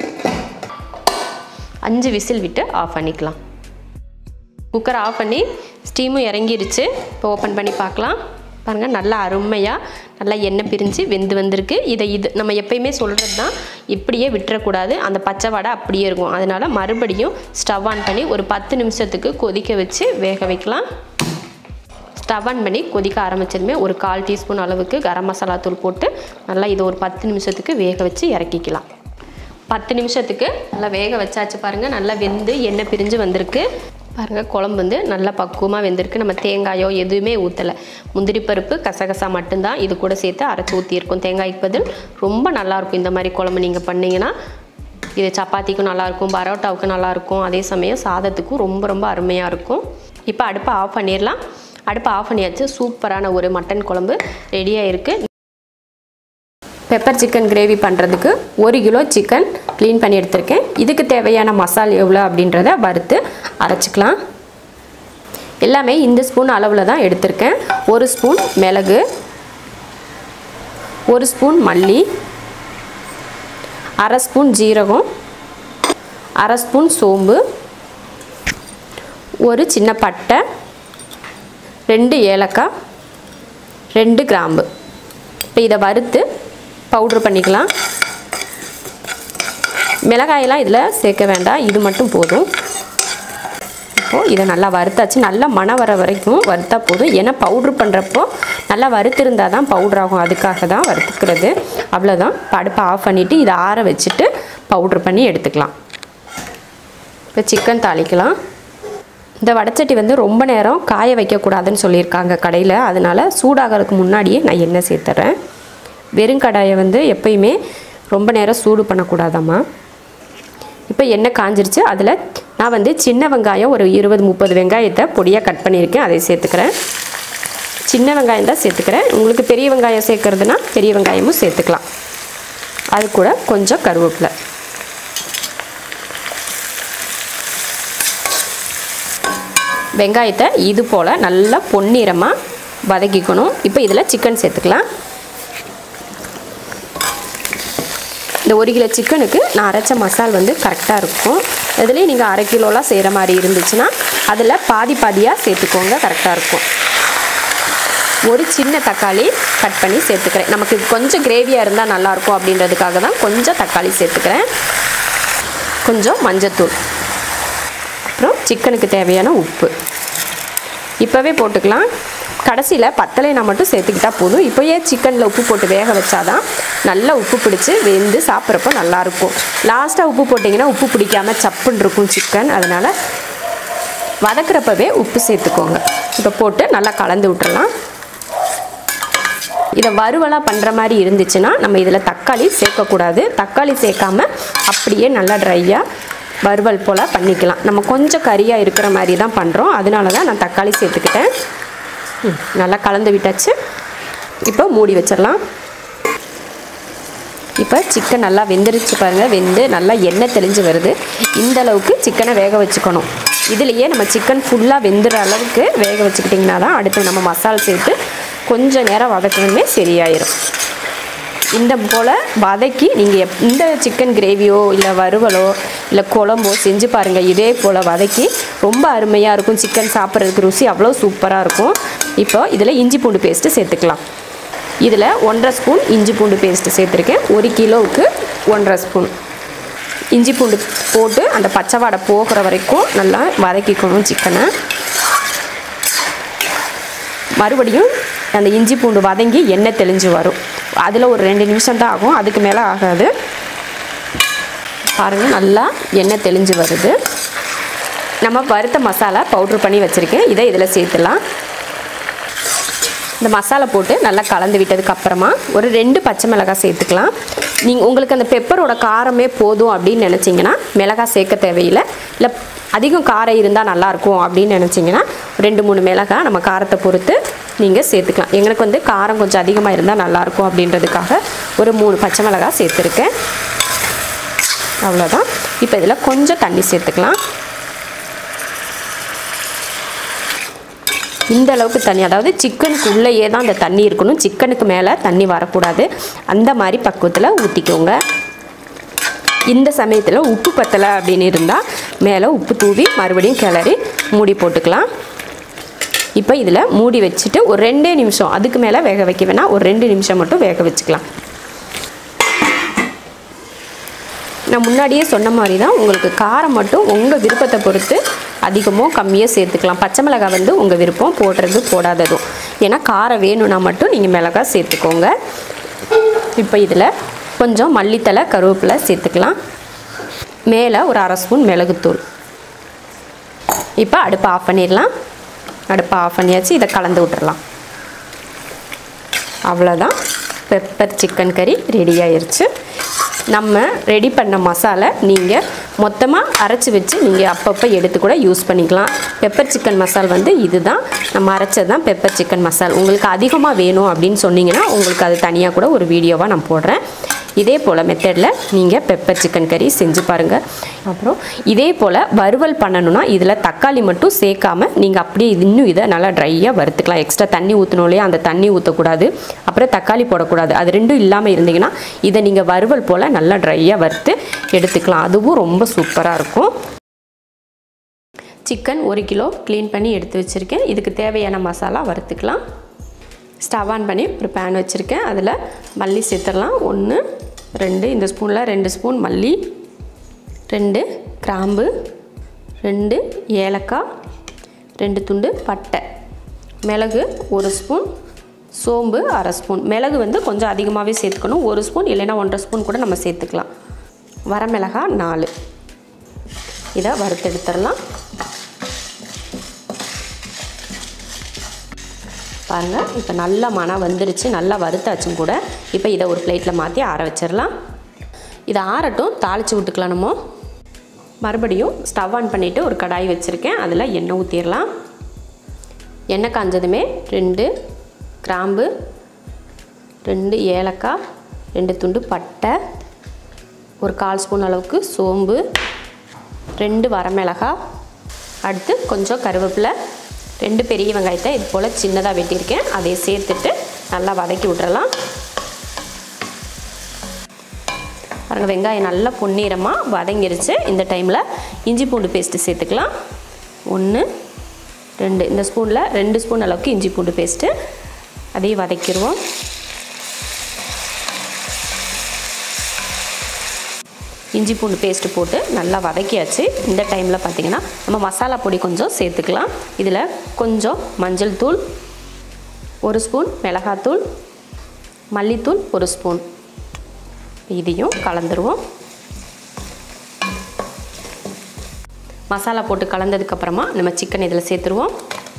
அஞ்சு விசில் விட்டு ஆஃப் பண்ணிக்கலாம். குக்கரை ஆஃப் பண்ணி ஸ்டீமும் இறங்கிருச்சு. இப்போ ஓப்பன் பண்ணி பார்க்கலாம். பாருங்கள், நல்லா அருமையாக நல்லா எண்ணெய் பிரிஞ்சு வெந்து வந்திருக்கு. இதை இது நம்ம எப்பயுமே சொல்கிறது தான், இப்படியே விட்டுறக்கூடாது, அந்த பச்சை வடை அப்படியே இருக்கும். அதனால் மறுபடியும் ஸ்டவ் ஆன் பண்ணி ஒரு பத்து நிமிஷத்துக்கு கொதிக்க வச்சு வேக வைக்கலாம். ஸ்டவ் ஆன் பண்ணி கொதிக்க ஆரம்பித்ததுமே ஒரு கால் டீஸ்பூன் அளவுக்கு கரம் மசாலா தூள் போட்டு நல்லா இதை ஒரு பத்து நிமிஷத்துக்கு வேக வச்சு இறக்கிக்கலாம். பத்து நிமிஷத்துக்கு நல்லா வேக வச்சாச்சு. பாருங்கள், நல்லா வெந்து எண்ணெய் பிரிஞ்சு வந்திருக்கு. பாருங்கள், குழம்பு வந்து நல்லா பக்குவமாக வெந்திருக்கு. நம்ம தேங்காயோ எதுவுமே ஊற்றலை, முந்திரி பருப்பு கசகசா மட்டும்தான் இது கூட சேர்த்து அரைச்சி ஊற்றியிருக்கோம். தேங்காய்க்கு பதில் ரொம்ப நல்லாயிருக்கும் இந்த மாதிரி குழம்பு நீங்கள் பண்ணிங்கன்னா. இது சப்பாத்திக்கும் நல்லாயிருக்கும், பரோட்டாவுக்கும் நல்லாயிருக்கும், அதே சமயம் சாதத்துக்கும் ரொம்ப ரொம்ப அருமையாக இருக்கும். இப்போ அடுப்பை ஆஃப் பண்ணிடலாம். அடுப்பை ஆஃப் பண்ணியாச்சு. சூப்பரான ஒரு மட்டன் குழம்பு ரெடியாக இருக்குது. பெப்பர் சிக்கன் கிரேவி பண்ணுறதுக்கு ஒரு கிலோ சிக்கன் க்ளீன் பண்ணி எடுத்திருக்கேன். இதுக்கு தேவையான மசாலா எவ்வளோ அப்படின்றத வறுத்து அரைச்சிக்கலாம். எல்லாமே இந்த ஸ்பூன் அளவில் தான் எடுத்திருக்கேன். ஒரு ஸ்பூன் மிளகு, ஒரு ஸ்பூன் மல்லி, அரை ஸ்பூன் ஜீரகம், அரை ஸ்பூன் சோம்பு, ஒரு சின்ன பட்டை, ரெண்டு ஏலக்காய், ரெண்டு கிராம்பு. இப்போ இதை வறுத்து பவுட்ரு பண்ணிக்கலாம். மிளகாயெல்லாம் இதில் சேர்க்க வேண்டாம், இது மட்டும் போதும். இப்போது இதை நல்லா வறுத்தாச்சு. நல்லா மணம் வர வரைக்கும் வறுத்தா போதும். ஏன்னா பவுட்ரு பண்ணுறப்போ நல்லா வறுத்திருந்தால் தான் பவுட்ரு ஆகும், அதுக்காக தான் வறுத்துக்கிறது. அவ்வளோதான். அடுப்பை ஆஃப் பண்ணிவிட்டு இதை ஆற வச்சுட்டு பவுட்ரு பண்ணி எடுத்துக்கலாம். இப்போ சிக்கன் தாளிக்கலாம். இந்த வடைச்சட்டி வந்து ரொம்ப நேரம் காய வைக்கக்கூடாதுன்னு சொல்லியிருக்காங்க கடையில். அதனால் சூடாகிறதுக்கு முன்னாடியே நான் எண்ணெய் சேர்த்துறேன். வெறும் கடாயை வந்து எப்பயுமே ரொம்ப நேரம் சூடு பண்ணக்கூடாதாம்மா. இப்போ எண்ணெய் காஞ்சிருச்சு. அதில் நான் வந்து சின்ன வெங்காயம் ஒரு இருபது முப்பது வெங்காயத்தை பொடியாக கட் பண்ணியிருக்கேன், அதை சேர்த்துக்கிறேன். சின்ன வெங்காயம் தான் சேர்த்துக்கிறேன். உங்களுக்கு பெரிய வெங்காயம் சேர்க்குறதுனா பெரிய வெங்காயமும் சேர்த்துக்கலாம். அது கூட கொஞ்சம் கருவேப்பிலை. வெங்காயத்தை இது போல் நல்லா பொன்னிறமாக வதக்கிக்கணும். இப்போ இதில் சிக்கன் சேர்த்துக்கலாம். இந்த ஒரு கிலோ சிக்கனுக்கு நான் அரைச்ச மசால் வந்து கரெக்டாக இருக்கும். இதுலேயும் நீங்கள் அரை கிலோலாம் செய்கிற மாதிரி இருந்துச்சுன்னா அதில் பாதி பாதியாக சேர்த்துக்கோங்க, கரெக்டாக இருக்கும். ஒரு சின்ன தக்காளி கட் பண்ணி சேர்த்துக்கிறேன். நமக்கு கொஞ்சம் கிரேவியாக இருந்தால் நல்லாயிருக்கும் அப்படின்றதுக்காக தான் கொஞ்சம் தக்காளி சேர்த்துக்கிறேன். கொஞ்சம் மஞ்சத்தூள், அப்புறம் சிக்கனுக்கு தேவையான உப்பு இப்போவே போட்டுக்கலாம். கடைசியில் பத்தலைனா மட்டும் சேர்த்துக்கிட்டால் போதும். இப்போயே சிக்கனில் உப்பு போட்டு வேக வச்சாதான் நல்லா உப்பு பிடிச்சி வெந்து சாப்பிட்றப்போ நல்லாயிருக்கும். லாஸ்ட்டாக உப்பு போட்டிங்கன்னா உப்பு பிடிக்காமல் சப்புன்னு இருக்கும் சிக்கன். அதனால் வதக்கிறப்பவே உப்பு சேர்த்துக்கோங்க. இப்போ போட்டு நல்லா கலந்து விட்டுறலாம். இதை வறுவலாக பண்ணுற மாதிரி இருந்துச்சுன்னா நம்ம இதில் தக்காளி சேர்க்கக்கூடாது. தக்காளி சேர்க்காமல் அப்படியே நல்லா ட்ரையாக வறுவல் போல் பண்ணிக்கலாம். நம்ம கொஞ்சம் கறியாக இருக்கிற மாதிரி தான் பண்ணுறோம், அதனால தான் நான் தக்காளி சேர்த்துக்கிட்டேன். நல்லா கலந்து விட்டாச்சு. இப்போ மூடி வச்சிடலாம். இப்போ சிக்கன் நல்லா வெந்துருச்சு பாருங்கள். வெந்து நல்லா எண்ணெய் தெளிஞ்சு வருது. இந்த அளவுக்கு சிக்கனை வேக வச்சுக்கணும். இதுலேயே நம்ம சிக்கன் ஃபுல்லாக வெந்துற அளவுக்கு வேக வச்சுக்கிட்டிங்கன்னா தான் அடுத்து நம்ம மசாலா சேர்த்து கொஞ்சம் நேரம் வதக்கணுமே சரியாயிடும். இந்த போல் வதக்கி நீங்கள் எப் இந்த சிக்கன் கிரேவியோ இல்லை வறுவலோ இல்லை குழம்போ செஞ்சு பாருங்கள். இதே போல் வதக்கி ரொம்ப அருமையாக இருக்கும். சிக்கன் சாப்பிட்றதுக்கு ருசி அவ்வளோ சூப்பராக இருக்கும். இப்போ இதில் இஞ்சி பூண்டு பேஸ்ட்டு சேர்த்துக்கலாம். இதில் ஒன்றரை ஸ்பூன் இஞ்சி பூண்டு பேஸ்ட்டு சேர்த்துருக்கேன். ஒரு கிலோவுக்கு ஒன்றரை ஸ்பூன் இஞ்சி பூண்டு போட்டு அந்த பச்சை வாடை போகிற வரைக்கும் நல்லா வதக்கிக்கணும் சிக்கனை. மறுபடியும் அந்த இஞ்சி பூண்டு வதங்கி எண்ணெய் தெளிஞ்சு வரும். அதில் ஒரு ரெண்டு நிமிஷம் தான் ஆகும், அதுக்கு மேலே ஆகாது. பாருங்கள், நல்லா எண்ணெய் தெளிஞ்சு வருது. நம்ம வறுத்த மசாலா பவுட்ரு பண்ணி வச்சுருக்கேன், இதை இதில் சேர்த்துலாம். இந்த மசாலா போட்டு நல்லா கலந்து விட்டதுக்கப்புறமா ஒரு ரெண்டு பச்சை மிளகாய் சேர்த்துக்கலாம். நீங்கள் உங்களுக்கு அந்த பெப்பரோட காரமே போதும் அப்படின்னு நினச்சிங்கன்னா மிளகாய் சேர்க்க தேவையில்லை. இல்லை அதிகம் காரம் இருந்தால் நல்லாயிருக்கும் அப்படின்னு நினச்சிங்கன்னா ரெண்டு மூணு மிளகாய் நம்ம காரத்தை பொறுத்து நீங்கள் சேர்த்துக்கலாம். எங்களுக்கு வந்து காரம் கொஞ்சம் அதிகமாக இருந்தால் நல்லாயிருக்கும் அப்படின்றதுக்காக ஒரு மூணு பச்சை மிளகாய் சேர்த்துருக்கேன். அவ்வளோதான். இப்போ இதில் கொஞ்சம் தண்ணி சேர்த்துக்கலாம். இந்த அளவுக்கு தண்ணி, அதாவது சிக்கனுக்கு உள்ளேயே தான் அந்த தண்ணி இருக்கணும், சிக்கனுக்கு மேலே தண்ணி வரக்கூடாது. அந்த மாதிரி பக்குவத்தில் ஊற்றிக்கோங்க. இந்த சமயத்தில் உப்பு பத்தலை அப்படின்னு இருந்தால் மேலே உப்பு தூவி மறுபடியும் கிளறி மூடி போட்டுக்கலாம். இப்போ இதில் மூடி வச்சுட்டு ஒரு ரெண்டே நிமிஷம், அதுக்கு மேலே வேக வைக்க வேணாம், ஒரு ரெண்டு நிமிஷம் மட்டும் வேக வச்சுக்கலாம். நான் முன்னாடியே சொன்ன மாதிரி தான், உங்களுக்கு காரம் மட்டும் உங்கள் விருப்பத்தை பொறுத்து அதிகமோ கம்மியோ சேர்த்துக்கலாம். பச்சை மிளகாய் வந்து உங்கள் விருப்பம், போடுறது போடாததும். ஏன்னா காரம் வேணும்னா மட்டும் நீங்கள் மிளகாய் சேர்த்துக்கோங்க. இப்போ இதில் கொஞ்சம் மல்லித்தலை கருவேப்பிலை சேர்த்துக்கலாம். மேலே ஒரு அரை ஸ்பூன் மிளகுத்தூள். இப்போ அடுப்பை ஆஃப் பண்ணிடலாம். அடுப்பை ஆஃப் பண்ணியாச்சு. இதை கலந்து விட்டுறலாம். அவ்வளோதான், பெப்பர் சிக்கன் கறி ரெடி ஆயிடுச்சு. நம்ம ரெடி பண்ண மசாலா நீங்கள் மொத்தமாக அரைச்சி வச்சு நீங்கள் அப்பப்போ எடுத்து கூட யூஸ் பண்ணிக்கலாம். பெப்பர் சிக்கன் மசால் வந்து இதுதான், நம்ம அரைச்சது தான் பெப்பர் சிக்கன் மசால். உங்களுக்கு அதிகமாக வேணும் அப்படின்னு சொன்னீங்கன்னா உங்களுக்கு அது தனியாக கூட ஒரு வீடியோவாக நான் போடுறேன். இதே போல் மெத்தடில் நீங்கள் பெப்பர் சிக்கன் கறி செஞ்சு பாருங்கள். அப்புறம் இதே போல் வறுவல் பண்ணணுன்னா இதில் தக்காளி மட்டும் சேர்க்காமல் நீங்கள் அப்படியே இன்னும் இதை நல்லா ட்ரையாக வறுத்துக்கலாம். எக்ஸ்ட்ரா தண்ணி ஊற்றணும் இல்லையா, அந்த தண்ணி ஊற்றக்கூடாது, அப்புறம் தக்காளி போடக்கூடாது. அது ரெண்டும் இல்லாமல் இருந்தீங்கன்னா இதை நீங்கள் வறுவல் போல் நல்லா ட்ரையாக வறுத்து எடுத்துக்கலாம். அதுவும் ரொம்ப சூப்பராக இருக்கும். சிக்கன் ஒரு கிலோ க்ளீன் பண்ணி எடுத்து வச்சுருக்கேன். இதுக்கு தேவையான மசாலா வறுத்துக்கலாம். ஸ்டவ் ஆன் பண்ணி ஒரு பேன் வச்சுருக்கேன். அதில் மல்லி சேர்த்துடலாம். ஒன்று ரெண்டு, இந்த ஸ்பூனில் ரெண்டு ஸ்பூன் மல்லி, ரெண்டு கிராம்பு, ரெண்டு ஏலக்காய், ரெண்டு துண்டு பட்டை, மிளகு ஒரு ஸ்பூன், சோம்பு அரை ஸ்பூன். மிளகு வந்து கொஞ்சம் அதிகமாகவே சேர்த்துக்கணும், ஒரு ஸ்பூன் இல்லைன்னா ஒன்றரை ஸ்பூன் கூட நம்ம சேர்த்துக்கலாம். வரமிளகாய் நாலு. இதை வறுத்தெடுத்துடலாம். பாருங்கள், இப்போ நல்லா மணம் வந்துருச்சு, நல்லா வறுத்தாச்சும் கூட. இப்போ இதை ஒரு பிளேட்டில் மாற்றி ஆற வச்சிடலாம். இதை ஆறட்டும், தாளித்து விட்டுக்கலாம். நம்ம மறுபடியும் ஸ்டவ் ஆன் பண்ணிவிட்டு ஒரு கடாய் வச்சுருக்கேன். அதில் எண்ணெய் ஊற்றிடலாம். எண்ணெய் காஞ்சதுமே ரெண்டு கிராம்பு, ரெண்டு ஏலக்காய், ரெண்டு துண்டு பட்டை, ஒரு கால் ஸ்பூன் அளவுக்கு சோம்பு, ரெண்டு வரமிளகாய், அடுத்து கொஞ்சம் கருவேப்பிலை, ரெண்டு பெரிய வெங்காயத்தை இது போல் சின்னதாக வெட்டியிருக்கேன். அதை சேர்த்துட்டு நல்லா வதக்கி விட்டுறலாம். பாருங்கள், வெங்காயம் நல்லா பொன்னிறமாக வதங்கிருச்சு. இந்த டைமில் இஞ்சி பூண்டு பேஸ்ட்டு சேர்த்துக்கலாம். ஒன்று ரெண்டு, இந்த ஸ்பூனில் ரெண்டு ஸ்பூன் அளவுக்கு இஞ்சி பூண்டு பேஸ்ட்டு, அதையும் வதக்கிடுவோம். இஞ்சி பூண்டு பேஸ்ட்டு போட்டு நல்லா வதக்கியாச்சு. இந்த டைமில் பார்த்திங்கன்னா நம்ம மசாலா பொடி கொஞ்சம் சேர்த்துக்கலாம். இதில் கொஞ்சம் மஞ்சள் தூள் ஒரு ஸ்பூன், மிளகாத்தூள், மல்லித்தூள் ஒரு ஸ்பூன், இதையும் கலந்துருவோம். மசாலா போட்டு கலந்ததுக்கப்புறமா நம்ம சிக்கன் இதில் சேர்த்துருவோம்.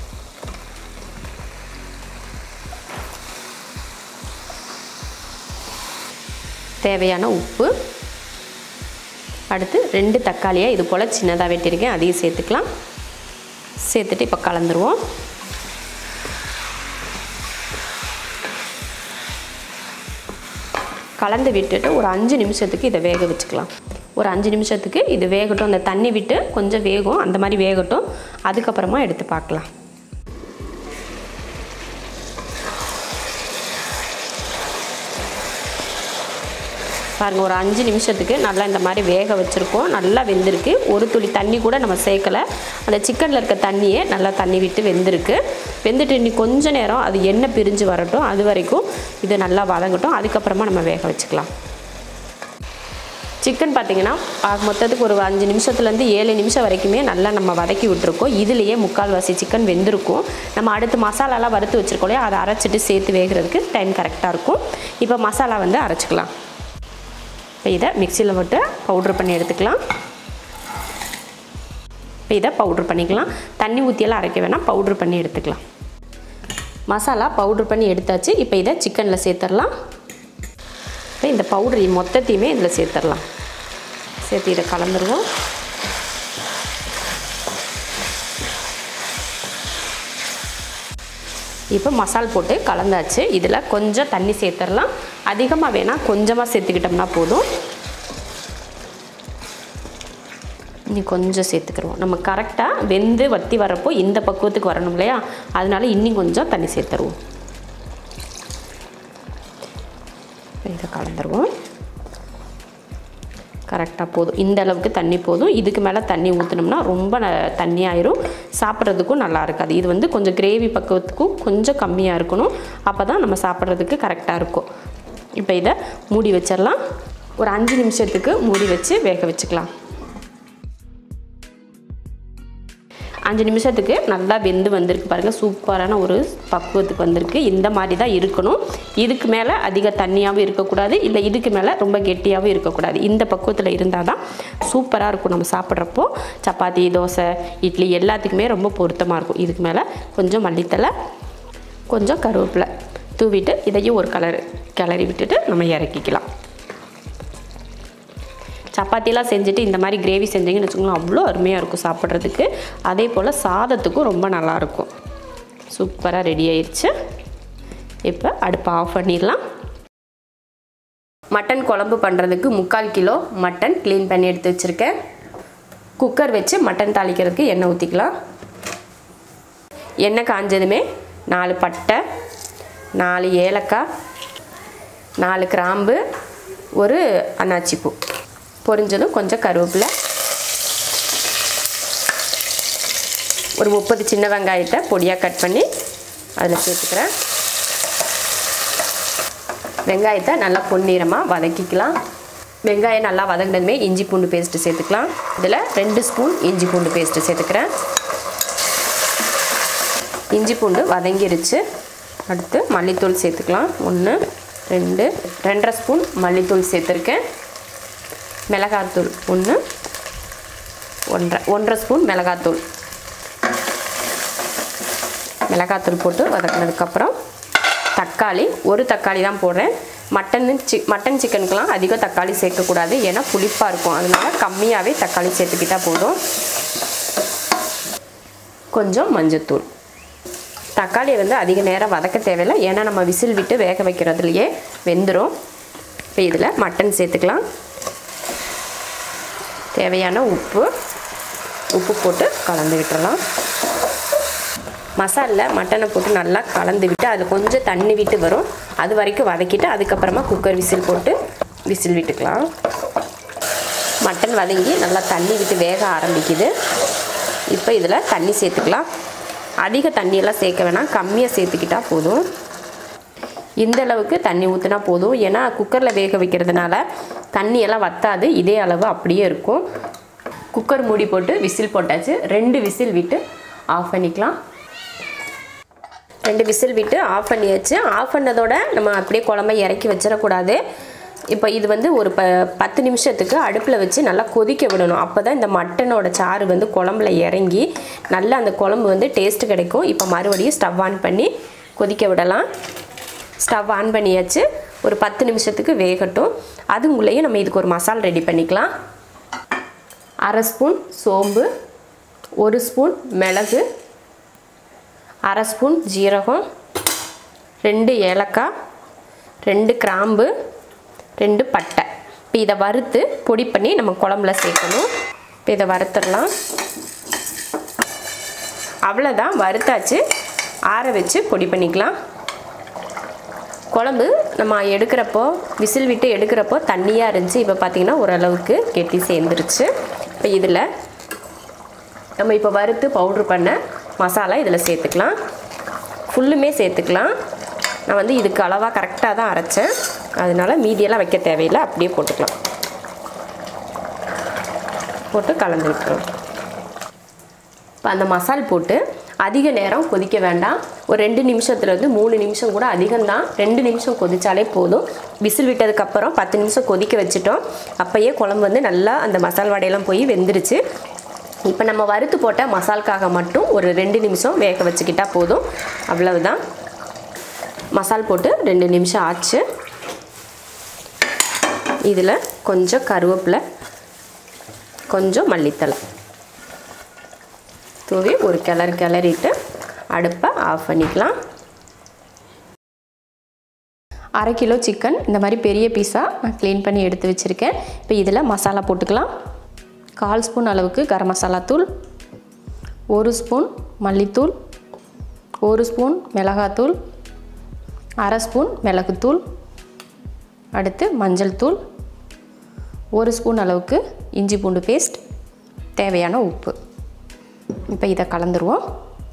தேவையான உப்பு, அடுத்து ரெண்டு தக்காளியை இது போல் சின்னதாக வெட்டியிருக்கேன், அதையும் சேர்த்துக்கலாம். சேர்த்துட்டு இப்போ கலந்துருவோம். கலந்து விட்டுட்டு ஒரு அஞ்சு நிமிஷத்துக்கு இதை வேக வச்சுக்கலாம். ஒரு அஞ்சு நிமிஷத்துக்கு இது வேகட்டும். அந்த தண்ணி விட்டு கொஞ்சம் வேகும், அந்த மாதிரி வேகட்டும். அதுக்கப்புறமா எடுத்து பார்க்கலாம். பாருங்கள், ஒரு அஞ்சு நிமிஷத்துக்கு நல்லா இந்த மாதிரி வேக வச்சுருக்கோம். நல்லா வெந்திருக்கு. ஒரு துளி தண்ணி கூட நம்ம சேர்க்கலை. அந்த சிக்கனில் இருக்க தண்ணியே நல்லா தண்ணி விட்டு வெந்திருக்கு. வெந்துட்டு இன்னி கொஞ்சம் நேரம் அது எண்ணெய் பிரிஞ்சு வரட்டும். அது வரைக்கும் இது நல்லா வதங்கட்டும். அதுக்கப்புறமா நம்ம வேக வச்சுக்கலாம். சிக்கன் பார்த்திங்கன்னா மொத்தத்துக்கு ஒரு அஞ்சு நிமிஷத்துலேருந்து ஏழு நிமிஷம் வரைக்குமே நல்லா நம்ம வதக்கி விட்டுருக்கோம். இதுலேயே முக்கால்வாசி சிக்கன் வெந்திருக்கும். நம்ம அடுத்து மசாலாலாம் வறுத்து வச்சுருக்கோம் இல்லையா, அதை அரைச்சிட்டு சேர்த்து வேகிறதுக்கு டைம் கரெக்டாக இருக்கும். இப்போ மசாலா வந்து அரைச்சிக்கலாம். இப்போ இதை மிக்சியில் விட்டு பவுட்ரு பண்ணி எடுத்துக்கலாம். இப்போ இதை பவுட்ரு பண்ணிக்கலாம். தண்ணி ஊற்றியெல்லாம் அரைக்க வேணாம், பவுட்ரு பண்ணி எடுத்துக்கலாம். மசாலா பவுட்ரு பண்ணி எடுத்தாச்சு. இப்போ இதை சிக்கனில் சேர்த்துடலாம். இப்போ இந்த பவுட்ரு மொத்தத்தையுமே இதில் சேர்த்துடலாம். சேர்த்து இதை கலந்துருவோம். இப்போ மசால் போட்டு கலந்தாச்சு. இதில் கொஞ்சம் தண்ணி சேர்த்துடலாம். அதிகமாக வேணால் கொஞ்சமாக சேர்த்துக்கிட்டோம்னா போதும். இன்னும் கொஞ்சம் சேர்த்துக்கிறோம். நம்ம கரெக்டாக வெந்து வற்றி வரப்போ இந்த பக்குவத்துக்கு வரணும் இல்லையா, அதனால இன்னும் கொஞ்சம் தண்ணி சேர்த்துருவோம். இதை கலந்துருவோம். கரெக்டாக போதும். இந்த அளவுக்கு தண்ணி போதும். இதுக்கு மேலே தண்ணி ஊற்றினோம்னா ரொம்ப தண்ணி ஆயிரும். சாப்பிட்றதுக்கும் நல்லா இருக்காது. இது வந்து கொஞ்சம் கிரேவி பக்குவத்துக்கும் கொஞ்சம் கம்மியாக இருக்கணும். அப்போ தான் நம்ம சாப்பிட்றதுக்கு கரெக்டாக இருக்கும். இப்போ இதை மூடி வச்சிடலாம். ஒரு அஞ்சு நிமிஷத்துக்கு மூடி வச்சு வேக வச்சுக்கலாம். அஞ்சு நிமிஷத்துக்கு நல்லா வெந்து வந்திருக்கு பாருங்கள். சூப்பரான ஒரு பக்குவத்துக்கு வந்திருக்கு. இந்த மாதிரி தான் இருக்கணும். இதுக்கு மேலே அதிக தண்ணியாகவும் இருக்கக்கூடாது, இல்லை இதுக்கு மேலே ரொம்ப கெட்டியாகவும் இருக்கக்கூடாது. இந்த பக்குவத்தில் இருந்தால் தான் சூப்பராக இருக்கும். நம்ம சாப்பிட்றப்போ சப்பாத்தி, தோசை, இட்லி எல்லாத்துக்குமே ரொம்ப பொருத்தமாக இருக்கும். இதுக்கு மேலே கொஞ்சம் மல்லித்தலை, கொஞ்சம் கருவேப்பிலை தூவிட்டு இதையும் ஒரு கலர் கிளறி விட்டுட்டு நம்ம இறக்கிக்கலாம். சப்பாத்திலாம் செஞ்சுட்டு இந்த மாதிரி கிரேவி செஞ்சிங்கன்னு வச்சுக்கோங்களேன், அவ்வளோ அருமையாக இருக்கும் சாப்பிட்றதுக்கு. அதே போல் சாதத்துக்கும் ரொம்ப நல்லாயிருக்கும். சூப்பராக ரெடி ஆயிடுச்சு. இப்போ அடுப்பை ஆஃப் பண்ணிடலாம். மட்டன் குழம்பு பண்ணுறதுக்கு முக்கால் கிலோ மட்டன் க்ளீன் பண்ணி எடுத்து வச்சுருக்கேன். குக்கர் வச்சு மட்டன் தாளிக்கிறதுக்கு எண்ணெய் ஊற்றிக்கலாம். எண்ணெய் காஞ்சதுமே நாலு பட்டை, நாலு ஏலக்காய், நாலு கிராம்பு, ஒரு அன்னாச்சிப்பூ பொரிஞ்சதும் கொஞ்சம் கருவேப்பிலை, ஒரு முப்பது சின்ன வெங்காயத்தை பொடியாக கட் பண்ணி அதில் சேர்த்துக்கிறேன். வெங்காயத்தை நல்லா பொன்னிறமாக வதக்கிக்கலாம். வெங்காயம் நல்லா வதங்கினதுமே இஞ்சி பூண்டு பேஸ்ட்டு சேர்த்துக்கலாம். இதில் ரெண்டு ஸ்பூன் இஞ்சி பூண்டு பேஸ்ட்டு சேர்த்துக்கிறேன். இஞ்சி பூண்டு வதங்கிருச்சு. அடுத்து மல்லித்தூள் சேர்த்துக்கலாம். ஒன்று, ரெண்டு, ரெண்டரை ஸ்பூன் மல்லித்தூள் சேர்த்துருக்கேன். மிளகாத்தூள் ஒன்று, ஒன்றரை ஒன்றரை ஸ்பூன் மிளகாத்தூள். மிளகாத்தூள் போட்டு வதக்கினதுக்கப்புறம் தக்காளி, ஒரு தக்காளி தான் போடுறேன். மட்டன் சி மட்டன் சிக்கனுக்கெலாம் அதிகம் தக்காளி சேர்க்கக்கூடாது, ஏன்னா புளிப்பாக இருக்கும். அதனால கம்மியாகவே தக்காளி சேர்த்துக்கிட்டால் போதும். கொஞ்சம் மஞ்சத்தூள். தக்காளியை வந்து அதிக நேரம் வதக்க தேவையில்லை, ஏன்னா நம்ம விசில் விட்டு வேக வைக்கிறதுலையே வெந்துடும். இப்போ இதில் மட்டன் சேர்த்துக்கலாம். தேவையான உப்பு உப்பு போட்டு கலந்து விட்டுறலாம். மசாலில் மட்டனை போட்டு நல்லா கலந்து விட்டு அதில் கொஞ்சம் தண்ணி விட்டு வரும். அது வரைக்கும் வதக்கிட்டு அதுக்கப்புறமா குக்கர் விசில் போட்டு விசில் விட்டுக்கலாம். மட்டன் வதங்கி நல்லா தண்ணி விட்டு வேக ஆரம்பிக்குது. இப்போ இதில் தண்ணி சேர்த்துக்கலாம். அதிக தண்ணியெல்லாம் சேர்க்க வேணாம், கம்மியாக சேர்த்துக்கிட்டால் போதும். இந்த அளவுக்கு தண்ணி ஊற்றினா போதும், ஏன்னா குக்கரில் வேக வைக்கிறதுனால தண்ணியெல்லாம் வற்றாது, இதே அளவு அப்படியே இருக்கும். குக்கர் மூடி போட்டு விசில் போட்டாச்சு. ரெண்டு விசில் விட்டு ஆஃப் பண்ணிக்கலாம். ரெண்டு விசில் விட்டு ஆஃப் பண்ணியாச்சு. ஆஃப் பண்ணதோட நம்ம அப்படியே குழம்பை இறக்கி வச்சிடக்கூடாது. இப்போ இது வந்து ஒரு ப பத்து நிமிஷத்துக்கு அடுப்பில் வச்சு நல்லா கொதிக்க விடணும். அப்போ தான் இந்த மட்டனோட சாறு வந்து குழம்புல இறங்கி நல்லா அந்த குழம்பு வந்து டேஸ்ட்டு கிடைக்கும். இப்போ மறுபடியும் ஸ்டவ் ஆன் பண்ணி கொதிக்க விடலாம். ஸ்டவ் ஆன் பண்ணியாச்சு. ஒரு பத்து நிமிஷத்துக்கு வேகட்டும். அதுக்குள்ளேயே நம்ம இதுக்கு ஒரு மசாலா ரெடி பண்ணிக்கலாம். அரை ஸ்பூன் சோம்பு, ஒரு ஸ்பூன் மிளகு, அரை ஸ்பூன் ஜீரகம், ரெண்டு ஏலக்காய், ரெண்டு கிராம்பு, ரெண்டு பட்டை. இப்போ இதை வறுத்து பொடி பண்ணி நம்ம குழம்புல சேர்க்கணும். இப்போ இதை வறுத்துடலாம். அவ்வளோதான், வறுத்தாச்சு. ஆற வச்சு பொடி பண்ணிக்கலாம். குழம்பு நம்ம எடுக்கிறப்போ விசில் விட்டு எடுக்கிறப்போ தண்ணியாக இருந்துச்சு. இப்போ பார்த்திங்கன்னா ஓரளவுக்கு கெட்டி சேர்ந்துருச்சு. இப்போ இதில் நம்ம இப்போ வறுத்து பவுட்ரு பண்ண மசாலா இதில் சேர்த்துக்கலாம். ஃபுல்லுமே சேர்த்துக்கலாம். நான் வந்து இதுக்கு அளவாக கரெக்டாக தான் அரைச்சேன், அதனால் மீதியெல்லாம் வைக்க தேவையில்லை, அப்படியே போட்டுக்கலாம். போட்டு கலந்து விட்டுருவோம். இப்போ அந்த மசால் போட்டு அதிக நேரம் கொதிக்க வேண்டாம். ஒரு ரெண்டு நிமிஷத்துலேருந்து மூணு நிமிஷம் கூட அதிகம்தான். ரெண்டு நிமிஷம் கொதித்தாலே போதும். விசில் விட்டதுக்கப்புறம் பத்து நிமிஷம் கொதிக்க வச்சுட்டோம். அப்போயே குழம்பு வந்து நல்லா அந்த மசால் வடையெல்லாம் போய் வெந்துருச்சு. இப்போ நம்ம வறுத்து போட்ட மசாலுக்காக மட்டும் ஒரு ரெண்டு நிமிஷம் வேக வச்சுக்கிட்டால் போதும். அவ்வளவுதான். மசால் போட்டு ரெண்டு நிமிஷம் ஆச்சு. இதில் கொஞ்சம் கருவேப்பிலை, கொஞ்சம் மல்லித்தலை தூவி ஒரு கிளறு கிளறிட்டு அடுப்பை ஆஃப் பண்ணிக்கலாம். அரை கிலோ சிக்கன் இந்த மாதிரி பெரிய பீஸாக நான் க்ளீன் பண்ணி எடுத்து வச்சுருக்கேன். இப்போ இதில் மசாலா போட்டுக்கலாம். கால் ஸ்பூன் அளவுக்கு கரம் மசாலா தூள், ஒரு ஸ்பூன் மல்லித்தூள், ஒரு ஸ்பூன் மிளகாத்தூள், அரை ஸ்பூன் மிளகுத்தூள், அடுத்து மஞ்சள் தூள், ஒரு ஸ்பூன் அளவுக்கு இஞ்சி பூண்டு பேஸ்ட், தேவையான உப்பு. இப்போ இதை கலந்துருவோம்.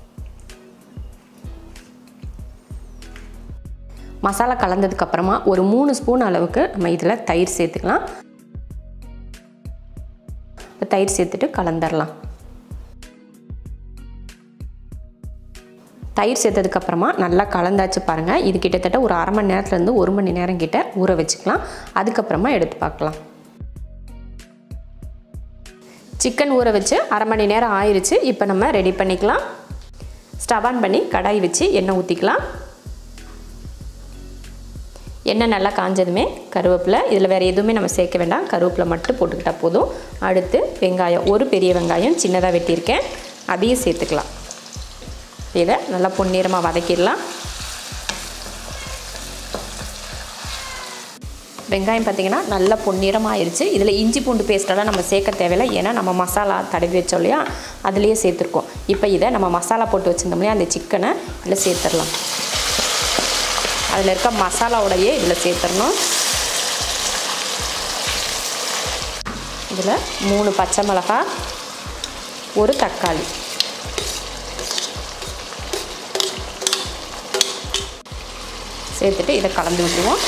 மசாலா கலந்ததுக்கப்புறமா ஒரு மூணு ஸ்பூன் அளவுக்கு நம்ம இதில் தயிர் சேர்த்துக்கலாம். இப்போ தயிர் சேர்த்துட்டு கலந்துடலாம். தயிர் சேர்த்ததுக்கப்புறமா நல்லா கலந்தாச்சு பாருங்கள். இது கிட்டத்தட்ட ஒரு அரை மணி நேரத்துலேருந்து ஒரு மணி நேரம் கிட்ட ஊற வச்சுக்கலாம். அதுக்கப்புறமா எடுத்து பார்க்கலாம். சிக்கன் ஊற வச்சு அரை மணி நேரம் ஆயிடுச்சு. இப்போ நம்ம ரெடி பண்ணிக்கலாம். ஸ்டவ் ஆன் பண்ணி கடாய் வச்சு எண்ணெய் ஊற்றிக்கலாம். எண்ணெய் நல்லா காஞ்சதுமே கருவேப்பிலை, இதில் வேறு எதுவுமே நம்ம சேர்க்க வேண்டாம், கருவேப்பிலை மட்டும் போட்டுக்கிட்டால் போதும். அடுத்து வெங்காயம், ஒரு பெரிய வெங்காயம் சின்னதாக வெட்டியிருக்கேன், அதையும் சேர்த்துக்கலாம். இதை நல்லா பொன்னிறமாக வதக்கிடலாம். வெங்காயம் பார்த்திங்கன்னா நல்லா பொன்னிறமாக ஆயிடுச்சு. இதில் இஞ்சி பூண்டு பேஸ்ட்டெல்லாம் நம்ம சேர்க்க தேவையில்லை, ஏன்னா நம்ம மசாலா தடவி வச்சோம் இல்லையா, அதுலேயே சேர்த்துருக்கோம். இப்போ இதை நம்ம மசாலா போட்டு வச்சுருந்தோம் இல்லையா, அந்த சிக்கனை இதில் சேர்த்துடலாம். அதில் இருக்க மசாலாவோடையே இதில் சேர்த்துடணும். இதில் மூணு பச்சை மிளகாய், ஒரு தக்காளி சேர்த்துட்டு இதை கலந்து விட்டுருவோம்.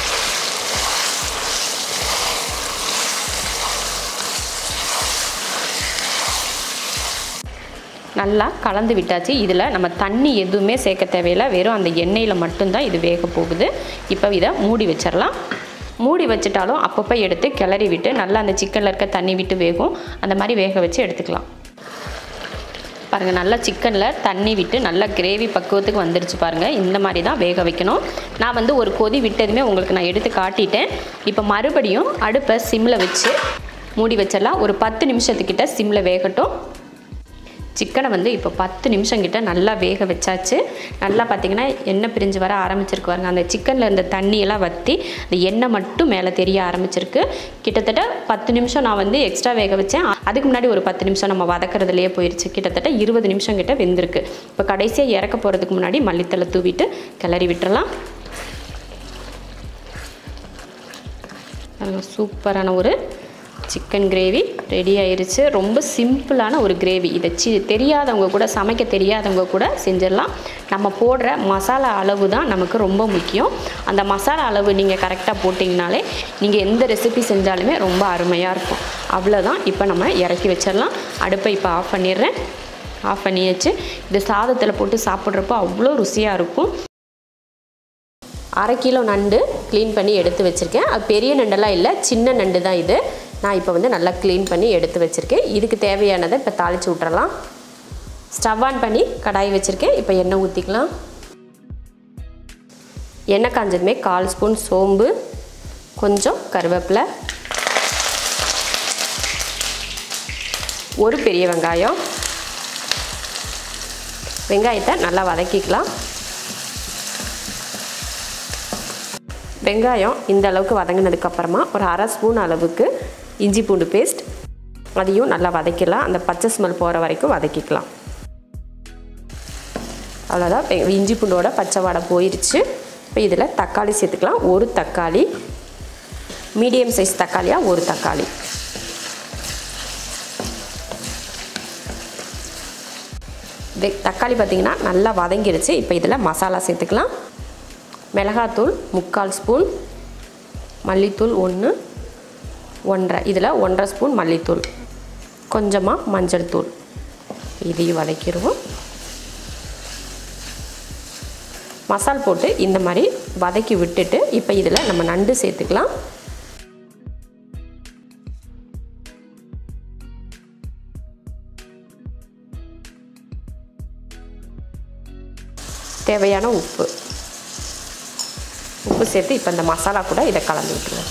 நல்லா கலந்து விட்டாச்சு. இதில் நம்ம தண்ணி எதுவுமே சேர்க்க தேவையில்லை, வெறும் அந்த எண்ணெயில் மட்டும்தான் இது வேக போகுது. இப்போ இதை மூடி வச்சிடலாம். மூடி வச்சுட்டாலும் அப்பப்போ எடுத்து கிளறி விட்டு நல்லா அந்த சிக்கனில் இருக்க தண்ணி விட்டு வேகும், அந்த மாதிரி வேக வச்சு எடுத்துக்கலாம். பாருங்கள், நல்லா சிக்கனில் தண்ணி விட்டு நல்லா கிரேவி பக்குவத்துக்கு வந்துடுச்சு பாருங்கள். இந்த மாதிரி தான் வேக வைக்கணும். நான் வந்து ஒரு கொதி விட்டதுமே உங்களுக்கு நான் எடுத்து காட்டிட்டேன். இப்போ மறுபடியும் அடுப்பை சிம்மில் வச்சு மூடி வச்சிடலாம். ஒரு பத்து நிமிஷத்துக்கிட்ட சிம்மில் வேகட்டும். சிக்கனை வந்து இப்போ பத்து நிமிஷம் கிட்ட நல்லா வேக வச்சாச்சு. நல்லா பார்த்திங்கன்னா எண்ணெய் பிரிஞ்சு வர ஆரம்பிச்சிருக்கு பாருங்க. அந்த சிக்கனில் இருந்த தண்ணியெல்லாம் வற்றி அந்த எண்ணெய் மட்டும் மேலே தெரிய ஆரம்பிச்சிருக்கு. கிட்டத்தட்ட பத்து நிமிஷம் நான் வந்து எக்ஸ்ட்ரா வேக வச்சேன். அதுக்கு முன்னாடி ஒரு பத்து நிமிஷம் நம்ம வதக்கிறதுலையே போயிடுச்சு. கிட்டத்தட்ட இருபது நிமிஷம் கிட்ட வெந்திருக்கு. இப்போ கடைசியாக இறக்க போகிறதுக்கு முன்னாடி மல்லித்தலை தூவிட்டு கிளறி விட்டுறலாம். சூப்பரான ஒரு சிக்கன் கிரேவி ரெடி ஆயிடுச்சு. ரொம்ப சிம்பிளான ஒரு கிரேவி. இதை சி தெரியாதவங்க கூட, சமைக்க தெரியாதவங்க கூட செஞ்சிடலாம். நம்ம போடுற மசாலா அளவு தான் நமக்கு ரொம்ப முக்கியம். அந்த மசாலா அளவு நீங்கள் கரெக்டாக போட்டிங்கனாலே நீங்கள் எந்த ரெசிபி செஞ்சாலுமே ரொம்ப அருமையாக இருக்கும். அவ்வளோதான். இப்போ நம்ம இறக்கி வச்சிடலாம். அடுப்பை இப்போ ஆஃப் பண்ணிடுறேன். ஆஃப் பண்ணியாச்சு. இது சாதத்தில் போட்டு சாப்பிட்றப்போ அவ்வளோ ருசியாக இருக்கும். அரை கிலோ நண்டு க்ளீன் பண்ணி எடுத்து வச்சுருக்கேன். அது பெரிய நண்டெல்லாம் இல்லை, சின்ன நண்டு தான் இது. நான் இப்போ வந்து நல்லா க்ளீன் பண்ணி எடுத்து வச்சுருக்கேன். இதுக்கு தேவையானதை இப்போ தாளித்து விட்டுறலாம். ஸ்டவ் ஆன் பண்ணி கடாய் வச்சுருக்கேன். இப்போ எண்ணெய் ஊற்றிக்கலாம். எண்ணெய் காஞ்சதுமே கால் ஸ்பூன் சோம்பு, கொஞ்சம் கருவேப்பிலை, ஒரு பெரிய வெங்காயம். வெங்காயத்தை நல்லா வதக்கிக்கலாம். வெங்காயம் இந்த அளவுக்கு வதங்கினதுக்கப்புறமா ஒரு அரை ஸ்பூன் அளவுக்கு இஞ்சி பூண்டு பேஸ்ட், அதையும் நல்லா வதக்கிடலாம். அந்த பச்சை ஸ்மெல் போகிற வரைக்கும் வதக்கிக்கலாம். அவ்வளோதான், இஞ்சி பூண்டோட பச்சை வாடை போயிடுச்சு. இப்போ இதில் தக்காளி சேர்த்துக்கலாம். ஒரு தக்காளி, மீடியம் சைஸ் தக்காளியாக ஒரு தக்காளி. தக்காளி பார்த்திங்கன்னா நல்லா வதங்கிடுச்சு. இப்போ இதில் மசாலா சேர்த்துக்கலாம். மிளகாத்தூள் முக்கால் ஸ்பூன், மல்லித்தூள் ஒன்று ஒன்றரை, இதில் ஒன்றரை ஸ்பூன் மல்லித்தூள், கொஞ்சமாக மஞ்சள் தூள். இதையும் வதக்கிடுவோம். மசால் போட்டு இந்த மாதிரி வதக்கி விட்டுட்டு இப்போ இதில் நம்ம நண்டு சேர்த்துக்கலாம். தேவையான உப்பு உப்பு சேர்த்து இப்போ இந்த மசாலா கூட இதை கலந்து விட்டுருவோம்.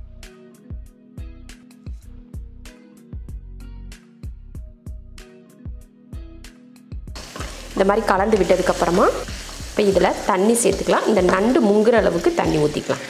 இந்த மாதிரி கலந்து விட்டதுக்கப்புறமா இப்போ இதில் தண்ணி சேர்த்துக்கலாம். இந்த நண்டு முங்குற அளவுக்கு தண்ணி ஊற்றிக்கலாம்.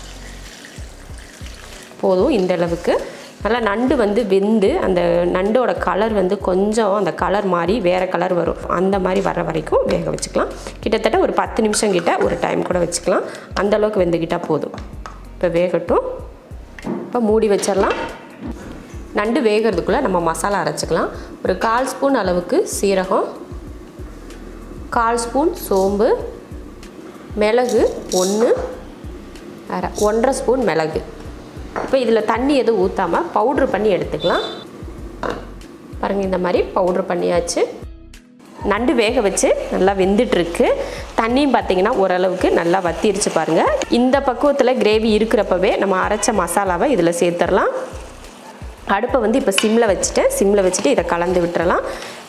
போதும் இந்த அளவுக்கு. நல்லா நண்டு வந்து வெந்து அந்த நண்டோட கலர் வந்து கொஞ்சம் அந்த கலர் மாதிரி வேறு கலர் வரும். அந்த மாதிரி வர வரைக்கும் வேக வச்சுக்கலாம். கிட்டத்தட்ட ஒரு பத்து நிமிஷம் கிட்ட ஒரு டைம் கூட வச்சுக்கலாம். அந்தளவுக்கு வெந்துக்கிட்டால் போதும். இப்போ வேகட்டும். இப்போ மூடி வச்சிடலாம். நண்டு வேகிறதுக்குள்ளே நம்ம மசாலா அரைச்சிக்கலாம். ஒரு கால் ஸ்பூன் அளவுக்கு சீரகம், கால் ஸ்பூன் சோம்பு, மிளகு ஒன்று, அரை ஒன்றரை ஸ்பூன் மிளகு. இப்போ இதில் தண்ணி எதுவும் ஊற்றாமல் பவுட்ரு பண்ணி எடுத்துக்கலாம். பாருங்கள், இந்த மாதிரி பவுட்ரு பண்ணியாச்சு. நண்டு வேக வச்சு நல்லா வெந்துட்டுருக்கு. தண்ணியும் பார்த்திங்கன்னா ஓரளவுக்கு நல்லா வத்திருச்சு பாருங்கள். இந்த பக்குவத்தில் கிரேவி இருக்கிறப்பவே நம்ம அரைச்ச மசாலாவை இதில் சேர்த்துடலாம். அடுப்பை வந்து இப்போ சிம்மில் வச்சுட்டேன். சிம்மில் வச்சுட்டு இதை கலந்து விட்டுறலாம்.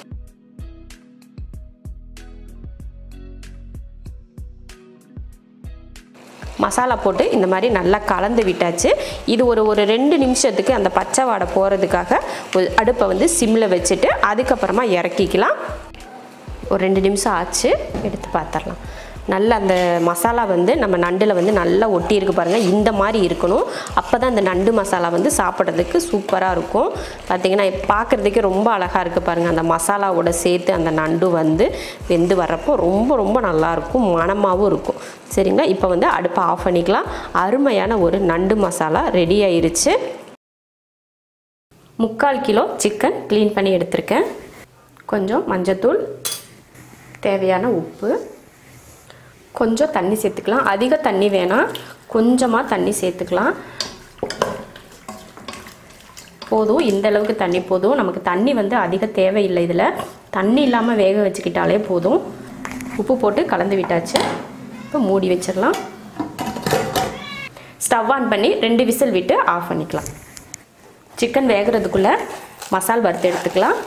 மசாலா போட்டு இந்த மாதிரி நல்லா கலந்து விட்டாச்சு. இது ஒரு ஒரு ரெண்டு நிமிஷத்துக்கு அந்த பச்சை வாடை போகிறதுக்காக அடுப்பை வந்து சிம்மில் வச்சுட்டு அதுக்கப்புறமா இறக்கிக்கலாம். ஒரு ரெண்டு நிமிஷம் ஆச்சு, எடுத்து பார்த்துடலாம். நல்லா அந்த மசாலா வந்து நம்ம நண்டில் வந்து நல்லா ஒட்டி இருக்கு பாருங்கள். இந்த மாதிரி இருக்கணும். அப்போ தான் அந்த நண்டு மசாலா வந்து சாப்பிட்றதுக்கு சூப்பராக இருக்கும். பார்த்திங்கன்னா பார்க்குறதுக்கே ரொம்ப அழகாக இருக்குது பாருங்கள். அந்த மசாலாவோட சேர்த்து அந்த நண்டு வந்து வெந்து வர்றப்போ ரொம்ப ரொம்ப நல்லாயிருக்கும், மணமாகவும் இருக்கும். சரிங்களா, இப்போ வந்து அடுப்பை ஆஃப் பண்ணிக்கலாம். அருமையான ஒரு நண்டு மசாலா ரெடி ஆயிருச்சு. முக்கால் கிலோ சிக்கன் க்ளீன் பண்ணி எடுத்திருக்கேன். கொஞ்சம் மஞ்சத்தூள், தேவையான உப்பு, கொஞ்சம் தண்ணி சேர்த்துக்கலாம். அதிக தண்ணி வேணாம், கொஞ்சமாக தண்ணி சேர்த்துக்கலாம். போதும், இந்த அளவுக்கு தண்ணி போதும். நமக்கு தண்ணி வந்து அதிக தேவையில்லை. இதில் தண்ணி இல்லாமல் வேக வச்சுக்கிட்டாலே போதும். உப்பு போட்டு கலந்து விட்டாச்சு. இப்போ மூடி வச்சிடலாம். ஸ்டவ் ஆன் பண்ணி ரெண்டு விசில் விட்டு ஆஃப் பண்ணிக்கலாம். சிக்கன் வேகிறதுக்குள்ளே மசால் வறுத்து எடுத்துக்கலாம்.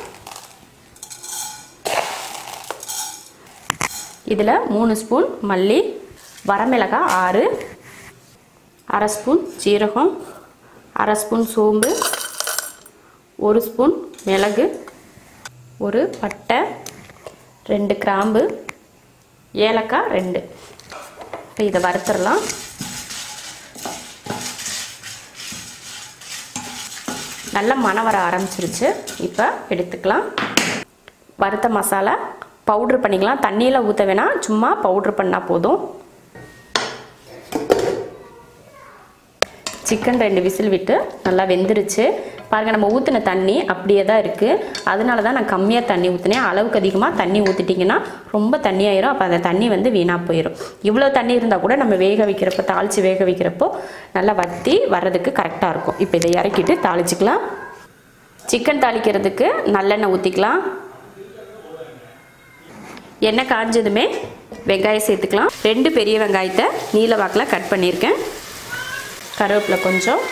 இதில் மூணு ஸ்பூன் மல்லி, வரமிளகாய் ஆறு, அரை ஸ்பூன் ஜீரகம், அரை ஸ்பூன் சோம்பு, ஒரு ஸ்பூன் மிளகு, ஒரு பட்டை, ரெண்டு கிராம்பு, ஏலக்காய் ரெண்டு. இப்போ இதை வறுத்துடலாம். நல்லா மணம் வர ஆரம்பிச்சிருச்சு. இப்போ எடுத்துக்கலாம். வறுத்த மசாலா பவுட்ரு பண்ணிக்கலாம். தண்ணியில் ஊற்ற வேணாம், சும்மா பவுட்ரு பண்ணால் போதும். சிக்கன் ரெண்டு விசில் விட்டு நல்லா வெந்துருச்சு பாருங்கள். நம்ம ஊற்றின தண்ணி அப்படியே தான் இருக்குது. அதனால தான் நான் கம்மியாக தண்ணி ஊற்றினேன். அளவுக்கு அதிகமாக தண்ணி ஊற்றிட்டிங்கன்னா ரொம்ப தண்ணி ஆயிரும். அப்போ அந்த தண்ணி வந்து வீணாக போயிடும். இவ்வளோ தண்ணி இருந்தால் கூட நம்ம வேக வைக்கிறப்போ, தாளித்து வேக வைக்கிறப்போ நல்லா வற்றி வர்றதுக்கு கரெக்டாக இருக்கும். இப்போ இதை இறக்கிட்டு தாளிச்சிக்கலாம். சிக்கன் தாளிக்கிறதுக்கு நல்லெண்ணெய் ஊற்றிக்கலாம். எண்ணெய் காஞ்சதுமே வெங்காயம் சேர்த்துக்கலாம். ரெண்டு பெரிய வெங்காயத்தை நீல வாக்கில் கட் பண்ணியிருக்கேன். கருவேப்பிலை கொஞ்சம்.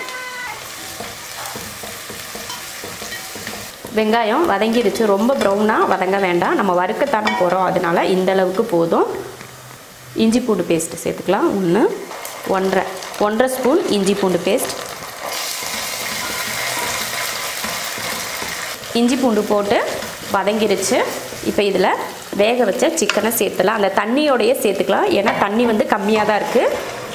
வெங்காயம் வதங்கிடுச்சு. ரொம்ப ப்ரௌனாக வதங்க வேண்டாம், நம்ம வறுக்கத்தானே போகிறோம், அதனால இந்த அளவுக்கு போதும். இஞ்சி பூண்டு பேஸ்ட்டு சேர்த்துக்கலாம். ஒன்று ஒன்றரை ஒன்றரை ஸ்பூன் இஞ்சி பூண்டு பேஸ்ட். இஞ்சி பூண்டு போட்டு வதங்கிடுச்சு. இப்போ இதில் வேக வச்ச சிக்கனை சேர்த்துலாம். அந்த தண்ணியோடையே சேர்த்துக்கலாம், ஏன்னா தண்ணி வந்து கம்மியாக தான் இருக்குது.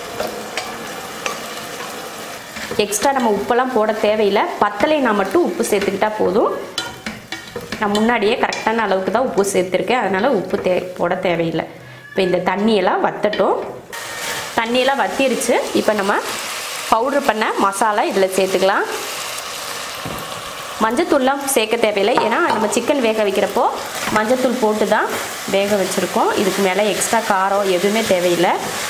எக்ஸ்ட்ரா நம்ம உப்பெல்லாம் போட தேவையில்லை. பத்தலைனா மட்டும் உப்பு சேர்த்துக்கிட்டா போதும். நான் முன்னாடியே கரெக்டான அளவுக்கு தான் உப்பு சேர்த்துருக்கேன், அதனால் உப்பு தே போட தேவையில்லை. இப்போ இந்த தண்ணியெல்லாம் வற்றட்டும். தண்ணியெல்லாம் வற்றிருச்சு. இப்போ நம்ம பவுட்ரு பண்ண மசாலா இதில் சேர்த்துக்கலாம். மஞ்சத்தூள்லாம் சேர்க்க தேவையில்லை, ஏன்னா நம்ம சிக்கன் வேக வைக்கிறப்போ மஞ்சத்தூள் போட்டு தான் வேக வச்சுருக்கோம். இதுக்கு மேலே எக்ஸ்ட்ரா காரம் எதுவுமே தேவையில்லை.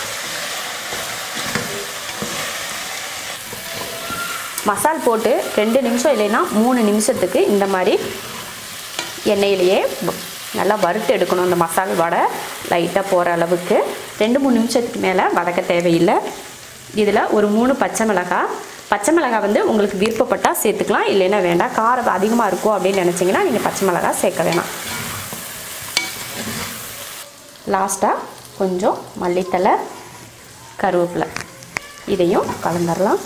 மசால் போட்டு ரெண்டு நிமிஷம் இல்லைன்னா மூணு நிமிஷத்துக்கு இந்த மாதிரி எண்ணெயிலேயே நல்லா வறுத்து எடுக்கணும். அந்த மசால் வடை லைட்டாக போகிற அளவுக்கு ரெண்டு மூணு நிமிஷத்துக்கு மேலே வதக்க தேவையில்லை. இதில் ஒரு மூணு பச்சை மிளகாய். பச்சை மிளகாய் வந்து உங்களுக்கு விருப்பப்பட்டால் சேர்த்துக்கலாம், இல்லைன்னா வேண்டாம். காரம் அதிகமாக இருக்கும் அப்படின்னு நினச்சிங்கன்னா நீங்கள் பச்சை மிளகாய் சேர்க்க வேணாம். லாஸ்ட்டாக கொஞ்சம் மல்லித்தலை, கருவேப்பிலை இதையும் கலந்துடலாம்.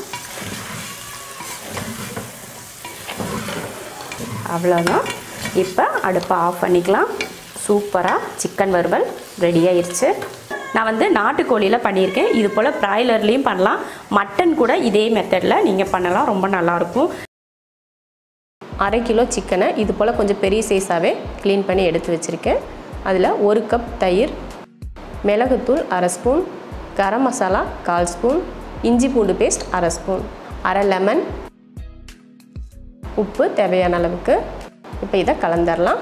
அவ்வளோதான். இப்போ அடுப்பை ஆஃப் பண்ணிக்கலாம். சூப்பராக சிக்கன் வறுவல் ரெடி ஆயிடுச்சு. நான் வந்து நாட்டுக்கோழியில் பண்ணியிருக்கேன். இது போல் ப்ராய்லர்லேயும் பண்ணலாம். மட்டன் கூட இதே மெத்தடில் நீங்கள் பண்ணலாம், ரொம்ப நல்லாயிருக்கும். அரை கிலோ சிக்கனை இது போல் கொஞ்சம் பெரிய சைஸாகவே க்ளீன் பண்ணி எடுத்து வச்சுருக்கேன். அதில் ஒரு கப் தயிர், மிளகுத்தூள் அரை ஸ்பூன், கரம் மசாலா கால் ஸ்பூன், இஞ்சி பூண்டு பேஸ்ட் அரை ஸ்பூன், அரை லெமன், உப்பு தேவையான அளவுக்கு. இப்போ இதை கலந்துடலாம்.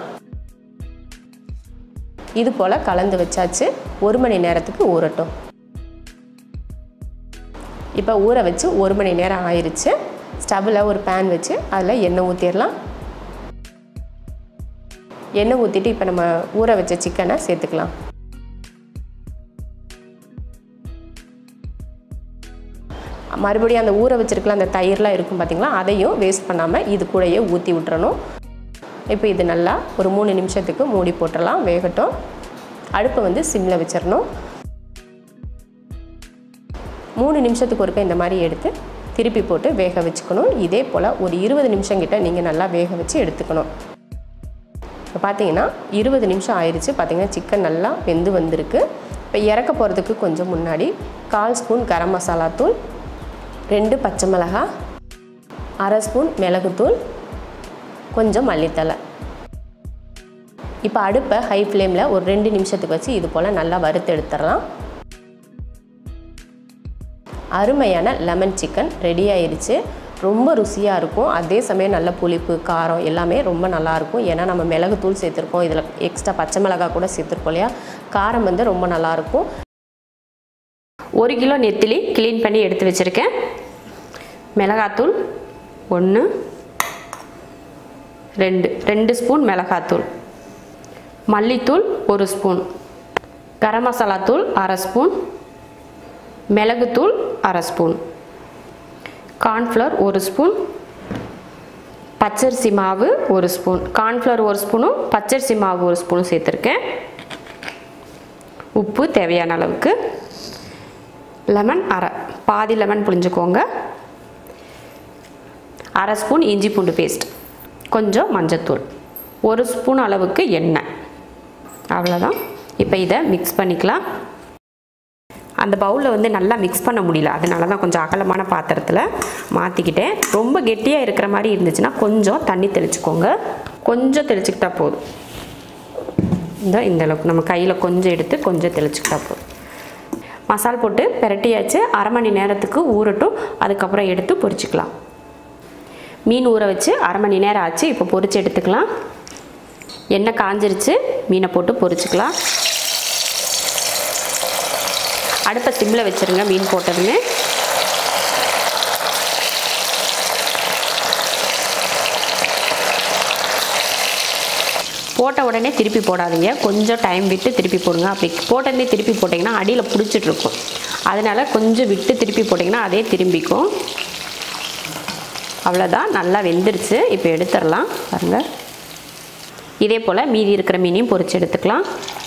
இது போல் கலந்து வச்சாச்சு. ஒரு மணி நேரத்துக்கு ஊறட்டும். இப்போ ஊற வச்சு ஒரு மணி நேரம் ஆயிடுச்சு. ஸ்டவ்வில் ஒரு பேன் வச்சு அதில் எண்ணெய் ஊற்றிடலாம். எண்ணெய் ஊற்றிட்டு இப்போ நம்ம ஊற வச்ச சிக்கனை சேர்த்துக்கலாம். மறுபடியும் அந்த ஊற வச்சிருக்கலாம் அந்த தயிர்லாம் இருக்கும் பார்த்திங்களா, அதையும் வேஸ்ட் பண்ணாமல் இது கூடயே ஊற்றி விட்டுறணும். இப்போ இது நல்லா ஒரு மூணு நிமிஷத்துக்கு மூடி போட்டுடலாம், வேகட்டும். அடுப்பை வந்து சிம்மில் வச்சிடணும். மூணு நிமிஷத்துக்கு ஒருக்க இந்த மாதிரி எடுத்து திருப்பி போட்டு வேக வச்சுக்கணும். இதே போல் ஒரு இருபது நிமிஷம் கிட்ட நீங்கள் நல்லா வேக வச்சு எடுத்துக்கணும். இப்போ பார்த்தீங்கன்னா இருபது நிமிஷம் ஆயிடுச்சு. பார்த்தீங்கன்னா சிக்கன் நல்லா வெந்து வந்திருக்கு. இப்போ இறக்க போகிறதுக்கு கொஞ்சம் முன்னாடி கால் ஸ்பூன் கரம் மசாலா தூள், ரெண்டு பச்சை மிளகாய், அரை ஸ்பூன் மிளகுத்தூள், கொஞ்சம் மல்லித்தலை. இப்போ அடுப்பை ஹை ஃப்ளேமில் ஒரு ரெண்டு நிமிஷத்துக்கு வச்சு இது போல் நல்லா வறுத்து எடுத்துடலாம். அருமையான லெமன் சிக்கன் ரெடி ஆயிடுச்சு. ரொம்ப ருசியாக இருக்கும். அதே சமயம் நல்ல புளிப்பு காரம் எல்லாமே ரொம்ப நல்லாயிருக்கும். ஏன்னா நம்ம மிளகுத்தூள் சேர்த்துருக்கோம், இதில் எக்ஸ்ட்ரா பச்சை மிளகாய் கூட சேர்த்துருக்கோம் இல்லையா. காரம் வந்து ரொம்ப நல்லாயிருக்கும். ஒரு கிலோ நெத்திலி க்ளீன் பண்ணி எடுத்து வச்சுருக்கேன். மிளகாத்தூள் ஒன்று, ரெண்டு ரெண்டு ஸ்பூன் மிளகாத்தூள், மல்லித்தூள் ஒரு ஸ்பூன், கரம் மசாலா தூள் அரை ஸ்பூன், மிளகுத்தூள் அரை ஸ்பூன், கார்ன்ஃப்ளவர் ஒரு ஸ்பூன், பச்சரிசி மாவு ஒரு ஸ்பூன். கார்ன்ஃப்ளவர் ஒரு ஸ்பூனும் பச்சரிசி மாவு ஒரு ஸ்பூனும் சேர்த்துருக்கேன். உப்பு தேவையான அளவுக்கு, லெமன் அரை, பாதி லெமன் புழிஞ்சுக்கோங்க, அரை ஸ்பூன் இஞ்சி பூண்டு பேஸ்ட், கொஞ்சம் மஞ்சத்தூள், ஒரு ஸ்பூன் அளவுக்கு எண்ணெய். அவ்வளோதான். இப்போ இதை மிக்ஸ் பண்ணிக்கலாம். அந்த பவுலில் வந்து நல்லா மிக்ஸ் பண்ண முடியல, அதனால தான் கொஞ்சம் அகலமான பாத்திரத்தில் மாற்றிக்கிட்டேன். ரொம்ப கெட்டியாக இருக்கிற மாதிரி இருந்துச்சுன்னா கொஞ்சம் தண்ணி தெளிச்சுக்கோங்க. கொஞ்சம் தெளிச்சுக்கிட்டா போதும். இந்த இந்த அளவுக்கு நம்ம கையில் கொஞ்சம் எடுத்து கொஞ்சம் தெளிச்சுக்கிட்டா போதும். மசால் போட்டு பிரட்டியாச்சு. அரை மணி நேரத்துக்கு ஊறட்டும். அதுக்கப்புறம் எடுத்து பொரிச்சிக்கலாம். மீன் ஊற வச்சு அரை மணி நேரம் ஆச்சு. இப்போ பொரிச்சு எடுத்துக்கலாம். எண்ணெய் காஞ்சிருச்சு. மீனை போட்டு பொரிச்சுக்கலாம். அடுப்பை சிம்மில் வச்சுருங்க. மீன் போட்டதுமே போட்ட உடனே திருப்பி போடாதீங்க. கொஞ்சம் டைம் விட்டு திருப்பி போடுங்க. அப்படி போட்டதே திருப்பி போட்டிங்கன்னா அடியில் பிடிச்சிட்ருக்கும். அதனால் கொஞ்சம் விட்டு திருப்பி போட்டிங்கன்னா அதே திரும்பிக்கும். அவ்வளோதான், நல்லா வெந்துருச்சு. இப்போ எடுத்துடலாம். பாருங்கள், இதே போல் மீதி இருக்கிற மீனையும் பொரிச்சு எடுத்துக்கலாம்.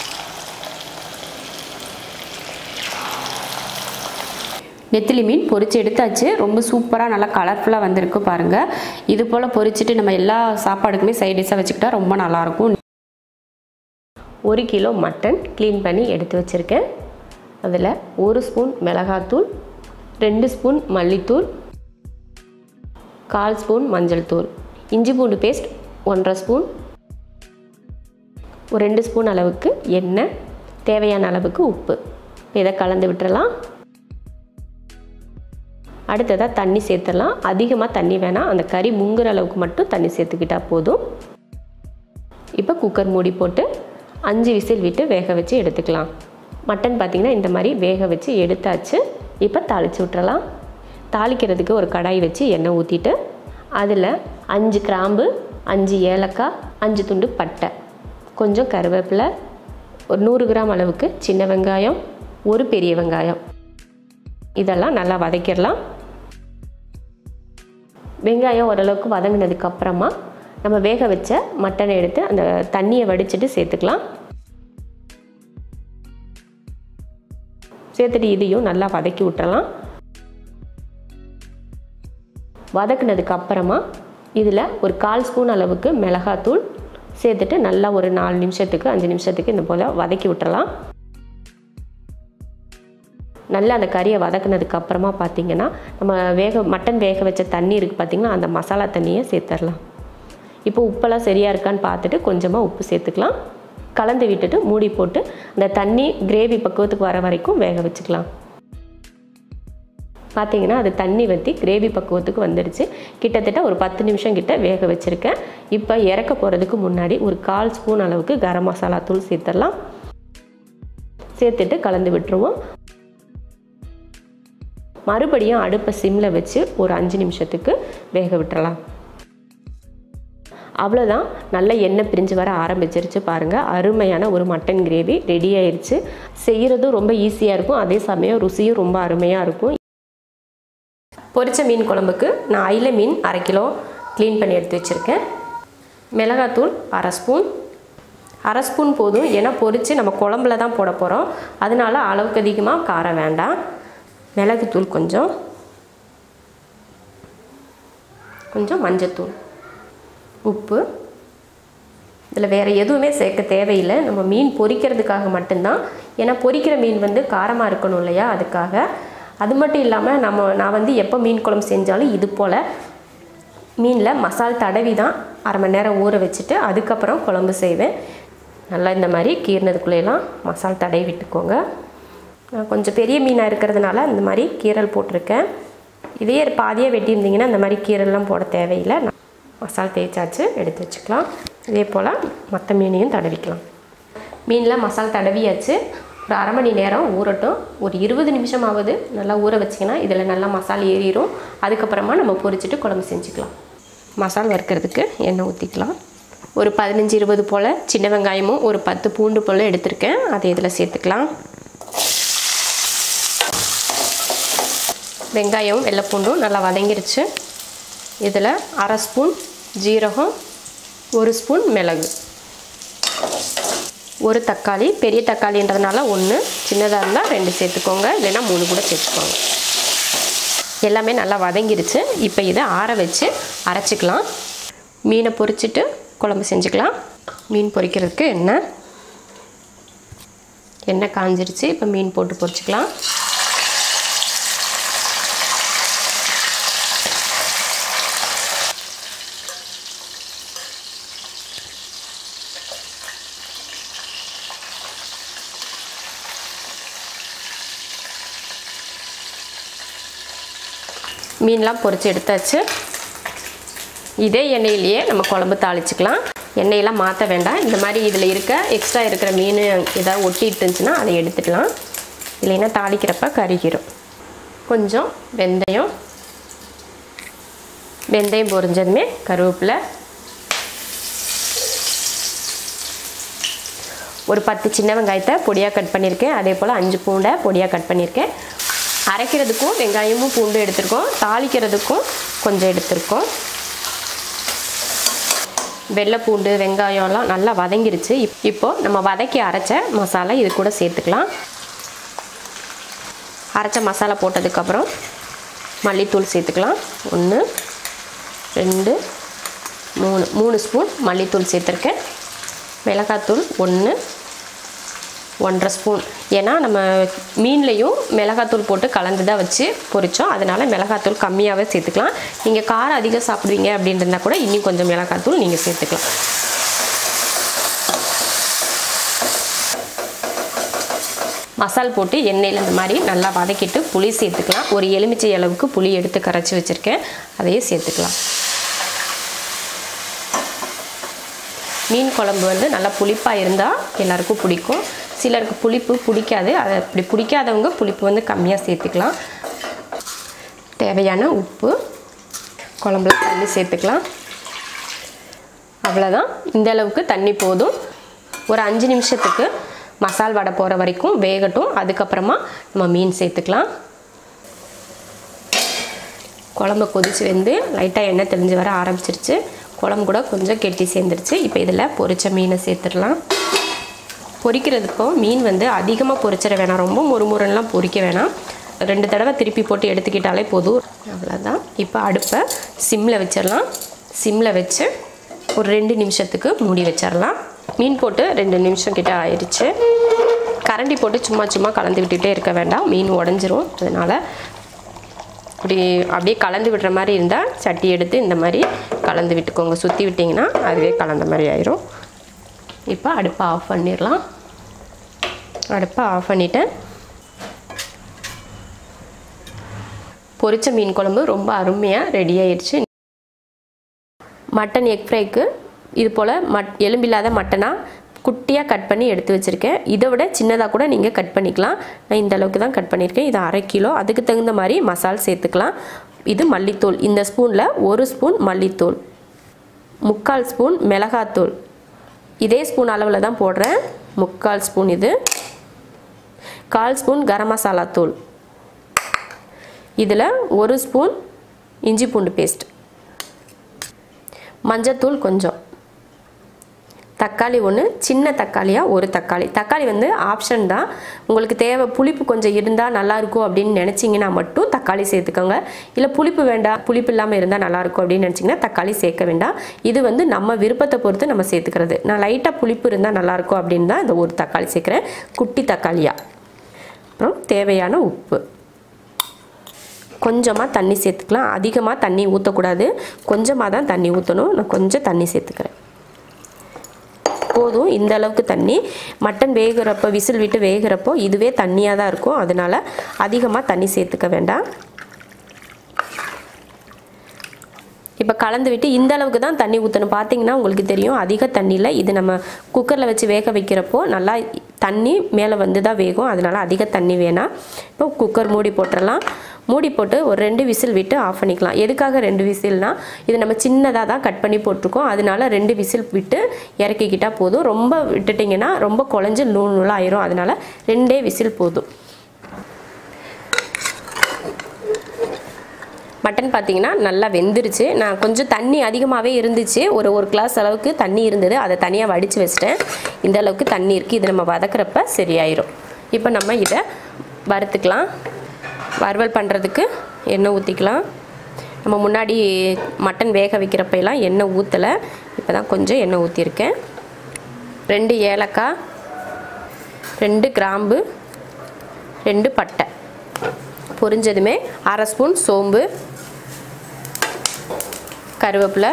நெத்திலி மீன் பொரிச்சு எடுத்தாச்சு. ரொம்ப சூப்பராக நல்லா கலர்ஃபுல்லாக வந்திருக்கு பாருங்கள். இது போல் பொரிச்சிட்டு நம்ம எல்லா சாப்பாடுக்குமே சைட் டிஷ்ஷாக வச்சுக்கிட்டா ரொம்ப நல்லாயிருக்கும். ஒரு கிலோ மட்டன் க்ளீன் பண்ணி எடுத்து வச்சுருக்கேன். அதில் ஒரு ஸ்பூன் மிளகாத்தூள், ரெண்டு ஸ்பூன் மல்லித்தூள், கால் ஸ்பூன் மஞ்சள் தூள், இஞ்சி பூண்டு பேஸ்ட் ஒன்றரை ஸ்பூன், ஒரு ரெண்டு ஸ்பூன் அளவுக்கு எண்ணெய், தேவையான அளவுக்கு உப்பு. இதை கலந்து விட்டுறலாம். அடுத்ததாக தண்ணி சேர்த்துடலாம். அதிகமாக தண்ணி வேணாம், அந்த கறி முங்குற அளவுக்கு மட்டும் தண்ணி சேர்த்துக்கிட்டால் போதும். இப்போ குக்கர் மூடி போட்டு அஞ்சு விசில் விட்டு வேக வச்சு எடுத்துக்கலாம். மட்டன் பார்த்திங்கன்னா இந்த மாதிரி வேக வச்சு எடுத்தாச்சு. இப்போ தாளித்து விட்டுறலாம். தாளிக்கிறதுக்கு ஒரு கடாய் வச்சு எண்ணெய் ஊற்றிட்டு அதில் அஞ்சு கிராம்பு, அஞ்சு ஏலக்காய், அஞ்சு துண்டு பட்டை, கொஞ்சம் கருவேப்பிலை, ஒரு நூறு கிராம் அளவுக்கு சின்ன வெங்காயம், ஒரு பெரிய வெங்காயம், இதெல்லாம் நல்லா வதக்கிடலாம். வெங்காயம் ஓரளவுக்கு வதங்கினதுக்கப்புறமா நம்ம வேக வச்ச மட்டனை எடுத்து அந்த தண்ணியை வடிச்சிட்டு சேர்த்துக்கலாம். சேர்த்துட்டு இதையும் நல்லா வதக்கி விட்டுறலாம். வதக்குனதுக்கு அப்புறமா இதில் ஒரு கால் ஸ்பூன் அளவுக்கு மிளகாத்தூள் சேர்த்துட்டு நல்லா ஒரு நாலு நிமிஷத்துக்கு அஞ்சு நிமிஷத்துக்கு இந்த போல் வதக்கி விட்டுறலாம். நல்லா அந்த கறியை வதக்குனதுக்கு அப்புறமா பார்த்திங்கன்னா நம்ம வேக மட்டன் வேக வச்ச தண்ணி இருக்குது பார்த்திங்கன்னா, அந்த மசாலா தண்ணியை சேர்த்துடலாம். இப்போ உப்பெல்லாம் சரியாக இருக்கான்னு பார்த்துட்டு கொஞ்சமாக உப்பு சேர்த்துக்கலாம். கலந்து விட்டுட்டு மூடி போட்டு அந்த தண்ணி கிரேவி பக்குவத்துக்கு வர வரைக்கும் வேக வச்சுக்கலாம். பார்த்தீங்கன்னா அது தண்ணி வற்றி கிரேவி பக்குவத்துக்கு வந்துடுச்சு. கிட்டத்தட்ட ஒரு பத்து நிமிஷம் கிட்ட வேக வச்சுருக்கேன். இப்போ இறக்க போகிறதுக்கு முன்னாடி ஒரு கால் ஸ்பூன் அளவுக்கு கரம் மசாலா தூள் சேர்த்துடலாம். சேர்த்துட்டு கலந்து விட்டுருவோம். மறுபடியும் அடுப்பை சிம்மில் வச்சு ஒரு அஞ்சு நிமிஷத்துக்கு வேக விட்டுறலாம். அவ்வளோதான், நல்ல எண்ணெய் பிரிஞ்சு வர ஆரம்பிச்சிருச்சு பாருங்கள். அருமையான ஒரு மட்டன் கிரேவி ரெடி ஆயிடுச்சு. செய்கிறதும் ரொம்ப ஈஸியாக இருக்கும், அதே சமயம் ருசியும் ரொம்ப அருமையாக இருக்கும். பொரிச்ச மீன் குழம்புக்கு நான் அயில மீன் அரை கிலோ க்ளீன் பண்ணி எடுத்து வச்சுருக்கேன். மிளகாத்தூள் அரை ஸ்பூன் அரை ஸ்பூன் போதும், ஏன்னா பொரித்து நம்ம குழம்புல தான் போட போகிறோம், அதனால அளவுக்கு அதிகமாக காரம் வேண்டாம். மிளகுத்தூள் கொஞ்சம், கொஞ்சம் மஞ்சத்தூள், உப்பு. இதில் வேறு எதுவுமே சேர்க்க தேவையில்லை, நம்ம மீன் பொரிக்கிறதுக்காக மட்டும்தான். ஏன்னா பொரிக்கிற மீன் வந்து காரமாக இருக்கணும் இல்லையா, அதுக்காக. அது மட்டும் இல்லாமல் நம்ம நான் வந்து எப்போ மீன் குழம்பு செஞ்சாலும் இது போல் மீனில் மசால் தடவி தான் அரை மணி நேரம் ஊற வச்சுட்டு அதுக்கப்புறம் குழம்பு செய்வேன். நல்லா இந்த மாதிரி கீறினதுக்குள்ளேலாம் மசால் தடவி விட்டுக்கோங்க. நான் கொஞ்சம் பெரிய மீனாக இருக்கிறதுனால இந்த மாதிரி கீரல் போட்டிருக்கேன். இதே பாதியாக வெட்டியிருந்தீங்கன்னா இந்த மாதிரி கீரல்லாம் போட தேவையில்லை. மசால் தேய்ச்சாச்சு, எடுத்து வச்சுக்கலாம். இதே போல் மற்ற மீனையும் தடவிக்கலாம். மீனில் மசால் தடவியாச்சு. ஒரு அரை மணி நேரம் ஊறட்டும். ஒரு இருபது நிமிஷமாவது நல்லா ஊற வச்சிங்கன்னா இதில் நல்லா மசால் ஏறிடும். அதுக்கப்புறமா நம்ம பொரிச்சிட்டு குழம்பு செஞ்சுக்கலாம். மசால் வறுக்கிறதுக்கு எண்ணெய் ஊற்றிக்கலாம். ஒரு பதினஞ்சு இருபது போல் சின்ன வெங்காயமும் ஒரு பத்து பூண்டு போல் எடுத்திருக்கேன், அதை இதில் சேர்த்துக்கலாம். வெங்காயம் வெள்ளை பூண்டும் நல்லா வதங்கிருச்சு. இதில் அரை ஸ்பூன் ஜீரகம், ஒரு ஸ்பூன் மிளகு, ஒரு தக்காளி, பெரிய தக்காளின்றதுனால ஒன்று, சின்னதாக இருந்தால் ரெண்டு சேர்த்துக்கோங்க, இல்லைன்னா மூணு கூட சேர்த்துக்கோங்க. எல்லாமே நல்லா வதங்கிருச்சு. இப்போ இதை ஆற வச்சு அரைச்சிக்கலாம். மீனை பொரிச்சிட்டு குழம்பு செஞ்சுக்கலாம். மீன் பொரிக்கிறதுக்கு எண்ணெய் எண்ணெய் காஞ்சிருச்சு. இப்போ மீன் போட்டு பொரிச்சிக்கலாம். மீன்லாம் பொரித்து எடுத்தாச்சு. இதே எண்ணெயிலேயே நம்ம குழம்பு தாளிச்சிக்கலாம். எண்ணெயெல்லாம் மாற்ற வேண்டாம். இந்த மாதிரி இதில் இருக்க எக்ஸ்ட்ரா இருக்கிற மீன் ஏதாவது ஒட்டிட்டு இருந்துச்சுன்னா அதை எடுத்துக்கலாம், இல்லைன்னா தாளிக்கிறப்ப கருகிரும். கொஞ்சம் வெந்தயம் வெந்தயம் பொரிஞ்சதுமே கருவேப்பிலை, ஒரு பத்து சின்ன வெங்காயத்தை பொடியாக கட் பண்ணியிருக்கேன். அதே போல் அஞ்சு பூண்டை பொடியாக கட் பண்ணியிருக்கேன். அரைக்கிறதுக்கும் வெங்காயமும் பூண்டு எடுத்துருக்கோம், தாளிக்கிறதுக்கும் கொஞ்சம் எடுத்துருக்கோம். வெள்ளை பூண்டு வெங்காயம்லாம் நல்லா வதங்கிருச்சு. இப்போது நம்ம வதக்கி அரைச்ச மசாலா இது கூட சேர்த்துக்கலாம். அரைச்ச மசாலா போட்டதுக்கப்புறம் மல்லித்தூள் சேர்த்துக்கலாம். ஒன்று ரெண்டு மூணு மூணு ஸ்பூன் மல்லித்தூள் சேர்த்துருக்கேன். மிளகாத்தூள் ஒன்று ஒன்றரை ஸ்பூன், ஏன்னா நம்ம மீன்லேயும் மிளகாத்தூள் போட்டு கலந்து தான் வச்சு பொரித்தோம், அதனால் மிளகாத்தூள் கம்மியாகவே சேர்த்துக்கலாம். நீங்கள் காரம் அதிகம் சாப்பிடுவீங்க அப்படின்றதா கூட இன்னும் கொஞ்சம் மிளகாத்தூள் நீங்கள் சேர்த்துக்கலாம். மசால் போட்டு எண்ணெயில் இந்த மாதிரி நல்லா வதக்கிட்டு புளி சேர்த்துக்கலாம். ஒரு எலுமிச்சை அளவுக்கு புளி எடுத்து கரைச்சி வச்சுருக்கேன், அதையே சேர்த்துக்கலாம். மீன் குழம்பு வந்து நல்லா புளிப்பாக இருந்தால் எல்லாருக்கும் பிடிக்கும். சிலருக்கு புளிப்பு பிடிக்காது, அதை அப்படி பிடிக்காதவங்க புளிப்பு வந்து கம்மியாக சேர்த்துக்கலாம். தேவையான உப்பு, குழம்புல தண்ணி சேர்த்துக்கலாம். அவ்வளோதான், இந்த அளவுக்கு தண்ணி போதும். ஒரு அஞ்சு நிமிஷத்துக்கு மசால் வடை போகிற வரைக்கும் வேகட்டும். அதுக்கப்புறமா நம்ம மீன் சேர்த்துக்கலாம். குழம்பு கொதிச்சு வெந்து லைட்டாக எண்ணெய் தெளிஞ்சு வர ஆரம்பிச்சிருச்சு. குழம்பு கூட கொஞ்சம் கெட்டி சேர்ந்துருச்சு. இப்போ இதில் பொரிச்ச மீனை சேர்த்துடலாம். பொரிக்கிறதுக்கும் மீன் வந்து அதிகமாக பொரிச்சிட வேணாம், ரொம்ப முறுமுறுலாம் பொரிக்க வேணாம். ரெண்டு தடவை திருப்பி போட்டு எடுத்துக்கிட்டாலே போதும். அவ்வளோதான். இப்போ அடுப்பை சிம்மில் வச்சிடலாம். சிம்மில் வச்சு ஒரு ரெண்டு நிமிஷத்துக்கு மூடி வச்சிடலாம். மீன் போட்டு ரெண்டு நிமிஷம் கிட்ட ஆயிடுச்சு. கரண்டி போட்டு சும்மா சும்மா கலந்து விட்டுகிட்டே இருக்க வேண்டாம், மீன் உடஞ்சிரும். அதனால் இப்படி அப்படியே கலந்து விடுற மாதிரி இருந்தால் சட்டி எடுத்து இந்த மாதிரி கலந்து விட்டுக்கோங்க. சுற்றி விட்டிங்கன்னா அதுவே கலந்த மாதிரி ஆயிரும். இப்போ அடுப்பை ஆஃப் பண்ணிடலாம். அடுப்பை ஆஃப் பண்ணிவிட்டேன். பொரிச்ச மீன் குழம்பு ரொம்ப அருமையாக ரெடி ஆயிடுச்சு. மட்டன் எக் ஃப்ரைக்கு இது போல் மட் எலும்பில்லாத மட்டனாக குட்டியாக கட் பண்ணி எடுத்து வச்சுருக்கேன். இதை விட சின்னதாக கூட நீங்கள் கட் பண்ணிக்கலாம். நான் இந்த அளவுக்கு தான் கட் பண்ணியிருக்கேன். இது அரை கிலோ. அதுக்கு தகுந்த மாதிரி மசால் சேர்த்துக்கலாம். இது மல்லித்தூள். இந்த ஸ்பூனில் ஒரு ஸ்பூன் மல்லித்தூள், முக்கால் ஸ்பூன் மிளகாத்தூள், இதே ஸ்பூன் அளவில் தான் போடுறேன். முக்கால் ஸ்பூன் இது, கால் ஸ்பூன் கரம் மசாலா தூள், இதில் ஒரு ஸ்பூன் இஞ்சி பூண்டு பேஸ்ட், மஞ்சத்தூள் கொஞ்சம், தக்காளி ஒன்று, சின்ன தக்காளியாக ஒரு தக்காளி. தக்காளி வந்து ஆப்ஷன் தான். உங்களுக்கு தேவை புளிப்பு கொஞ்சம் இருந்தால் நல்லாயிருக்கும் அப்படின்னு நினச்சிங்கன்னா மட்டும் தக்காளி சேர்த்துக்கோங்க. இல்லை புளிப்பு வேண்டாம், புளிப்பு இல்லாமல் இருந்தால் நல்லாயிருக்கும் அப்படின்னு நினச்சிங்கன்னா தக்காளி சேர்க்க வேண்டாம். இது வந்து நம்ம விருப்பத்தை பொறுத்து நம்ம சேர்த்துக்கிறது. நான் லைட்டாக புளிப்பு இருந்தால் நல்லாயிருக்கும் அப்படின்னு தான் இந்த ஒரு தக்காளி சேர்க்குறேன், குட்டி தக்காளியாக. அப்புறம் தேவையான உப்பு, கொஞ்சமாக தண்ணி சேர்த்துக்கலாம். அதிகமாக தண்ணி ஊற்றக்கூடாது, கொஞ்சமாக தான் தண்ணி ஊற்றணும். நான் கொஞ்சம் தண்ணி சேர்த்துக்கிறேன், போதும். இந்த அளவுக்கு தண்ணி. மட்டன் வேகிறப்போ, விசில் விட்டு வேகிறப்போ இதுவே தண்ணியாக தான் இருக்கும். அதனால் அதிகமாக தண்ணி சேர்த்துக்க வேண்டாம். இப்போ கலந்து விட்டு இந்த அளவுக்கு தான் தண்ணி ஊற்றணும். பார்த்தீங்கன்னா உங்களுக்கு தெரியும், அதிக தண்ணியில் இது நம்ம குக்கரில் வச்சு வேக வைக்கிறப்போ நல்லா தண்ணி மேலே வந்து தான் வேகும். அதனால் அதிக தண்ணி வேணாம். இப்போ குக்கர் மூடி போட்டுடலாம். மூடி போட்டு ஒரு ரெண்டு விசில் விட்டு ஆஃப் பண்ணிக்கலாம். எதுக்காக ரெண்டு விசில்னால், இது நம்ம சின்னதாக தான் கட் பண்ணி போட்டிருக்கோம். அதனால ரெண்டு விசில் விட்டு இறக்கிக்கிட்டால் போதும். ரொம்ப விட்டுட்டிங்கன்னா ரொம்ப குழஞ்சி நூல் நூலாக ஆயிரும். அதனால் ரெண்டே விசில் போதும். மட்டன் பார்த்திங்கன்னா நல்லா வெந்துருச்சு. நான் கொஞ்சம் தண்ணி அதிகமாகவே இருந்துச்சு. ஒரு ஒரு கிளாஸ் அளவுக்கு தண்ணி இருந்தது. அதை தனியாக வடித்து வச்சிட்டேன். இந்த அளவுக்கு தண்ணி இருக்குது. இது நம்ம வதக்கிறப்ப சரியாயிரும். இப்போ நம்ம இதை வறுத்துக்கலாம். வறுவல் பண்ணுறதுக்கு எண்ணெய் ஊற்றிக்கலாம். நம்ம முன்னாடி மட்டன் வேக வைக்கிறப்பெல்லாம் எண்ணெய் ஊற்றலை. இப்போ தான் கொஞ்சம் எண்ணெய் ஊற்றிருக்கேன். ரெண்டு ஏலக்காய், ரெண்டு கிராம்பு, ரெண்டு பட்டை பொரிஞ்சதுமே அரை ஸ்பூன் சோம்பு, கருவேப்பிலை,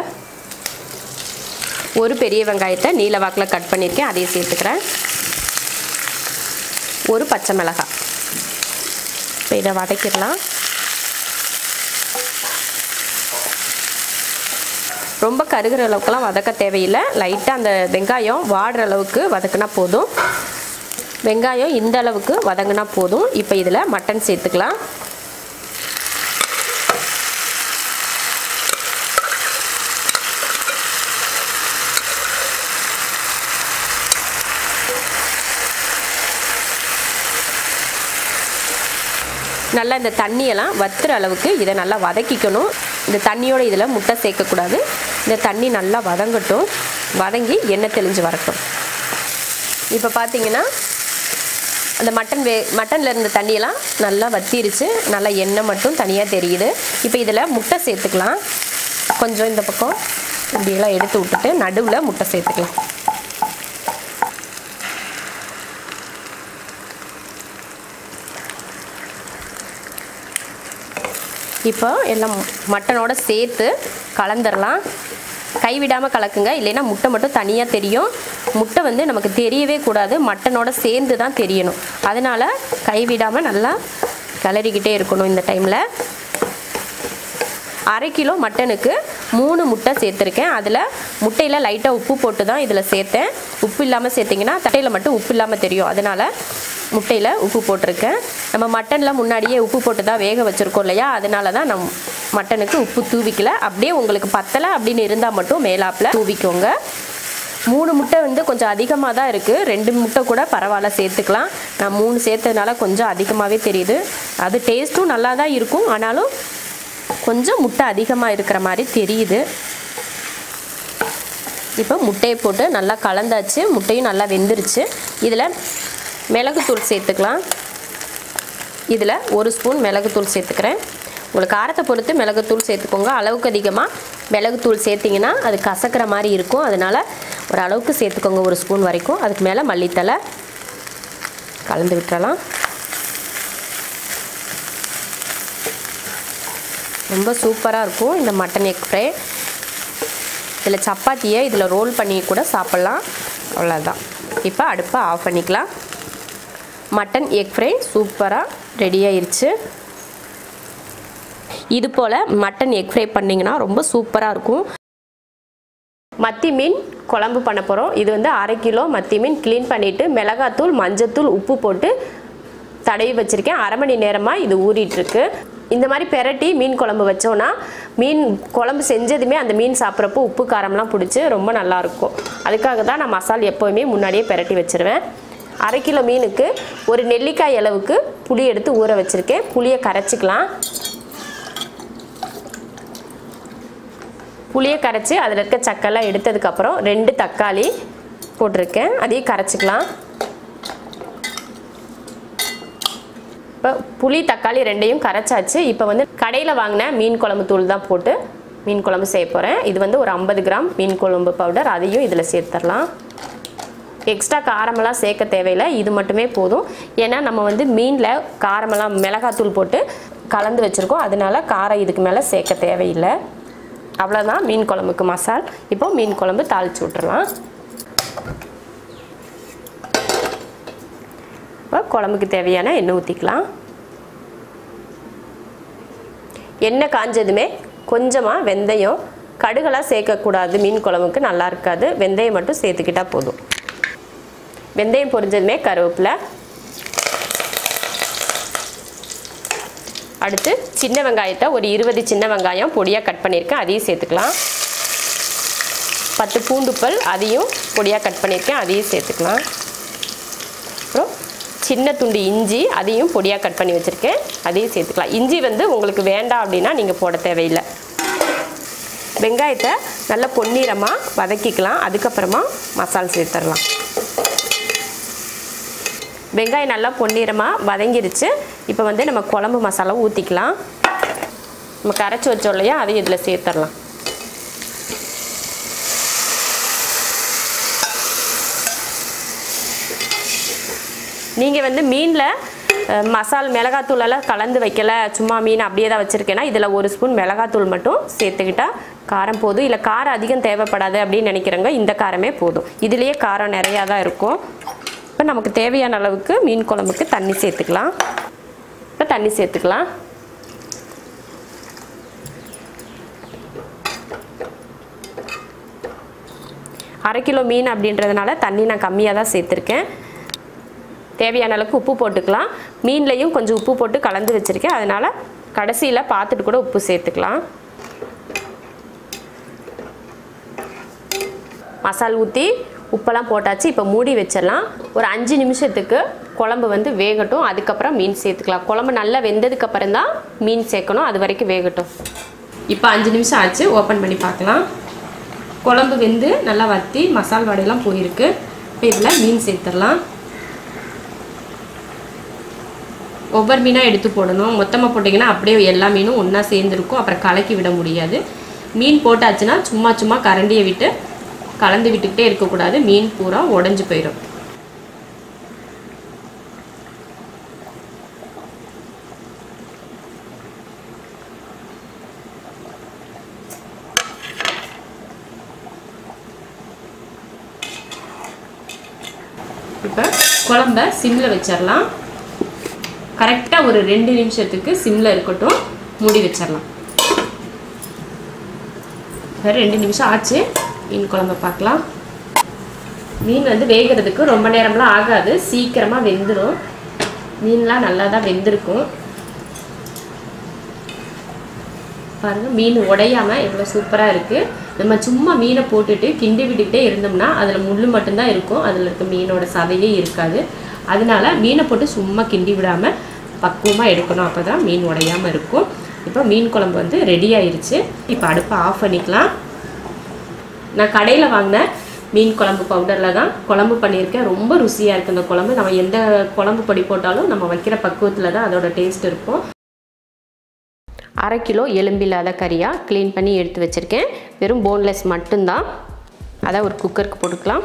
ஒரு பெரிய வெங்காயத்தை நீல வாக்கில் கட் பண்ணியிருக்கேன், அதையும் சேர்த்துக்கிறேன். ஒரு பச்சை மிளகாய். இப்போ இதை வதக்கிடலாம். ரொம்ப கருகிற அளவுக்குலாம் வதக்க தேவையில்லை. லைட்டாக அந்த வெங்காயம் வாடுற அளவுக்கு வதக்கினா போதும். வெங்காயம் இந்த அளவுக்கு வதங்கினா போதும். இப்போ இதில் மட்டன் சேர்த்துக்கலாம். நல்லா இந்த தண்ணியெல்லாம் வத்துற அளவுக்கு இதை நல்லா வதக்கிக்கணும். இந்த தண்ணியோட இதில் முட்டை சேர்க்கக்கூடாது. இந்த தண்ணி நல்லா வதங்கட்டும். வதங்கி எண்ணெய் தெளிஞ்சு வரட்டும். இப்போ பார்த்தீங்கன்னா அந்த மட்டன் வே மட்டனில் இருந்த தண்ணியெல்லாம் நல்லா வத்திருச்சு. நல்லா எண்ணெய் மட்டும் தனியாக தெரியுது. இப்போ இதில் முட்டை சேர்த்துக்கலாம். கொஞ்சம் இந்த பக்கம் இப்படியெல்லாம் எடுத்து விட்டுட்டு நடுவில் முட்டை சேர்த்துக்கலாம். இப்போ எல்லாம் மட்டனோட சேர்த்து கலந்துடலாம். கைவிடாமல் கலக்குங்க, இல்லைன்னா முட்டை மட்டும் தனியாக தெரியும். முட்டை வந்து நமக்கு தெரியவே கூடாது, மட்டனோட சேர்ந்து தான் தெரியணும். அதனால் கைவிடாமல் நல்லா கிளறிக்கிட்டே இருக்கணும். இந்த டைமில் அரை கிலோ மட்டனுக்கு மூணு முட்டை சேர்த்துருக்கேன். அதில் முட்டையில் லைட்டாக உப்பு போட்டு தான் இதில் சேர்த்தேன். உப்பு இல்லாமல் சேர்த்திங்கன்னா தட்டையில் மட்டும் உப்பு இல்லாமல் தெரியும். அதனால் முட்டையில் உப்பு போட்டிருக்கேன். நம்ம மட்டனில் முன்னாடியே உப்பு போட்டு தான் வேக வச்சுருக்கோம் இல்லையா, அதனால தான் நம் மட்டனுக்கு உப்பு தூவிக்கல. அப்படியே உங்களுக்கு பத்தலை அப்படின்னு இருந்தால் மட்டும் மேலாப்பில் தூவிக்கோங்க. மூணு முட்டை வந்து கொஞ்சம் அதிகமாக தான் இருக்குது. ரெண்டு முட்டை கூட பரவாயில்ல சேர்த்துக்கலாம். நான் மூணு சேர்த்ததுனால கொஞ்சம் அதிகமாகவே தெரியுது. அது டேஸ்ட்டும் நல்லா தான் இருக்கும், ஆனாலும் கொஞ்சம் முட்டை அதிகமாக இருக்கிற மாதிரி தெரியுது. இப்போ முட்டையை போட்டு நல்லா கலந்தாச்சு. முட்டையும் நல்லா வெந்துருச்சு. இதில் மிளகுத்தூள் சேர்த்துக்கலாம். இதில் ஒரு ஸ்பூன் மிளகுத்தூள் சேர்த்துக்கிறேன். உங்களுக்கு காரத்தை பொறுத்து மிளகுத்தூள் சேர்த்துக்கோங்க. அளவுக்கு அதிகமாக மிளகுத்தூள் சேர்த்திங்கன்னா அது கசக்கிற மாதிரி இருக்கும். அதனால் ஒரு அளவுக்கு சேர்த்துக்கோங்க, ஒரு ஸ்பூன் வரைக்கும். அதுக்கு மேலே மல்லித்தலை கலந்து விட்டுறலாம். ரொம்ப சூப்பராக இருக்கும் இந்த மட்டன் எக் ஃப்ரை. இதில் சப்பாத்தியை இதில் ரோல் பண்ணி கூட சாப்பிட்லாம். அவ்வளோதான். இப்போ அடுப்பை ஆஃப் பண்ணிக்கலாம். மட்டன் எக் ஃப்ரை சூப்பராக ரெடி ஆயிடுச்சு. இது போல் மட்டன் எக் ஃப்ரை பண்ணிங்கன்னா ரொம்ப சூப்பராக இருக்கும். மத்தி மீன் குழம்பு பண்ண போகிறோம். இது வந்து அரை கிலோ மத்தி மீன் க்ளீன் பண்ணிவிட்டு மிளகாத்தூள் மஞ்சத்தூள் உப்பு போட்டு தடவி வச்சுருக்கேன். அரை மணி நேரமாக இது ஊறிட்டுருக்கு. இந்த மாதிரி பெரட்டி மீன் குழம்பு வச்சோன்னா மீன் குழம்பு செஞ்சதுமே அந்த மீன் சாப்பிட்றப்போ உப்பு காரம்லாம் பிடிச்சி ரொம்ப நல்லாயிருக்கும். அதுக்காக தான் நான் மசாலா எப்போவுமே முன்னாடியே பெரட்டி வச்சுருவேன். அரை கிலோ மீனுக்கு ஒரு நெல்லிக்காய் அளவுக்கு புளி எடுத்து ஊற வச்சுருக்கேன். புளியை கரைச்சிக்கலாம். புளியை கரைச்சி அதில் இருக்க சக்கெல்லாம் எடுத்ததுக்கப்புறம் ரெண்டு தக்காளி போட்டிருக்கேன், அதையும் கரைச்சிக்கலாம். இப்போ புளி தக்காளி ரெண்டையும் கரைச்சாச்சு. இப்போ வந்து கடையில் வாங்கின மீன் குழம்பு தூள் தான் போட்டு மீன் குழம்பு செய்ய போகிறேன். இது வந்து ஒரு ஐம்பது கிராம் மீன் குழம்பு பவுடர், அதையும் இதில் சேர்த்துடலாம். எக்ஸ்ட்ரா காரமெல்லாம் சேர்க்க தேவையில்லை, இது மட்டுமே போதும். ஏன்னா நம்ம வந்து மீனில் காரமெல்லாம் மிளகாத்தூள் போட்டு கலந்து வச்சுருக்கோம், அதனால காரம் இதுக்கு மேலே சேர்க்க தேவையில்லை. அவ்வளோதான் மீன் குழம்புக்கு மசால். இப்போ மீன் குழம்பு தாளித்து விட்டுறலாம். இப்போ குழம்புக்கு தேவையான எண்ணெய் ஊற்றிக்கலாம். எண்ணெய் காஞ்சதுமே கொஞ்சமாக வெந்தயம், கடுகெல்லாம் சேர்க்கக்கூடாது, மீன் குழம்புக்கு நல்லா இருக்காது. வெந்தயம் மட்டும் சேர்த்துக்கிட்டால் போதும். வெந்தயம் பொரிஞ்சதுமே கருவேப்பிலை, அடுத்து சின்ன வெங்காயத்தை ஒரு இருபது சின்ன வெங்காயம் பொடியாக கட் பண்ணியிருக்கேன், அதையும் சேர்த்துக்கலாம். பத்து பூண்டுப்பல், அதையும் பொடியாக கட் பண்ணியிருக்கேன், அதையும் சேர்த்துக்கலாம். அப்புறம் சின்ன துண்டு இஞ்சி, அதையும் பொடியாக கட் பண்ணி வச்சுருக்கேன், அதையும் சேர்த்துக்கலாம். இஞ்சி வந்து உங்களுக்கு வேண்டாம் அப்படின்னா நீங்கள் போட தேவையில்லை. வெங்காயத்தை நல்லா பொன்னிறமாக வதக்கிக்கலாம். அதுக்கப்புறமா மசாலா சேர்த்துடலாம். வெங்காயம் நல்லா பொன்னிறமாக வதங்கிருச்சு. இப்போ வந்து நம்ம குழம்பு மசாலா ஊற்றிக்கலாம். நம்ம கரைச்சி வச்சோம் இல்லையா, அதையும் இதில் சேர்த்துடலாம். நீங்கள் வந்து மீனில் மசால் மிளகாத்தூளெல்லாம் கலந்து வைக்கல, சும்மா மீன் அப்படியே தான் வச்சுருக்கேன்னா இதில் ஒரு ஸ்பூன் மிளகாத்தூள் மட்டும் சேர்த்துக்கிட்டால் காரம் போதும். இல்லை காரம் அதிகம் தேவைப்படாது அப்படின்னு நினைக்கிறவங்க இந்த காரமே போதும். இதுலேயே காரம் நிறையா தான் இருக்கும். இப்போ நமக்கு தேவையான அளவுக்கு மீன் குழம்புக்கு தண்ணி சேர்த்துக்கலாம். இப்போ தண்ணி சேர்த்துக்கலாம். அரை கிலோ மீன் அப்படின்றதுனால தண்ணி நான் கம்மியாக தான் சேர்த்துருக்கேன். தேவையான அளவுக்கு உப்பு போட்டுக்கலாம். மீன்லேயும் கொஞ்சம் உப்பு போட்டு கலந்து வச்சுருக்கேன், அதனால் கடைசியில் பார்த்துட்டு கூட உப்பு சேர்த்துக்கலாம். மசால் ஊற்றி உப்பெல்லாம் போட்டாச்சு. இப்போ மூடி வச்சிடலாம். ஒரு அஞ்சு நிமிஷத்துக்கு குழம்பு வந்து வேகட்டும், அதுக்கப்புறம் மீன் சேர்த்துக்கலாம். குழம்பு நல்லா வெந்ததுக்கப்புறம் தான் மீன் சேர்க்கணும், அது வரைக்கும் வேகட்டும். இப்போ அஞ்சு நிமிஷம் ஆச்சு, ஓப்பன் பண்ணி பார்க்கலாம். குழம்பு வெந்து நல்லா வற்றி மசால் வடையெல்லாம் போயிருக்கு. இப்போ இதில் மீன் சேர்த்துடலாம். ஒவ்வொரு மீனாக எடுத்து போடணும். மொத்தமாக போட்டிங்கன்னா அப்படியே எல்லா மீனும் ஒன்றா சேர்ந்துருக்கும், அப்புறம் கலக்கி விட முடியாது. மீன் போட்டாச்சுன்னா சும்மா சும்மா கரண்டியை விட்டு கலந்து விட்டுக்கிட்டே இருக்கக்கூடாது, மீன் பூரா உடஞ்சி போயிடும். இப்போ குழம்ப சிம்மில் வச்சிடலாம். கரெக்டாக ஒரு ரெண்டு நிமிஷத்துக்கு சிம்மில் இருக்கட்டும், மூடி வச்சிடலாம். ரெண்டு நிமிஷம் ஆச்சு. மீன் குழம்பு பார்க்கலாம். மீன் வந்து வேகிறதுக்கு ரொம்ப நேரம்லாம் ஆகாது, சீக்கிரமாக வெந்துடும். மீன்லாம் நல்லா தான் வெந்திருக்கும். பாருங்கள், மீன் உடையாமல் எவ்வளோ சூப்பராக இருக்குது. நம்ம சும்மா மீனை போட்டுட்டு கிண்டி விட்டுக்கிட்டே இருந்தோம்னா அதில் முள் மட்டும்தான் இருக்கும், அதில் இருக்க மீனோட சதையே இருக்காது. அதனால மீனை போட்டு சும்மா கிண்டி விடாமல் பக்குவமாக எடுக்கணும், அப்போ தான் மீன் உடையாமல் இருக்கும். இப்போ மீன் குழம்பு வந்து ரெடி ஆயிடுச்சு. இப்போ அடுப்பை ஆஃப் பண்ணிக்கலாம். நான் கடையில் வாங்கின மீன் குழம்பு பவுடரில் தான் குழம்பு பண்ணியிருக்கேன். ரொம்ப ருசியாக இருக்குது இந்த குழம்பு. நம்ம எந்த குழம்பு பொடி போட்டாலும் நம்ம வைக்கிற பக்குவத்தில் தான் அதோட டேஸ்ட் இருக்கும். அரை கிலோ எலும்பில்லாத கறியாக க்ளீன் பண்ணி எடுத்து வச்சுருக்கேன். வெறும் போன்லெஸ் மட்டும்தான். அதை ஒரு குக்கருக்கு போட்டுக்கலாம்.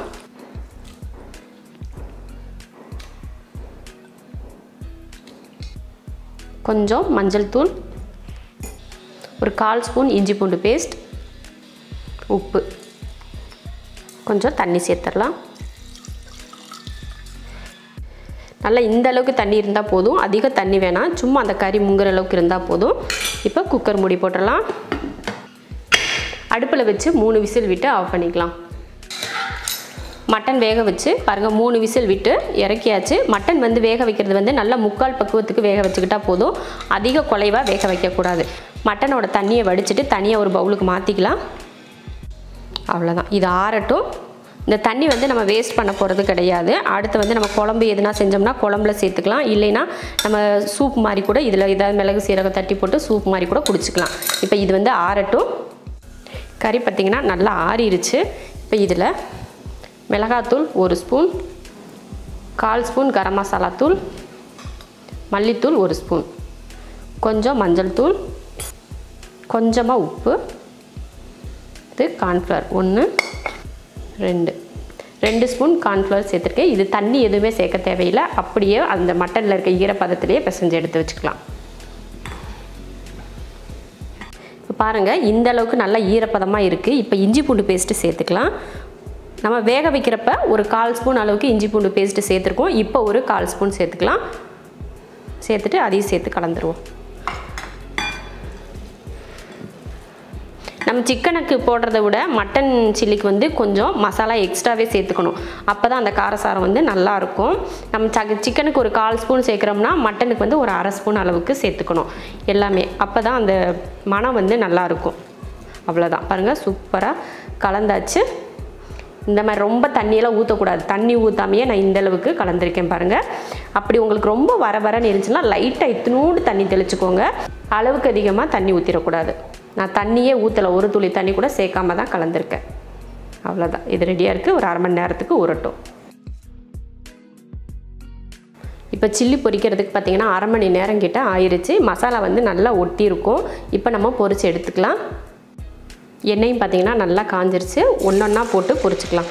கொஞ்சம் மஞ்சள் தூள், ஒரு கால் ஸ்பூன் இஞ்சி பூண்டு பேஸ்ட், உப்பு, கொஞ்சம் தண்ணி சேர்த்துடலாம். நல்லா இந்த அளவுக்கு தண்ணி இருந்தால் போதும், அதிக தண்ணி வேணாம், சும்மா அந்த கறி முங்குற அளவுக்கு இருந்தால் போதும். இப்போ குக்கர் மூடி போட்டுடலாம். அடுப்பில் வச்சு மூணு விசில் விட்டு ஆஃப் பண்ணிக்கலாம். மட்டன் வேக வச்சு பாருங்கள், மூணு விசில் விட்டு இறக்கியாச்சு. மட்டன் வந்து வேக வைக்கிறது வந்து நல்லா முக்கால் பக்குவத்துக்கு வேக வச்சுக்கிட்டா போதும், அதிக குலைவாக வேக வைக்கக்கூடாது. மட்டனோட தண்ணியை வடிச்சிட்டு தனியாக ஒரு பவுலுக்கு மாற்றிக்கலாம். அவ்வளோதான், இது ஆறட்டும். இந்த தண்ணி வந்து நம்ம வேஸ்ட் பண்ண போகிறது கிடையாது. அடுத்து வந்து நம்ம குழம்பு எதுனா செஞ்சோம்னா குழம்புல சேர்த்துக்கலாம், இல்லைன்னா நம்ம சூப் மாதிரி கூட இதில் ஏதாவது மிளகு சீரகம் தட்டி போட்டு சூப் மாதிரி கூட குடிச்சிக்கலாம். இப்போ இது வந்து ஆறட்டும். கறி பார்த்திங்கன்னா நல்லா ஆறிடுச்சு. இப்போ இதில் மிளகாத்தூள் ஒரு ஸ்பூன், கால் ஸ்பூன் கரம் மசாலா தூள், மல்லித்தூள் ஒரு ஸ்பூன், கொஞ்சம் மஞ்சள் தூள், கொஞ்சமாக உப்பு, இது கார்ன்ஃப்ளவர் ஒன்று ரெண்டு ரெண்டு ஸ்பூன் கார்ன்ஃப்ளவர் சேர்த்துருக்கேன். இது தண்ணி எதுவுமே சேர்க்க தேவையில்லை, அப்படியே அந்த மட்டனில் இருக்க ஈரப்பதத்திலேயே பிசைஞ்சு எடுத்து வச்சுக்கலாம். இப்போ பாருங்கள், இந்த அளவுக்கு நல்லா ஈரப்பதமாக இருக்குது. இப்போ இஞ்சி பூண்டு பேஸ்ட்டு சேர்த்துக்கலாம். நம்ம வேக வைக்கிறப்ப ஒரு கால் ஸ்பூன் அளவுக்கு இஞ்சி பூண்டு பேஸ்ட்டு சேர்த்துருக்கோம். இப்போ ஒரு கால் ஸ்பூன் சேர்த்துக்கலாம். சேர்த்துட்டு அதையும் சேர்த்து கலந்துருவோம். நம்ம சிக்கனுக்கு போடுறத விட மட்டன் சில்லிக்கு வந்து கொஞ்சம் மசாலா எக்ஸ்ட்ராவே சேர்த்துக்கணும், அப்போ தான் அந்த காரசாரம் வந்து நல்லாயிருக்கும். நம்ம ச சிக்கனுக்கு ஒரு கால் ஸ்பூன் சேர்க்குறோம்னா மட்டனுக்கு வந்து ஒரு அரை ஸ்பூன் அளவுக்கு சேர்த்துக்கணும் எல்லாமே, அப்போ தான் அந்த மனம் வந்து நல்லாயிருக்கும். அவ்வளோதான், பாருங்கள் சூப்பராக கலந்தாச்சு. இந்த மாதிரி ரொம்ப தண்ணியெல்லாம் ஊற்றக்கூடாது, தண்ணி ஊற்றாமையே நான் இந்தளவுக்கு கலந்துருக்கேன் பாருங்கள். அப்படி உங்களுக்கு ரொம்ப வர வரன்னு இருந்துச்சுன்னா லைட்டாக இத்தினூடு தண்ணி தெளிச்சுக்கோங்க, அளவுக்கு அதிகமாக தண்ணி ஊற்றிடக்கூடாது. நான் தண்ணியே ஊற்றலை, ஒரு துளி தண்ணி கூட சேர்க்காம தான் கலந்துருக்கேன். அவ்வளோதான், இது ரெடியாக இருக்குது. ஒரு அரை மணி நேரத்துக்கு ஊறட்டும். இப்போ சில்லி பொரிக்கிறதுக்கு பார்த்திங்கன்னா அரை மணி நேரம் கிட்ட ஆயிடுச்சு. மசாலா வந்து நல்லா ஒட்டியிருக்கும். இப்போ நம்ம பொரித்து எடுத்துக்கலாம். எண்ணெயும் பார்த்திங்கன்னா நல்லா காஞ்சிருச்சு, ஒன்று ஒன்றா போட்டு பொரிச்சுக்கலாம்.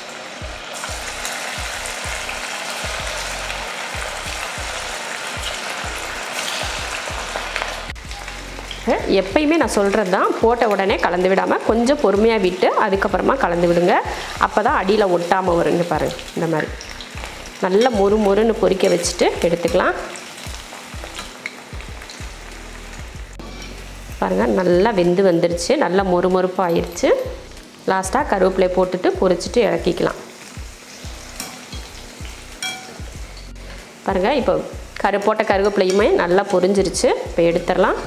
எப்பயுமே நான் சொல்கிறது தான், போட்ட உடனே கலந்து விடாமல் கொஞ்சம் பொறுமையாக விட்டு அதுக்கப்புறமா கலந்து விடுங்க, அப்போ தான் அடியில் ஒட்டாமல் வருங்க. பாருங்கள், இந்த மாதிரி நல்லா மொறு மொறுன்னு பொரிக்க வச்சுட்டு எடுத்துக்கலாம். பாருங்கள், நல்லா வெந்து வந்துருச்சு, நல்லா மொறு மொறுப்பாக ஆயிடுச்சு. லாஸ்ட்டாக கருவேப்பிலை போட்டுட்டு பொரிச்சிட்டு இறக்கிக்கலாம். பாருங்கள், இப்போ கரு போட்ட கருவேப்பிலையுமே நல்லா பொரிஞ்சிருச்சு. இப்போ எடுத்துடலாம்.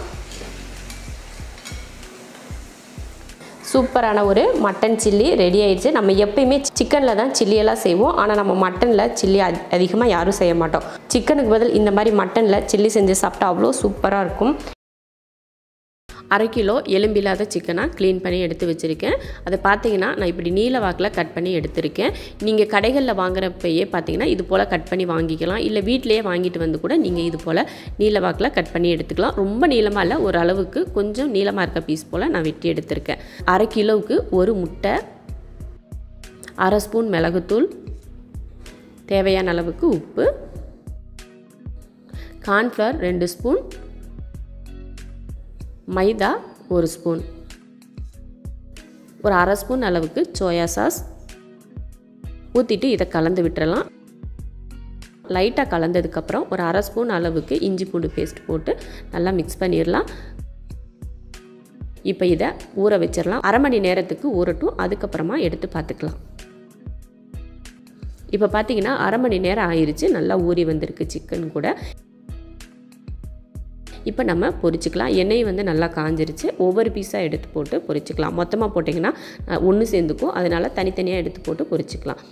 சூப்பரான ஒரு மட்டன் சில்லி ரெடி ஆயிடுச்சு. நம்ம எப்பயுமே சிக்கனில் தான் சில்லியெல்லாம் செய்வோம், ஆனால் நம்ம மட்டனில் சில்லி அதிகமாக யாரும் செய்ய மாட்டோம். சிக்கனுக்கு பதில் இந்த மாதிரி மட்டனில் சில்லி செஞ்சு சாப்பிட்டா அவ்வளோ சூப்பராக இருக்கும். அரை கிலோ எலும்பில்லாத சிக்கனாக க்ளீன் பண்ணி எடுத்து வச்சுருக்கேன். அதை பார்த்தீங்கன்னா நான் இப்படி நீல வாக்கில் கட் பண்ணி எடுத்திருக்கேன். நீங்கள் கடைகளில் வாங்குறப்பயே பார்த்தீங்கன்னா இது போல் கட் பண்ணி வாங்கிக்கலாம், இல்லை வீட்டிலையே வாங்கிட்டு வந்து கூட நீங்கள் இது போல் நீல வாக்கில் கட் பண்ணி எடுத்துக்கலாம். ரொம்ப நீளமாக இல்லை, ஒரு அளவுக்கு கொஞ்சம் நீளமாக இருக்க பீஸ் போல் நான் வெட்டி எடுத்திருக்கேன். அரை கிலோவுக்கு ஒரு முட்டை, அரை ஸ்பூன் மிளகுத்தூள், தேவையான அளவுக்கு உப்பு, கார்ன்ஃப்ளவர் ரெண்டு ஸ்பூன், மைதா ஒரு ஸ்பூன், ஒரு அரை ஸ்பூன் அளவுக்கு சோயா சாஸ் ஊற்றிட்டு இதை கலந்து விட்டுறலாம். லைட்டாக கலந்ததுக்கப்புறம் ஒரு அரை ஸ்பூன் அளவுக்கு இஞ்சி பூண்டு பேஸ்ட் போட்டு நல்லா மிக்ஸ் பண்ணிடலாம். இப்போ இதை ஊற வச்சிடலாம். அரை மணி நேரத்துக்கு ஊறட்டும், அதுக்கப்புறமா எடுத்து பார்த்துக்கலாம். இப்போ பார்த்தீங்கன்னா அரை மணி நேரம் ஆயிடுச்சு, நல்லா ஊறி வந்திருக்கு சிக்கன் கூட. இப்போ நம்ம பொரிச்சிக்கலாம். எண்ணெய் வந்து நல்லா காஞ்சிருச்சு, ஒவ்வொரு பீஸாக எடுத்து போட்டு பொரிச்சிக்கலாம். மொத்தமாக போட்டிங்கன்னா ஒன்று சேர்ந்துக்கும், அதனால் தனித்தனியாக எடுத்து போட்டு பொரிச்சிக்கலாம்.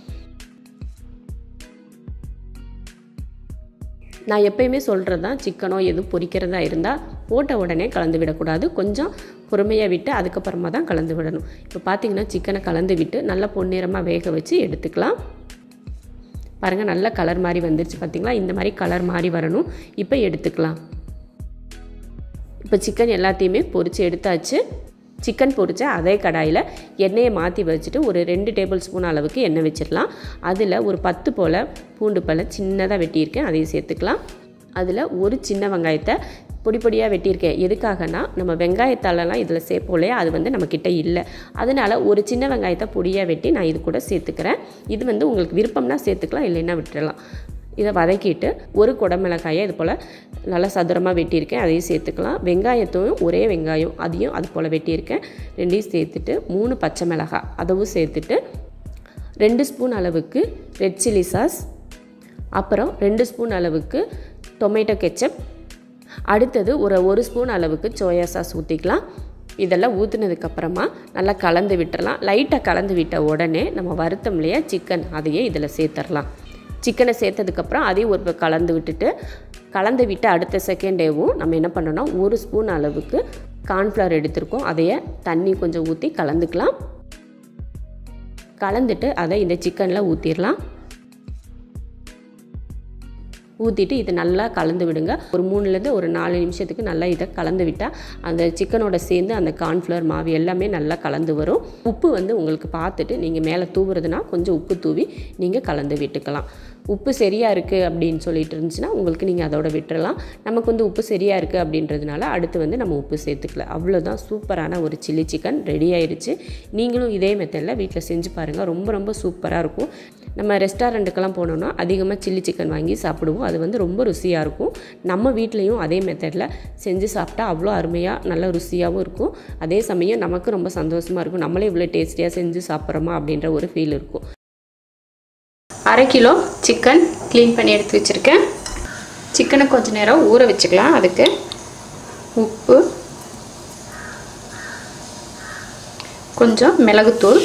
நான் எப்பயுமே சொல்கிறது தான், சிக்கனோ எதுவும் பொரிக்கிறதா இருந்தால் போட்ட உடனே கலந்து விடக்கூடாது, கொஞ்சம் பொறுமையாக விட்டு அதுக்கப்புறமா தான் கலந்து விடணும். இப்போ பார்த்திங்கன்னா சிக்கனை கலந்து விட்டு நல்லா பொன்னிறமாக வேக வச்சு எடுத்துக்கலாம். பாருங்கள், நல்ல கலர் மாதிரி வந்துருச்சு பார்த்திங்களா, இந்த மாதிரி கலர் மாதிரி வரணும். இப்போ எடுத்துக்கலாம். இப்போ சிக்கன் எல்லாத்தையுமே பொரித்து எடுத்தாச்சு. சிக்கன் பொரிச்ச அதே கடாயில் எண்ணெயை மாற்றி வச்சுட்டு ஒரு ரெண்டு டேபிள் ஸ்பூன் அளவுக்கு எண்ணெய் வச்சிடலாம். அதில் ஒரு பத்து போல் பூண்டு பல்ல சின்னதாக வெட்டியிருக்கேன், அதையும் சேர்த்துக்கலாம். அதில் ஒரு சின்ன வெங்காயத்தை பொடி பொடியாக வெட்டியிருக்கேன். எதுக்காகனா நம்ம வெங்காயத்தாலெல்லாம் இதில் சேர்ப்போம் இல்லையா, அது வந்து நம்மக்கிட்ட இல்லை, அதனால் ஒரு சின்ன வெங்காயத்தை பொடியாக வெட்டி நான் இது கூட சேர்த்துக்கிறேன். இது வந்து உங்களுக்கு விருப்பம்னா சேர்த்துக்கலாம், இல்லைன்னா விட்டுடலாம். இதை வதக்கிட்டு ஒரு குடமிளகாயை இது போல் நல்லா சதுரமாக வெட்டியிருக்கேன், அதையும் சேர்த்துக்கலாம். வெங்காயத்தையும் ஒரே வெங்காயம் அதையும் அது போல் வெட்டியிருக்கேன், ரெண்டையும் சேர்த்துட்டு மூணு பச்சை மிளகாய் அதுவும் சேர்த்துட்டு ரெண்டு ஸ்பூன் அளவுக்கு ரெட் சில்லி சாஸ், அப்புறம் ரெண்டு ஸ்பூன் அளவுக்கு டொமேட்டோ கெச்சப், அடுத்தது ஒரு ஒரு ஸ்பூன் அளவுக்கு சோயா சாஸ் ஊற்றிக்கலாம். இதெல்லாம் ஊற்றுனதுக்கப்புறமா நல்லா கலந்து விட்டுறலாம். லைட்டாக கலந்து விட்ட உடனே நம்ம வருத்தம் இல்லையா சிக்கன், அதையே இதில் சேர்த்துடலாம். சிக்கனை சேர்த்ததுக்கப்புறம் அதையும் ஒரு கலந்து விட்டுட்டு கலந்து விட்டு அடுத்த செகண்டேவும் நம்ம என்ன பண்ணோன்னா ஒரு ஸ்பூன் அளவுக்கு கார்ன்ஃப்ளவர் எடுத்துருக்கோம், அதையே தண்ணி கொஞ்சம் ஊற்றி கலந்துக்கலாம். கலந்துட்டு அதை இந்த சிக்கனில் ஊற்றிடலாம். ஊற்றிட்டு இதை நல்லா கலந்து விடுங்க. ஒரு மூணுலேருந்து ஒரு நாலு நிமிஷத்துக்கு நல்லா இதை கலந்து விட்டால் அந்த சிக்கனோட சேர்ந்து அந்த கார்ன்ஃப்ளவர் மாவு எல்லாமே நல்லா கலந்து வரும். உப்பு வந்து உங்களுக்கு பார்த்துட்டு நீங்கள் மேலே தூவுறதுனா கொஞ்சம் உப்பு தூவி நீங்கள் கலந்து விட்டுக்கலாம். உப்பு சரியாக இருக்குது அப்படின்னு சொல்லிட்டு இருந்துச்சுன்னா உங்களுக்கு நீங்கள் அதோட விட்டுறலாம். நமக்கு வந்து உப்பு சரியாக இருக்குது அப்படின்றதுனால அடுத்து வந்து நம்ம உப்பு சேர்த்துக்கல. அவ்வளோதான், சூப்பரான ஒரு சில்லி சிக்கன் ரெடி ஆயிடுச்சு. நீங்களும் இதே மெத்தடில் வீட்டில் செஞ்சு பாருங்கள், ரொம்ப ரொம்ப சூப்பராக இருக்கும். நம்ம ரெஸ்டாரண்ட்டுக்கெல்லாம் போனோம்னா அதிகமாக சில்லி சிக்கன் வாங்கி சாப்பிடுவோம், அது வந்து ரொம்ப ருசியாக இருக்கும். நம்ம வீட்லேயும் அதே மெத்தடில் செஞ்சு சாப்பிட்டா அவ்வளோ அருமையாக நல்ல ருசியாகவும் இருக்கும். அதே சமயம் நமக்கு ரொம்ப சந்தோஷமாக இருக்கும், நம்மளே இவ்வளோ டேஸ்டியாக செஞ்சு சாப்பிட்றோமா அப்படின்ற ஒரு ஃபீல் இருக்கும். அரை கிலோ சிக்கன் க்ளீன் பண்ணி எடுத்து வச்சுருக்கேன். சிக்கனை கொஞ்சம் நேரம் ஊற வச்சுக்கலாம். அதுக்கு உப்பு, கொஞ்சம் மிளகுத்தூள்,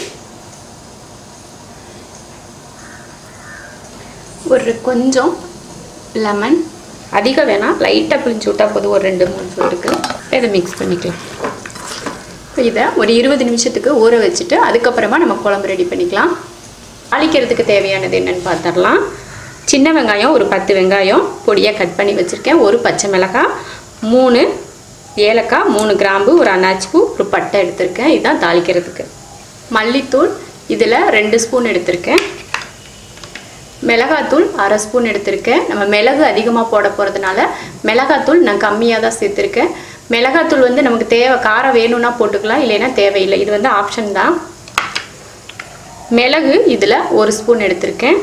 ஒரு கொஞ்சம் லெமன், அதிகம் வேணாம், லைட்டாக பிழிஞ்சு விட்டால் போதும், ஒரு ரெண்டு மூணு சொட்டுக்கு. இதை மிக்ஸ் பண்ணிக்கலாம். இதை ஒரு இருபது நிமிஷத்துக்கு ஊற வச்சுட்டு அதுக்கப்புறமா நம்ம குழம்பு ரெடி பண்ணிக்கலாம். தாளிக்கிறதுக்கு தேவையானது என்னென்னு பார்த்துடலாம். சின்ன வெங்காயம் ஒரு பத்து வெங்காயம் பொடியாக கட் பண்ணி வச்சுருக்கேன், ஒரு பச்சை மிளகாய், மூணு ஏலக்காய், மூணு கிராம்பு, ஒரு அன்னாச்சி பூ, ஒரு பட்டை எடுத்திருக்கேன். இதுதான் தாளிக்கிறதுக்கு. மல்லித்தூள் இதில் ரெண்டு ஸ்பூன் எடுத்திருக்கேன். மிளகாத்தூள் அரை ஸ்பூன் எடுத்திருக்கேன். நம்ம மிளகு அதிகமாக போட போகிறதுனால மிளகாத்தூள் நான் கம்மியாக தான் சேர்த்துருக்கேன். மிளகாத்தூள் வந்து நமக்கு தேவை, காரம் வேணும்னா போட்டுக்கலாம், இல்லைன்னா தேவையில்லை, இது வந்து ஆப்ஷன் தான். மிளகு இதில் ஒரு ஸ்பூன் எடுத்திருக்கேன்.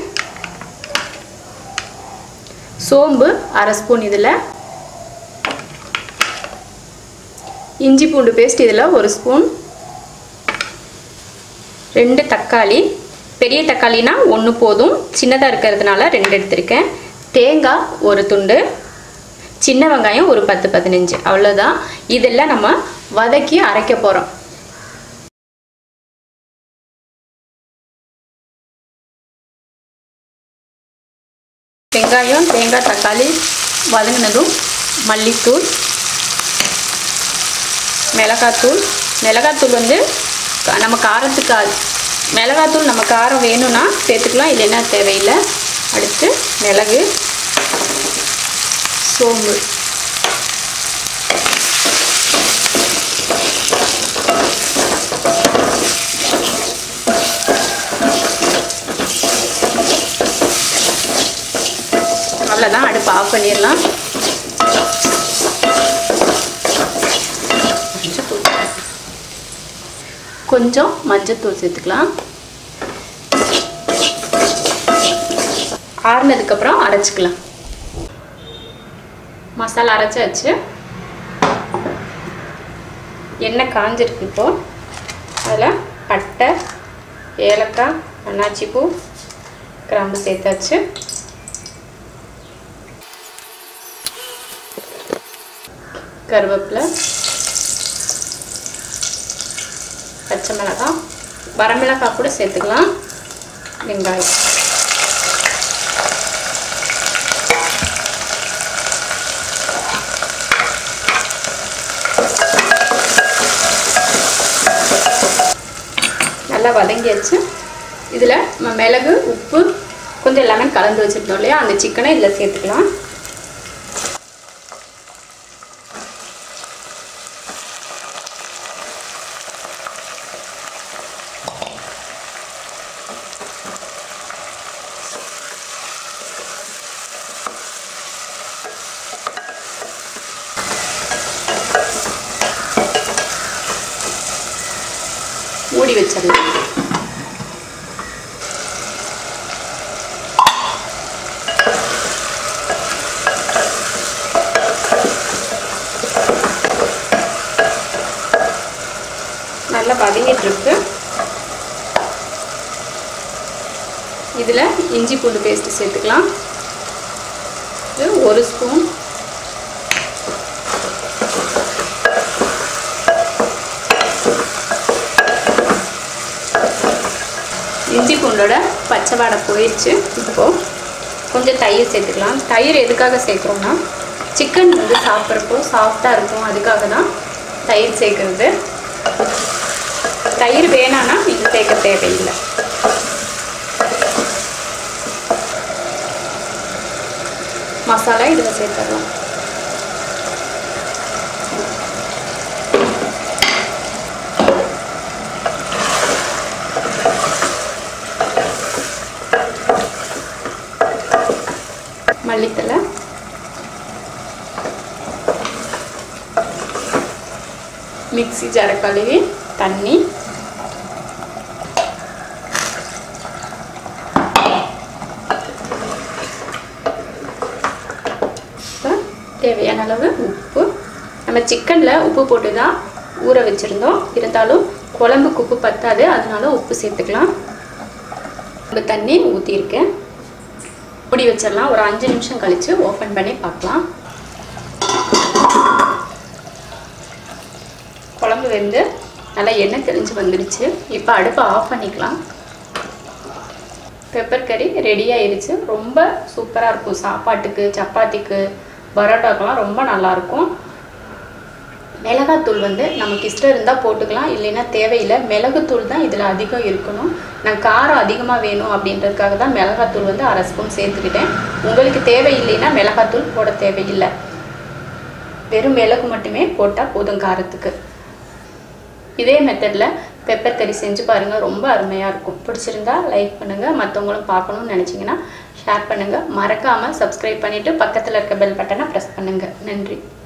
சோம்பு அரை ஸ்பூன் இதில். இஞ்சி பூண்டு பேஸ்ட் இதில் ஒரு ஸ்பூன். ரெண்டு தக்காளி, பெரிய தக்காளினா ஒன்று போதும், சின்னதாக இருக்கிறதுனால ரெண்டு எடுத்திருக்கேன். தேங்காய் ஒரு துண்டு, சின்ன வெங்காயம் ஒரு பத்து பதினஞ்சு, அவ்வளோதான். இதெல்லாம் நம்ம வதக்கி அரைக்க போகிறோம். வெங்காயம் தேங்காய் தக்காளி வதங்கினதும் மல்லித்தூள், மிளகாத்தூள். மிளகாத்தூள் வந்து நம்ம காரத்துக்கு, மிளகாத்தூள் நம்ம காரம் வேணும்னா சேர்த்துக்கலாம், இல்லைன்னா தேவையில்லை. அடுத்து மிளகு, சோம்பு, அவ்வளோதான். அடுப்பு ஆஃப் பண்ணிடலாம். கொஞ்சம் மஞ்சத்தூள் சேர்த்துக்கலாம். ஆறுனதுக்கப்புறம் அரைச்சிக்கலாம். மசாலா அரைச்சாச்சு. எண்ணெய் காஞ்சிருக்கு. இப்போது அதில் பட்டை, ஏலக்காய், அன்னாச்சி பூ, கிராம்பு சேர்த்தாச்சு. கருவேப்பிலை, பச்சை மிளகாய், வரமிளகாய் கூட சேர்த்துக்கலாம். வெங்காயம், நல்லா வதங்கியாச்சு. இதில் நம்ம மிளகு, உப்பு, கொஞ்சம் லெமன் கலந்து வச்சுருந்தோம் இல்லையா, அந்த சிக்கனை இதில் சேர்த்துக்கலாம். மூடி வச்சிடலாம். நல்லா வதங்கிட்டு இருக்கு. இதில் இஞ்சி பூண்டு பேஸ்ட்டு சேர்த்துக்கலாம். இது ஒரு ஸ்பூன். இஞ்சி பூண்டோட பச்சை வாடை போயிடுச்சு. இப்போது கொஞ்சம் தயிர் சேர்த்துக்கலாம். தயிர் எதுக்காக சேர்க்குறோன்னா சிக்கன் வந்து சாப்பிட்றப்போ சாஃப்டாக இருக்கும், அதுக்காக தான் தயிர் சேர்க்குறது. தயிர் வேணான்னா நீங்கள் சேர்க்க தேவையில்லை. மசாலா இதில் சேர்த்துடலாம். மல்லித்தலை, மிக்ஸி ஜாரை கழுவி தண்ணி, தேவையான அளவு உப்பு. நம்ம சிக்கனில் உப்பு போட்டு தான் ஊற வச்சுருந்தோம், இருந்தாலும் குழம்புக்கு உப்பு பத்தாது, அதனால உப்பு சேர்த்துக்கலாம். இந்த தண்ணி ஊற்றிருக்கேன். மூடி வச்சிடலாம். ஒரு அஞ்சு நிமிஷம் கழித்து ஓப்பன் பண்ணி பார்க்கலாம். குழம்பு வெந்து நல்லா எண்ணெய் தெளிஞ்சு வந்துடுச்சு. இப்போ அடுப்பை ஆஃப் பண்ணிக்கலாம். பெப்பர் கறி ரெடி ஆயிடுச்சு. ரொம்ப சூப்பராக இருக்கும். சாப்பாட்டுக்கு, சப்பாத்திக்கு, பரோட்டாக்கெலாம் ரொம்ப நல்லாயிருக்கும். மிளகாத்தூள் வந்து நமக்கு இஷ்டம் இருந்தால் போட்டுக்கலாம், இல்லைன்னா தேவையில்லை. மிளகுத்தூள் தான் இதில் அதிகம் இருக்கணும். நான் காரம் அதிகமாக வேணும் அப்படின்றதுக்காக தான் மிளகாத்தூள் வந்து அரை ஸ்பூன் சேர்த்துக்கிட்டேன். உங்களுக்கு தேவையில்லைன்னா மிளகாத்தூள் போட தேவையில்லை. வெறும் மிளகு மட்டுமே போட்டால் போதும் காரத்துக்கு. இதே மெத்தடில் பெப்பர் கறி செஞ்சு பாருங்கள், ரொம்ப அருமையாக இருக்கும். பிடிச்சிருந்தா லைக் பண்ணுங்கள். மற்றவங்களும் பார்க்கணுன்னு நினச்சிங்கன்னா ஷேர் பண்ணுங்கள். மறக்காமல் சப்ஸ்கிரைப் பண்ணிவிட்டு பக்கத்தில் இருக்க பெல் பட்டனை ப்ரெஸ் பண்ணுங்கள். நன்றி.